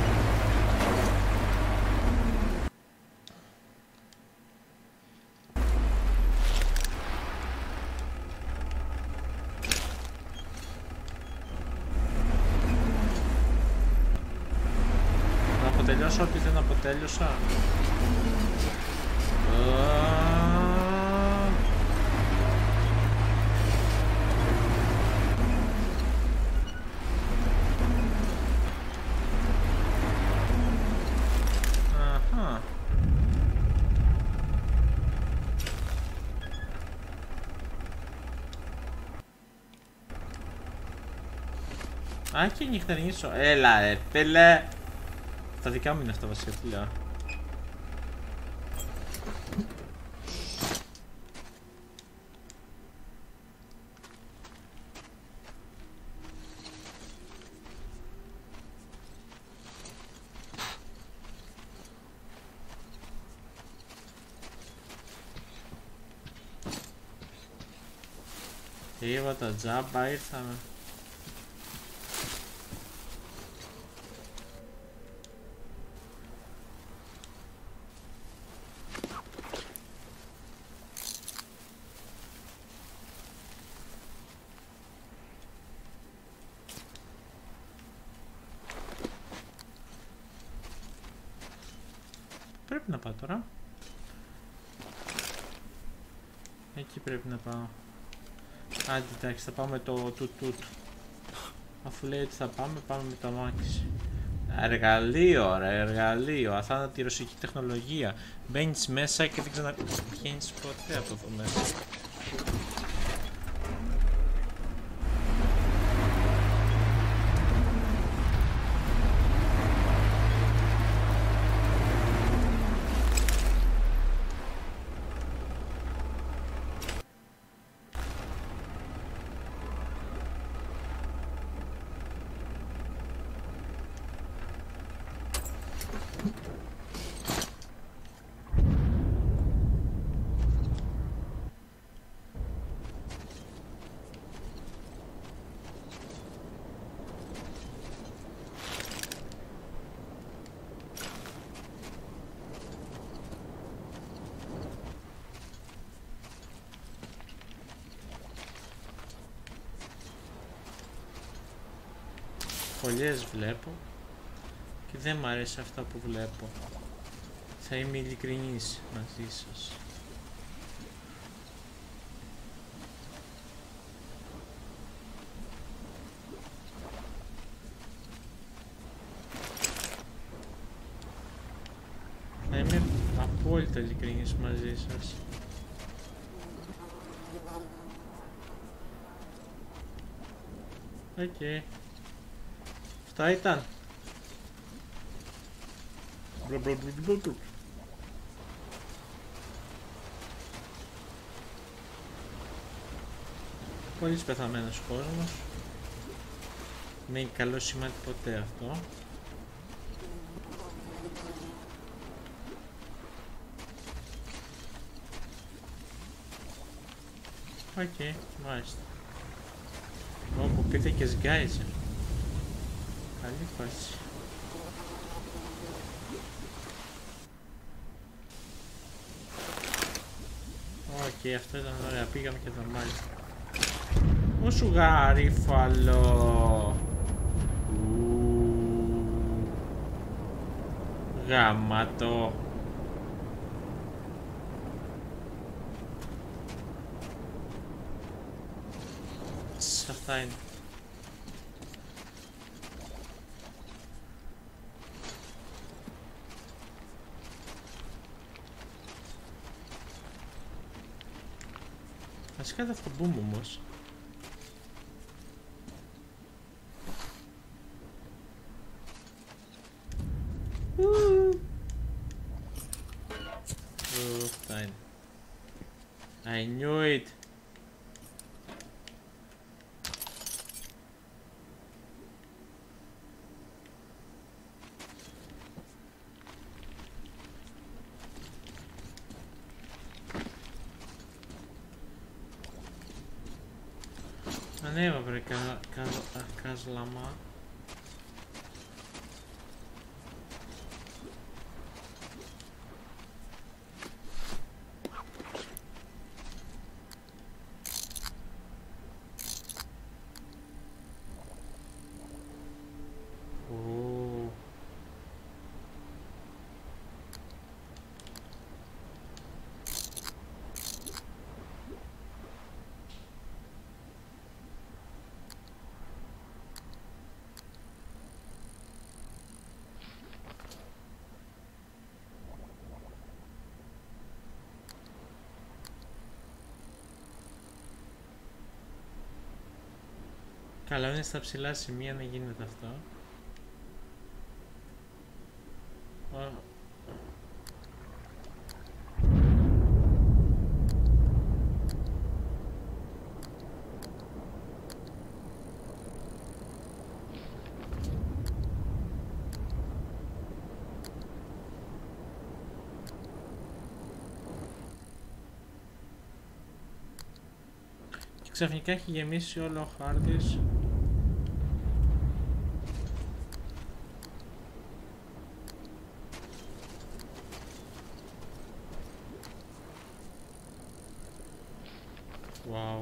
Να αποτελειώσω ό,τι δεν αποτέλειωσα. Α, και νυχτερινήσω. Έλα ρε φίλε. Τα δικά μου είναι αυτά βασικά, τι λέω. Είπα τα τζάμπα, ήρθαμε. Πρέπει να πάω τώρα. Εκεί πρέπει να πάω. Άντε, εντάξει, θα πάμε το τουτ. Αφού λέει ότι θα πάμε, πάμε με το αμάξι. Εργαλείο, ρε, εργαλείο. Αθάνατη ρωσική τεχνολογία. Μπαίνεις μέσα και δεν ξαναβγαίνεις ποτέ από εδώ μέσα. Φωλιές βλέπω και δεν μ' αρέσει αυτά που βλέπω. Θα είμαι ειλικρινής μαζί σας. Θα είμαι απόλυτα ειλικρινής μαζί σας. Οκ. Αυτά ήταν. Πολύς πεθαμένος κόσμος. Με έχει καλό σημάδι ποτέ αυτό. Οκ, μάλιστα. Όπου πείτε και σγκάιζε. Καλή φάση. Οκ. Οκ, αυτό ήταν ωραία, πήγαμε και τα μάλιστα. Ω σου γαρίφαλο. Γαμάτο. Αυτά είναι. Ας κάτω αυτό μπούμ όμως. Αυτά είναι. I knew it. Ανέβα βρε καζλαμά. Καλά είναι στα ψηλά σημεία να γίνεται αυτό. Και ξαφνικά έχει γεμίσει όλο ο χάρτης. Wow.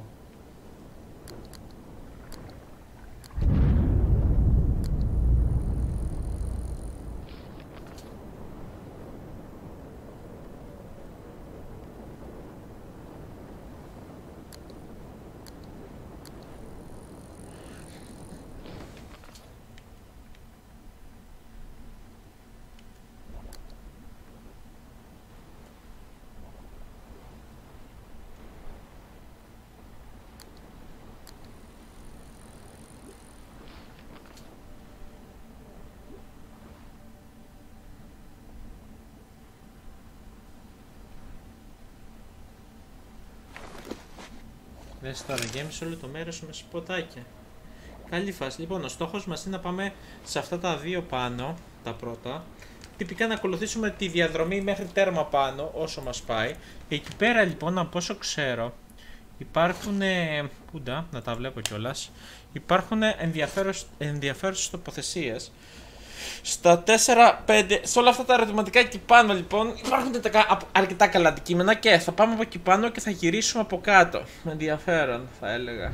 Δες τώρα, γέμισε όλο το μέρος με σποτάκια. Καλή φάση. Λοιπόν, ο στόχος μας είναι να πάμε σε αυτά τα δύο πάνω, τα πρώτα. Τυπικά να ακολουθήσουμε τη διαδρομή μέχρι τέρμα πάνω, όσο μας πάει. Εκεί πέρα λοιπόν, από όσο ξέρω, υπάρχουν... Πούντα, να τα βλέπω κιόλας. Υπάρχουν ενδιαφέρουσες τοποθεσίες. Στα 4-5, σε όλα αυτά τα ερωτηματικά εκεί πάνω λοιπόν υπάρχουν αρκετά καλά αντικείμενα και θα πάμε από εκεί πάνω και θα γυρίσουμε από κάτω. Με ενδιαφέρον θα έλεγα.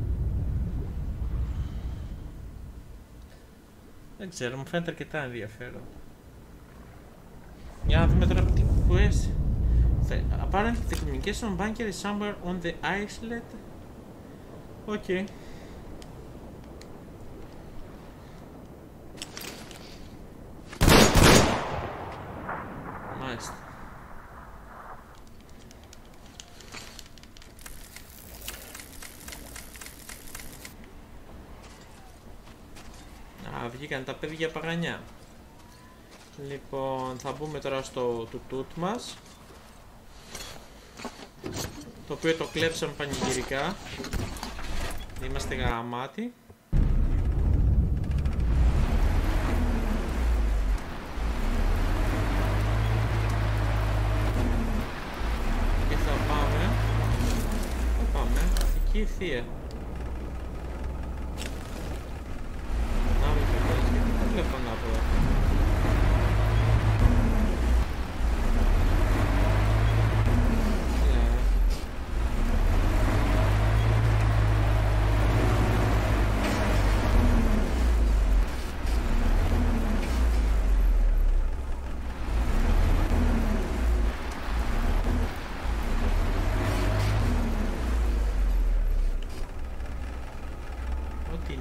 Δεν ξέρω, μου φαίνεται αρκετά ενδιαφέρον. Για να δούμε τώρα τι quest. Apparently the communication bunker is somewhere on the islet. Okay. Μάλιστα. Α, βγήκαν τα παιδιά παγανιά. Λοιπόν, θα μπούμε τώρα στο τουτούτ μας, το οποίο το κλέψαμε πανηγυρικά. Είμαστε γαμάτοι. Και θα πάμε εκεί η θεία. Να μην το πες, γιατί δεν βλέπω ανάποδα.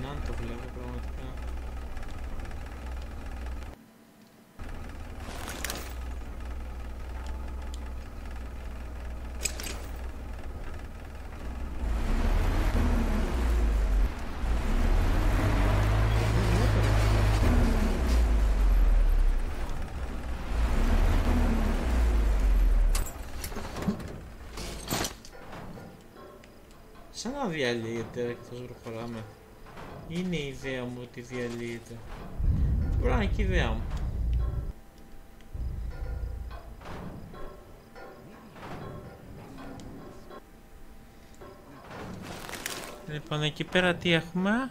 να το βλέπω πραγματικά. Σαν να διαλύεται εκτός προχωράμε. Είναι η ιδέα μου ότι διαλύεται. Μπορεί να είναι και η ιδέα μου. Λοιπόν, εκεί πέρα τι έχουμε?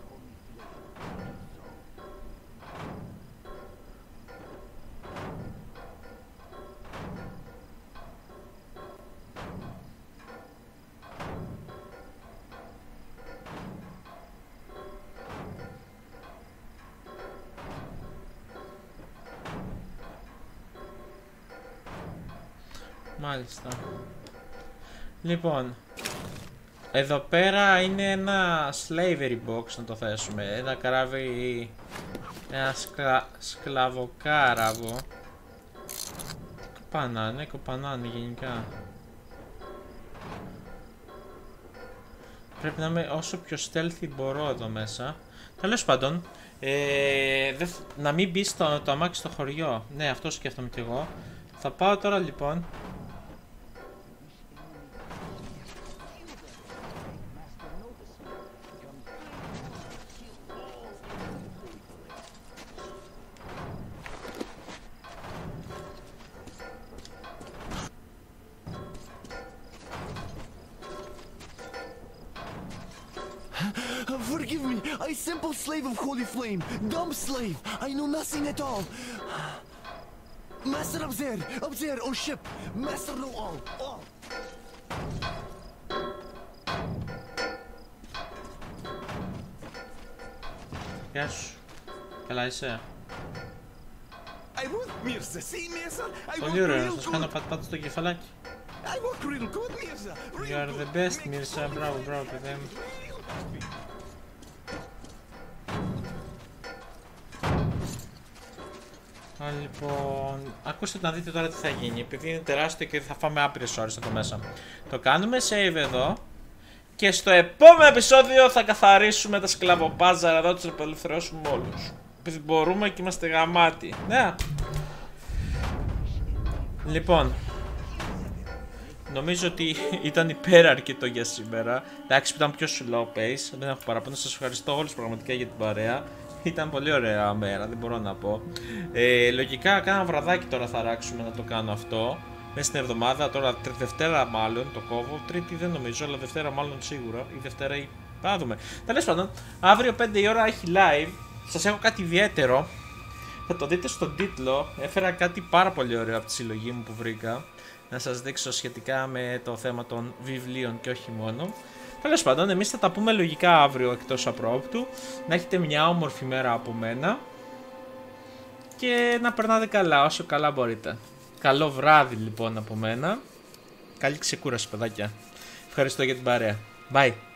Μάλιστα. Λοιπόν, εδώ πέρα είναι ένα slavery box να το θέσουμε. Ένα καράβι, ένα σκλαβοκάραβο. Κοπανάνε γενικά. Πρέπει να είμαι όσο πιο stealthy μπορώ εδώ μέσα. Τέλος πάντων, να μην μπει το αμάξι στο χωριό. Ναι, αυτό σκέφτομαι κι εγώ. Θα πάω τώρα λοιπόν. Forgive me, I simple slave of Holy Flame, dumb slave, I know nothing at all. Master up there, on ship, Master know all. Γεια σου, καλά είσαι? I want Mirza, see Mirza, I want πολύ ωραίο, real σας κάνω good. πατ στο κεφαλάκι. I want real good Mirza, You are the best, Mirza, μπράβο, παιδί μου. Λοιπόν, ακούστε να δείτε τώρα τι θα γίνει, επειδή είναι τεράστιο και θα φάμε άπειρες ώρες εδώ μέσα. Το κάνουμε save εδώ και στο επόμενο επεισόδιο θα καθαρίσουμε τα σκλαβοπάζαρα εδώ, τους απελευθερώσουμε όλους. Επειδή μπορούμε και είμαστε γαμάτοι. Ναι. Λοιπόν, νομίζω ότι ήταν υπεραρκετό για σήμερα. Εντάξει, ήταν πιο slow pace, δεν έχω παραπάνω. Σας ευχαριστώ όλους πραγματικά για την παρέα. Ήταν πολύ ωραία μέρα, δεν μπορώ να πω. Λογικά κάνα βραδάκι τώρα θα ράξουμε να το κάνω αυτό. Μέσα στην εβδομάδα, τώρα Δευτέρα μάλλον το κόβω. Τρίτη δεν νομίζω, αλλά Δευτέρα μάλλον σίγουρα. Ή Δευτέρα ή... θα δούμε. Τέλος πάντων, αύριο 5 η ώρα έχει live. Σας έχω κάτι ιδιαίτερο. Θα το δείτε στον τίτλο. Έφερα κάτι πάρα πολύ ωραίο από τη συλλογή μου που βρήκα. Να σας δείξω σχετικά με το θέμα των βιβλίων και όχι μόνο. Τέλος πάντων, εμείς θα τα πούμε λογικά αύριο εκτός απρόπτου. Να έχετε μια όμορφη μέρα από μένα. Και να περνάτε καλά, όσο καλά μπορείτε. Καλό βράδυ λοιπόν από μένα. Καλή ξεκούραση, παιδάκια. Ευχαριστώ για την παρέα. Bye.